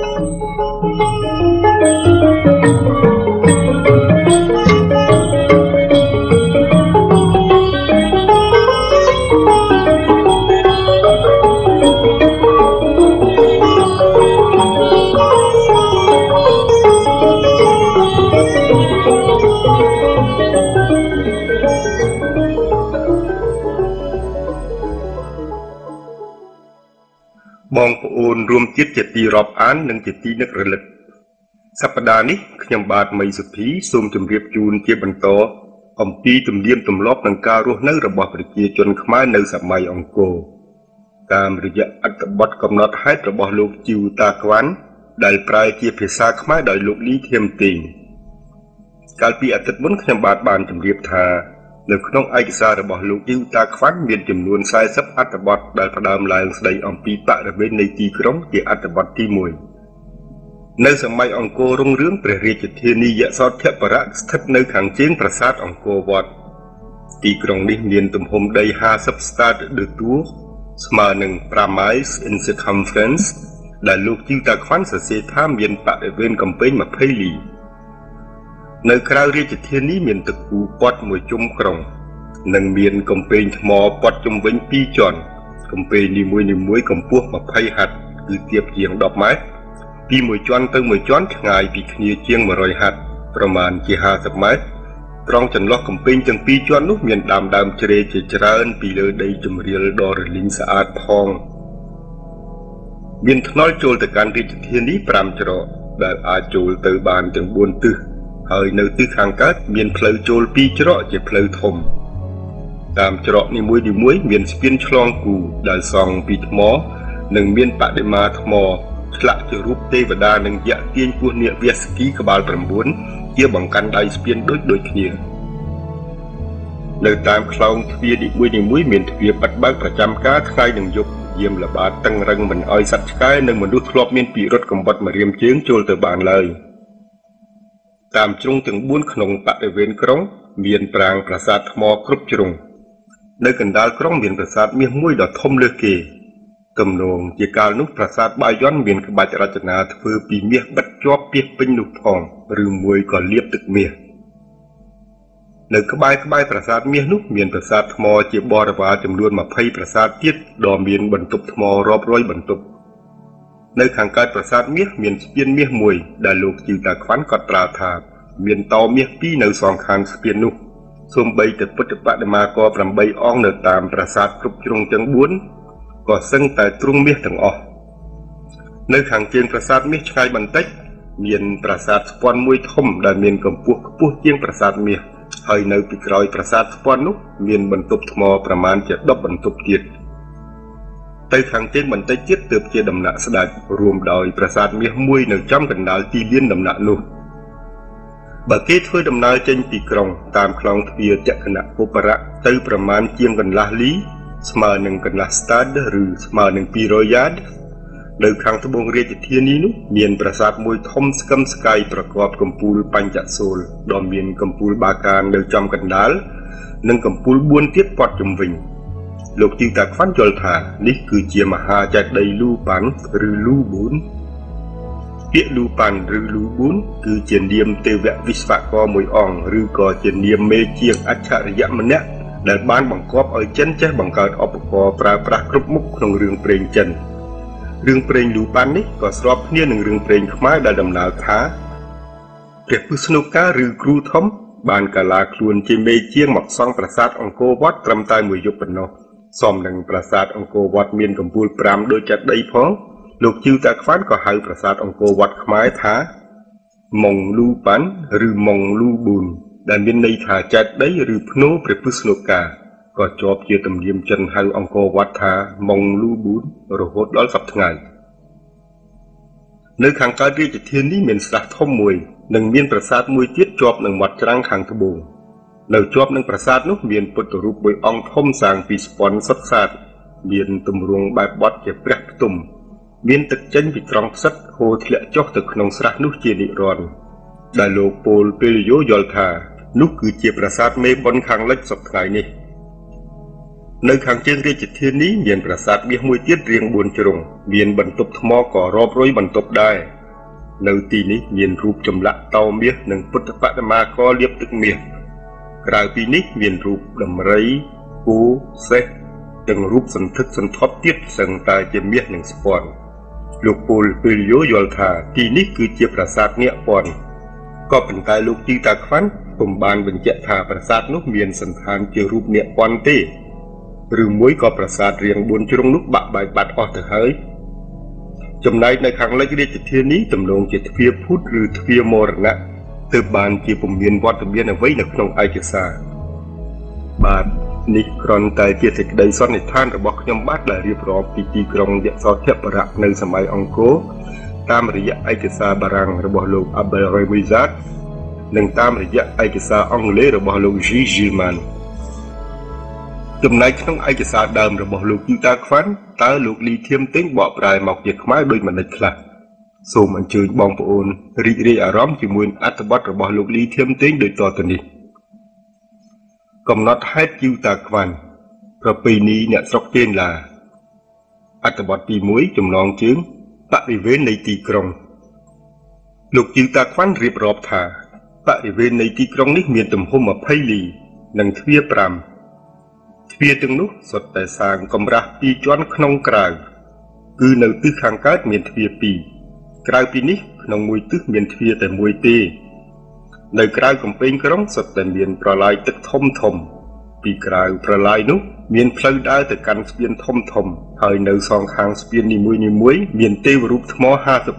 បងប្អូនរួមជាតិជាទីរាប់អាននិងជាទីនឹករលឹកសប្តាហ៍នេះខ្ញុំបាទមីសុភីសូមជម្រាបជូនជាបន្តអំពីទំនៀមទម្លាប់និងការរស់នៅរបស់ប្រជាជនខ្មែរនៅសម័យអង្គរតាមរយៈអត្ថបទកំណត់ហេតុរបស់លោកជីវតាក្វាន់ដែលប្រែជាភាសាខ្មែរដោយលោកលីធៀមទីងកាលពីអាទិត្យមុនខ្ញុំបាទបានជម្រាបថានៅក្នុងឯកសាររបស់លោកជីវតាខ្វាន់មានចំនួន40អត្ថបទដែលផ្ដើមឡើងស្ដីអំពីបរិវេណនៃទីក្រុងជាអត្ថបទទី1នៅសម័យអង្គររុងរឿងព្រះរាជធានីយសោធបរៈស្ថិតនៅខាងជើងប្រាសាទអង្គរវត្តទីក្រុងនេះមានទំហំដី50 stade de tour ស្មើនឹង5 miles in circumference ដែលលោកជីវតាខ្វាន់សរសេរថាមានបរិវេណកំពែង20 លីនៅក្រៅរាជធានីមានទឹកគូព័ទ្ធមួយជុំក្រុងនិងមានកំពែងថ្មព័ទ្ធជុំវិញ2ជាន់កំពែងនីមួយៗកម្ពស់20 ហត្ថគឺទាបជាង10 ម៉ែត្រពីមួយជាន់ទៅមួយជាន់ឆ្ងាយពីគ្នាជាង100 ហត្ថប្រមាណជា50 ម៉ែត្រត្រង់ចន្លោះកំពែងទាំងពីរជាន់នោះមានដើមជ្រេជាច្រើនពីលើដីជម្រាលដ៏រលីងស្អាតផងមានថ្នល់ចូលទៅកាន់រាជធានី5ច្រកដែលអាចចូលទៅបានទាំង4ទិសហើយនៅទិសខាងកើតមានផ្លូវចូល2ច្រកជាផ្លូវធំតាមច្រកនីមួយៗមានស្ពានឆ្លងគូដែលសង់ពីថ្មនិងមានបដិមាថ្មឆ្លាក់ជារូបទេវតានិងយក្សទាញពស់នាគវាស្គីក្បាល9ជាបង្កាន់ដៃស្ពានដូចគ្នានៅតាមខ្លោងទ្វារនីមួយៗមានទ្វារបិទបើកប្រចាំការថ្ងៃនិងយប់យាមល្បាតតឹងរឹងមិនឲ្យសត្វឆ្កែនិងមនុស្សធ្លាប់មានពិរុទ្ធកំបុតមករៀមជើងចូលទៅបានឡើយតាមជ្រុងទាំង4ក្នុងបរិវេណក្រុងមានប្រាង្គប្រាសាទថ្មគ្រប់ជ្រុងនៅកណ្ដាលក្រុងមានប្រាសាទមាសមួយដ៏ធំលើសគេទំនងជាកាលនោះប្រាសាទបាយ័នមានក្បាច់រចនាធ្វើពីមាសបិទជាប់ពាសពេញនោះផងឬមួយក៏លាបទឹកមាសនៅក្បែរប្រាសាទមាសនោះមានប្រាសាទថ្មជាបរិវារចំនួន20ប្រាសាទទៀតដ៏មានបន្ទប់ថ្មរាប់រយបន្ទប់នៅខាងកើតប្រាសាទមាសមានស្ពានមាសមួយដែលលោកជីវតាខ្វាន់កត់ត្រាថាមានតោមាស2នៅសងខាងស្ពាននោះសូម្បីតែពុទ្ធបដិមាករ8អង្គនៅតាមប្រាសាទគ្រប់ជ្រុងទាំង4ក៏សឹងតែទ្រង់មាសទាំងអស់នៅខាងជើងប្រាសាទមាសឆ្ងាយបន្តិចមានប្រាសាទស្ពាន់មួយធំដែលមានកម្ពស់ខ្ពស់ជាងប្រាសាទមាសហើយនៅពីក្រោយប្រាសាទស្ពាន់នោះមានបន្ទប់ថ្មប្រមាណជា10បន្ទប់ទៀតទៅខាងជើងបន្តិចទៀតទើបជាដំណាក់ស្ដេចរួមដោយប្រាសាទមាសមួយនៅចំកណ្ដាលទីលានដំណាក់នោះបើគេធ្វើដំណើរចេញពីក្រុងតាមខ្លោងទ្វារចក្ខណៈពុបរៈទៅប្រមាណជាងកន្លះលីស្មើនឹងកន្លះ stade ឬស្មើនឹង200 យ៉ាតនៅខាងត្បូងរាជធានីនោះមានប្រាសាទមួយធំស្កឹមស្កៃប្រកបកំពូលបញ្ចសូលដ៏មានកំពូលបាកាននៅចំកណ្ដាលនិងកំពូល4ទៀតព័ទ្ធជុំវិញលោកជីវតាខ្វាន់យល់ថានេះគឺជាមហាចេតិយលូប៉ាន់ឬលូប៊ូនពាក្យលូប៉ាន់ឬលូប៊ូនគឺជានាមទេវវិស្វករមួយអង្គឬក៏ជានាមមេជាងអច្ឆរិយៈម្នាក់ដែលបានបង្គាប់ឲ្យចិនចេះបង្កើតឧបករណ៍ប្រើប្រាស់គ្រប់មុខក្នុងរឿងព្រេងចិនរឿងព្រេងលូប៉ាន់នេះក៏ស្របគ្នានឹងរឿងព្រេងខ្មែរដែលដំណាលថាព្រះពុស្ណូកាឬគ្រូធំបានកាឡាខ្លួនជាមេជាងមកសង់ប្រាសាទអង្គរវត្តត្រឹមតែមួយយប់ប៉ុណ្ណោះសមនឹងប្រាសាទអង្គរវត្តមានកំពូល5ដូចចេតិយផងលោកជីវតាខ្វាន់ក៏ហៅប្រាសាទអង្គរវត្តខ្មែរថាម៉ុងលូប៉ាន់ឬម៉ុងលូប៊ូនដែលមានន័យថាចេតិយឬភ្នូព្រះពុស្ណូកាក៏ជាប់ជាទំនៀមចិនហៅអង្គរវត្តថាម៉ុងលូប៊ូនរហូតដល់សព្វថ្ងៃនៅខាងកើតរាជធានីមានស្រះធំមួយនិងមានប្រាសាទមួយទៀតជាប់នឹងមាត់ច្រាំងខាងត្បូងនៅជាប់នឹងប្រាសាទនោះមានពុទ្ធរូបមួយអង្គធំសាងពីស្ពាន់សុទ្ធសាធមានទម្រង់បែបបត់ជាព្រះផ្ទុំមានទឹកចេញពីត្រង់ផ្សិតហូរធ្លាក់ចុះទៅក្នុងស្រះនោះជានិរន្តរ៍ដែលលោកពូលពេលយោយល់ថានោះគឺជាប្រាសាទមេបុណ្យខាងលិចសព្វថ្ងៃនេះនៅខាងជើងរាជធានីមានប្រាសាទមាសមួយទៀតរាង4ជ្រុងមានបន្ទប់ថ្មក៏រាប់រយបន្ទប់ដែរនៅទីនេះមានរូបចម្លាក់តោមាសនិងពុទ្ធបដិមាករលាបទឹកមាសក្រៅពីនេះមានរូបដំរីគោសេះទាំងរូបសន្ធឹកសន្ធាប់ទៀតសឹងតែជាមាសនិងស្ពាន់លោកពូលពីលយោយល់ថាទីនេះគឺជាប្រាសាទនាគពន្ធក៏ប៉ុន្តែលោកជីតាខ្វាន់ពុំបានបញ្ជាក់ថាប្រាសាទនោះមានសន្តានជារូបនាគពន្ធទេឬមួយក៏ប្រាសាទរាង4ជ្រុងនោះបាក់បែកបាត់អស់ទៅហើយចំណែកនៅខាងលិចរាជធានីទំនងជាទ្វារភូតឬទ្វារមរណៈទើបបានជាពុំមានវត្តមានអ្វីនៅក្នុងឯកសារបាទនេះគ្រាន់តែជាសេចក្តីសន្និដ្ឋានរបស់ខ្ញុំបាទដែលរៀបរាប់ពីទីក្រុងយសោធពរៈនៅសម័យអង្គរតាមរយៈឯកសារបារាំងរបស់លោក Abel Rémusat និងតាមរយៈឯកសារអង់គ្លេសរបស់លោក G. Gilman ចំណែកក្នុងឯកសារដើមរបស់លោកយូតាខ្វាន់តើលោកលីធៀមតេងបកប្រែមកជាខ្មែរដោយមិនខ្លះសូមអញ្ជើញបងប្អូនរីករាយអារម្មណ៍ជាមួយអត្ថបទរបស់លោកលីធៀមតេងដូចតទៅនេះកំណត់ហេតុយូតាខ្វាន់ប្រពៃណីអ្នកស្រុកចេនឡាអត្ថបទទី1ចំណងជើងបរិវេណនៃទីក្រុងលោកយូតាខ្វាន់រៀបរាប់ថាបរិវេណនៃទីក្រុងនេះមានទំហំ20លីនិងទ្វារ5ទ្វារទាំងនោះសុទ្ធតែសាងកម្រាស់2ជាន់ក្នុងក្រៅគឺនៅទិសខាងកើតមានទ្វារ2ក្រៅពីនេះក្នុងមួយទិសមានទ្វារតែមួយទេនៅក្រៅកំពែងក្រុងសុទ្ធតែមានប្រឡាយទឹកធំធំពីក្រៅប្រឡាយនោះមានផ្លូវដើរទៅកាន់ស្ពានធំធំហើយនៅសងខាងស្ពាននីមួយៗមានទេវរូបថ្ម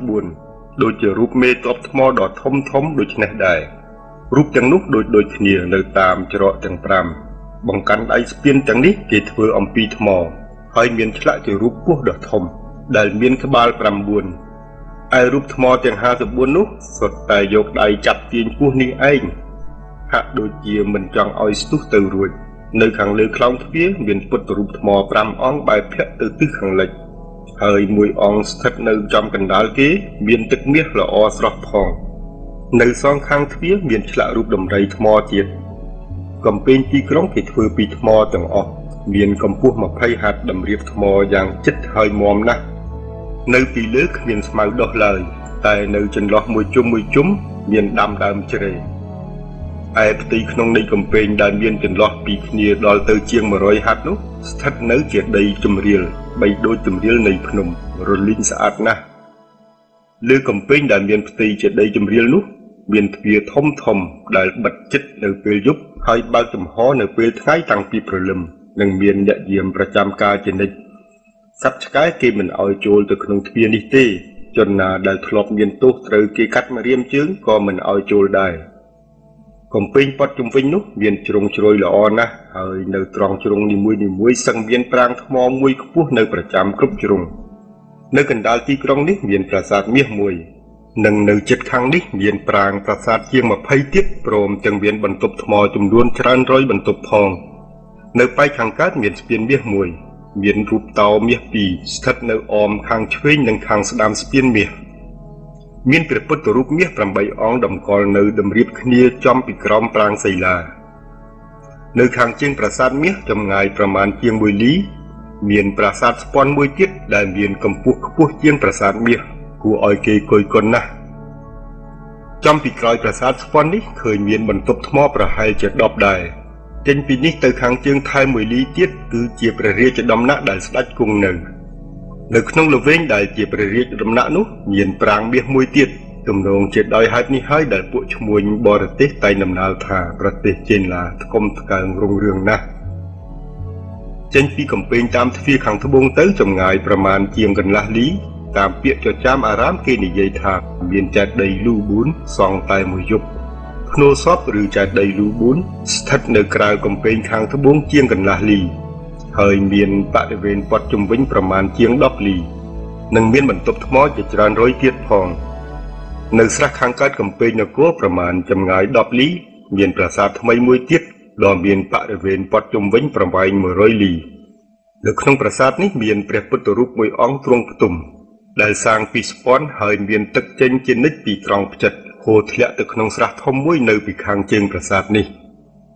54ដូចជារូបមេទ័ពថ្មដ៏ធំធំដូចនេះដែររូបទាំងនោះដូចគ្នានៅតាមច្រកទាំង5បង្កាន់ដៃស្ពានទាំងនេះគេធ្វើអំពីថ្មហើយមានឆ្លាក់ជារូបពស់ដ៏ធំដែលមានក្បាល9ឯរូបថ្មទាំង54នោះសុទ្ធតែយកដៃចាប់ទាញពស់នេះឯងហាក់ដូចជាមិនចង់ឲ្យស្ទុះទៅរួចនៅខាងលើខ្លោងទ្វារមានពុទ្ធរូបថ្ម5អង្គបែរភ័ក្រទៅទិសខាងលិចហើយមួយអង្គស្ថិតនៅចំកណ្ដាលគេមានទឹកមាសល្អស្រស់ផងនៅសងខាងទ្វារមានឆ្លាក់រូបដំរីថ្មទៀតកំពែងទីក្រុងគេធ្វើពីថ្មទាំងអស់មានកម្ពស់20ហត្ថតម្រៀបថ្មយ៉ាងជិតហើយមាំណាស់នៅពីលើគ្មានស្មៅដុះឡើយតែនៅចន្លោះមួយជុំមានដាំដើមជ្រេឯផ្ទៃក្នុងនៃកំពែងដែលមានចន្លោះពីគ្នាដល់ទៅជាង100ហត្ថនោះស្ថិតនៅជាដីជំរាលបីដូចជំរាលនៃភ្នំរលីងស្អាតណាស់លើកំពែងដែលមានផ្ទៃជាដីជំរាលនោះមានទ្វារធំដែលបិទជិតនៅពេលយប់ហើយបើកចំហនៅពេលថ្ងៃតាំងពីព្រលឹមនិងមានអ្នកយាមប្រចាំការជានិច្ចសត្វឆ្កែគេមិនឲ្យចូលទៅក្នុងទ្វារនេះទេជនណាដែលធ្លាប់មានទោសត្រូវគេកាត់ម្រាមជើងក៏មិនឲ្យចូលដែរកំពែងព័ទ្ធជុំវិញនោះមានជ្រុងជ្រោយល្អណាស់ហើយនៅត្រង់ជ្រុងនីមួយសឹងមានប្រាង្គថ្មមួយខ្ពស់នៅប្រចាំគ្រប់ជ្រុងនៅកណ្ដាលទីក្រុងនេះមានប្រាសាទមាសមួយនិងនៅជិតខាងនេះមានប្រាង្គប្រាសាទជាង20ទៀតព្រមទាំងមានបន្ទប់ថ្មចំនួនច្រើនរយបន្ទប់ផងនៅប៉ែកខាងកើតមានស្ពានមាសមួយមានរូបតោមាស2ស្ថិតនៅអមខាងឆ្វេងនិងខាងស្ដាំស្ពានមាសមានព្រះពុទ្ធរូបមាស8អង្គតម្កល់នៅតម្រៀបគ្នាចំពីក្រោមប្រាង្គសីលានៅខាងជើងប្រាសាទមាសចម្ងាយប្រមាណជាង1លីមានប្រាសាទស្ពាន់មួយទៀតដែលមានកម្ពស់ខ្ពស់ជាងប្រាសាទមាសគួរឲ្យគេគយគន់ណាស់ចំពីក្រោយប្រាសាទស្ពាន់នេះឃើញមានបន្ទប់ថ្មប្រហែលជា10ដែរចេញពីនេះទៅខាងជើងថែម1លីទៀតគឺជាព្រះរាជដំណាក់ដែលស្ដេចគង់នៅក្នុងល្វែងដែលជាព្រះរាជដំណាក់នោះមានប្រាង្គមាសមួយទៀតទំនងជាដោយហេតុនេះហើយដែលពួកឈ្មួញបរទេសតែងដំណើរថាប្រទេសចេនឡាថ្កុំថ្កើងរុងរឿងណាស់ចេញពីកំពែងតាមទ្វារខាងត្បូងទៅចម្ងាយប្រមាណជាងកន្លះលីតាមពាក្យចចាមអារាមគេនិយាយថាមានចេតិយលូប៊ូនសង់តែមួយយប់ភ្នូសពឬចេតិយលូប៊ូនស្ថិតនៅក្រៅកំពែងខាងត្បូងជាងកន្លះលីហើយមានបរិវេណព័ទ្ធជុំវិញប្រមាណជាង10លីនិងមានបន្ទប់ថ្មជាច្រើនរយទៀតផងនៅស្រះខាងកើតកំពែងនគរប្រមាណចម្ងាយ10លីមានប្រាសាទថ្មីមួយទៀតដ៏មានបរិវេណព័ទ្ធជុំវិញប្រវែង100លីនៅក្នុងប្រាសាទនេះមានព្រះពុទ្ធរូបមួយអង្គទ្រង់ផ្ទុំដែលសាងពីស្ពាន់ហើយមានទឹកចេញជានិច្ចពីត្រង់ផ្ចិតហូរធ្លាក់ទៅក្នុងស្រះធំមួយនៅពីខាងជើងប្រាសាទនេះ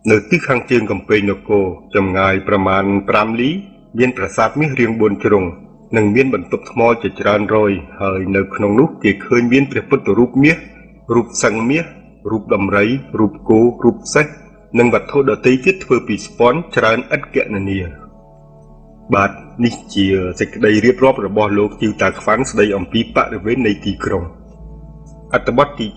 នៅទីខាងជើងកំពែងនគរចម្ងាយប្រមាណ5លីមានប្រាសាទមាសរាង4ជ្រុងនិងមានបន្ទប់ថ្មជាច្រើនរយហើយនៅក្នុងនោះគេឃើញមានព្រះពុទ្ធរូបមាសរូបសង្ឃមាសរូបដំរីរូបគោរូបសេះនិងវត្ថុដទៃទៀតធ្វើពីស្ពាន់ច្រើនឥតគណនាបាទនេះជាសេចក្តីរៀបរាប់របស់លោកជីវតាខ្វាន់ស្តីអំពីបរិវេណនៃទីក្រុងអត្ថបទទី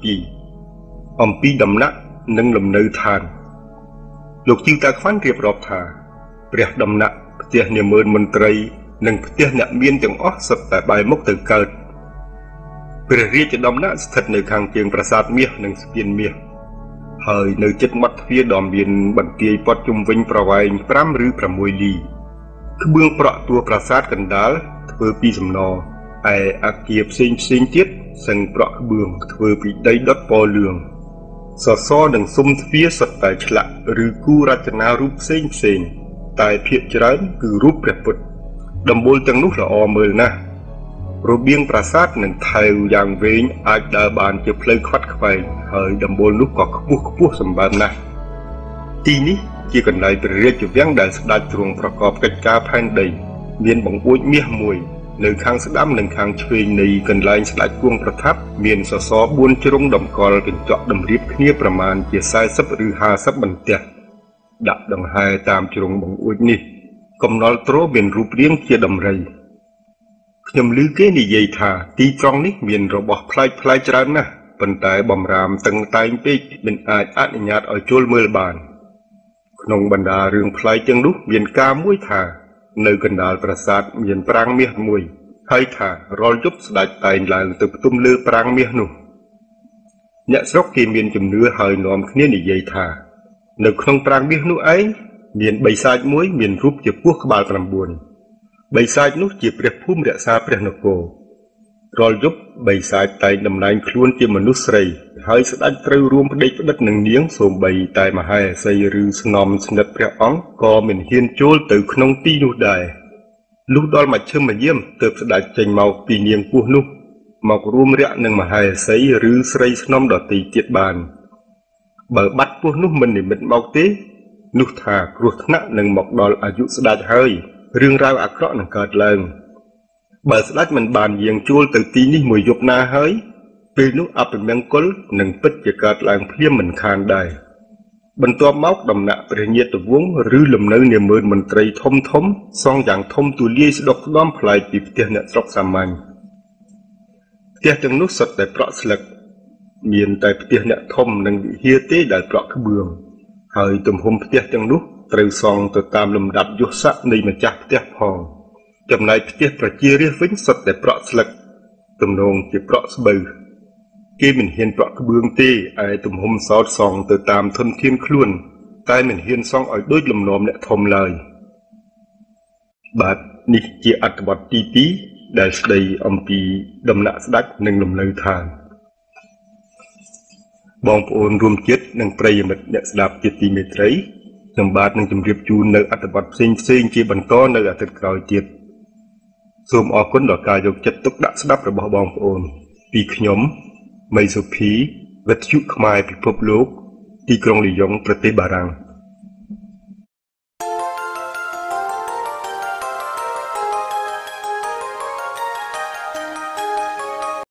2អំពីដំណាក់និងលំនៅឋានលោកជីវតាខ្វាន់រៀបរាប់ថាព្រះដំណាក់ផ្ទះនាម៉ឺនមន្ត្រីនិងផ្ទះអ្នកមានទាំងអស់សុទ្ធតែបែរមុខទៅកើតព្រះរាជដំណាក់ស្ថិតនៅខាងជើងប្រាសាទមាសនិងស្ពានមាសហើយនៅជិតមាត់ទ្វារដ៏មានបន្ទាយព័ទ្ធជុំវិញប្រវែង5ឬ6លីក្បឿងប្រក់តួប្រាសាទកណ្ដាលធ្វើពីសំណឯអគារផ្សេងទៀតសឹងប្រក់ក្បឿងធ្វើពីដីដុតពណ៌លឿងសសរនិងស៊ុមទ្វារសុទ្ធតែឆ្លាក់ឬគូររចនារូបផ្សេងតែភាគច្រើនគឺរូបព្រះពុទ្ធដំបូលទាំងនោះល្អមើលណាស់របៀងប្រាសាទនិងថែវយ៉ាងវែងអាចដើរបានជាផ្លូវខ្វាត់ខ្វែងហើយដំបូលនោះក៏ខ្ពស់សម្បើមណាស់ទីនេះជាកន្លែងព្រះរាជវាំងដែលស្ដេចទ្រង់ប្រកបកិច្ចការផែនដីមានបង្អួចមាសមួយនៅខាងស្ដាំនិងខាងឆ្វេងនៃកន្លែងស្ដេចគង់ប្រថាប់មានសសរ4ជ្រុងតម្កល់កញ្ចក់តម្រៀបគ្នាប្រមាណជា40ឬ50បន្ទះដាក់ដង្ហែតាមជ្រុងបង្អួចនេះកំណល់ទ្រមានរូបរាងជាដំរីខ្ញុំឮគេនិយាយថាទីត្រង់នេះមានរបស់ប្លែកច្រើនណាស់ប៉ុន្តែបំរាមតឹងតែងពេកមិនអាចអនុញ្ញាតឲ្យចូលមើលបានក្នុងបណ្ដារឿងប្លែកទាំងនោះមានការមួយថានៅកណ្ដាលប្រាសាទមានប្រាង្គមាសមួយហើយថារាល់យប់ស្ដេចតែងឡើងទៅផ្ទុំលើប្រាង្គមាសនោះអ្នកស្រុកគេមានជំនឿហើយនាំគ្នានិយាយថានៅក្នុងប្រាង្គមាសនោះឯងមានបិសាចមួយមានរូបជាពស់ក្បាល9បិសាចនោះជាព្រះភូមិរក្សាព្រះនគររាល់យប់បិសាចតែងតំណែងខ្លួនជាមនុស្សស្រីហើយស្ដេចត្រូវរួមផ្ដេកផ្ដិតនឹងនាងសូម្បីតែមហេសីឬស្នំស្និទ្ធព្រះអង្គក៏មិនហ៊ានចូលទៅក្នុងទីនោះដែរលុះដល់មជ្ឈិមយាមទើបស្ដេចចេញមកពីនាងពស់នោះមករួមរយៈនឹងមហេសីឬស្រីស្នំដទៃទៀតបានបើបាត់ពស់នោះមិននិមិត្តមកទេនោះថាគ្រោះថ្នាក់នឹងមកដល់អាយុស្ដេចហើយរឿងរ៉ាវអាក្រក់នឹងកើតឡើងបើស្ដេចមិនបានយាងចូលទៅទីនេះមួយយប់ណាហើយពេលនោះអពមង្គលនឹងពិតជាកើតឡើងភ្លាមមិនខានដែរបន្ទាប់មកដំណាក់ព្រះញាតិវង្សឬលំនៅនាម៉ឺនមន្ត្រីធំសង់យ៉ាងធំទូលាយស្ដុកស្ដំប្លែកពីផ្ទះអ្នកស្រុកសាមញ្ញផ្ទះទាំងនោះសុទ្ធតែប្រក់ស្លឹកមានតែផ្ទះអ្នកធំនិងវិហារទេដែលប្រក់ក្បឿងហើយទំហំផ្ទះទាំងនោះត្រូវសង់ទៅតាមលំដាប់យុស័ក្តិនៃម្ចាស់ផ្ទះផងចំណែកផ្ទះប្រជារាស្ត្រវិញសុទ្ធតែប្រក់ស្លឹកទំនងជាប្រក់ស្បូវគេមិនហ៊ានប្រក់ក្បឿងទេឯទំហំសោតសង់ទៅតាមធនធានខ្លួនតែមិនហ៊ានសង់ឲ្យដូចលំនាំអ្នកធំឡើយបាទនេះជាអត្ថបទទី2ដែលស្ដីអំពីដំណាក់ស្ដេចនិងលំនៅឋានបងប្អូនរួមជាតិនិងប្រិយមិត្តអ្នកស្ដាប់ជាទីមេត្រីខ្ញុំបាទនឹងជម្រាបជូននៅអត្ថបទផ្សេងជាបន្តនៅអាទិត្យក្រោយទៀតសូមអរគុណដល់ការយកចិត្តទុកដាក់ស្ដាប់របស់បងប្អូនពីខ្ញុំមីសុភីវិទ្យុខ្មែរពិភពលោកទីក្រុងលីយ៉ុងប្រទេសបារាំង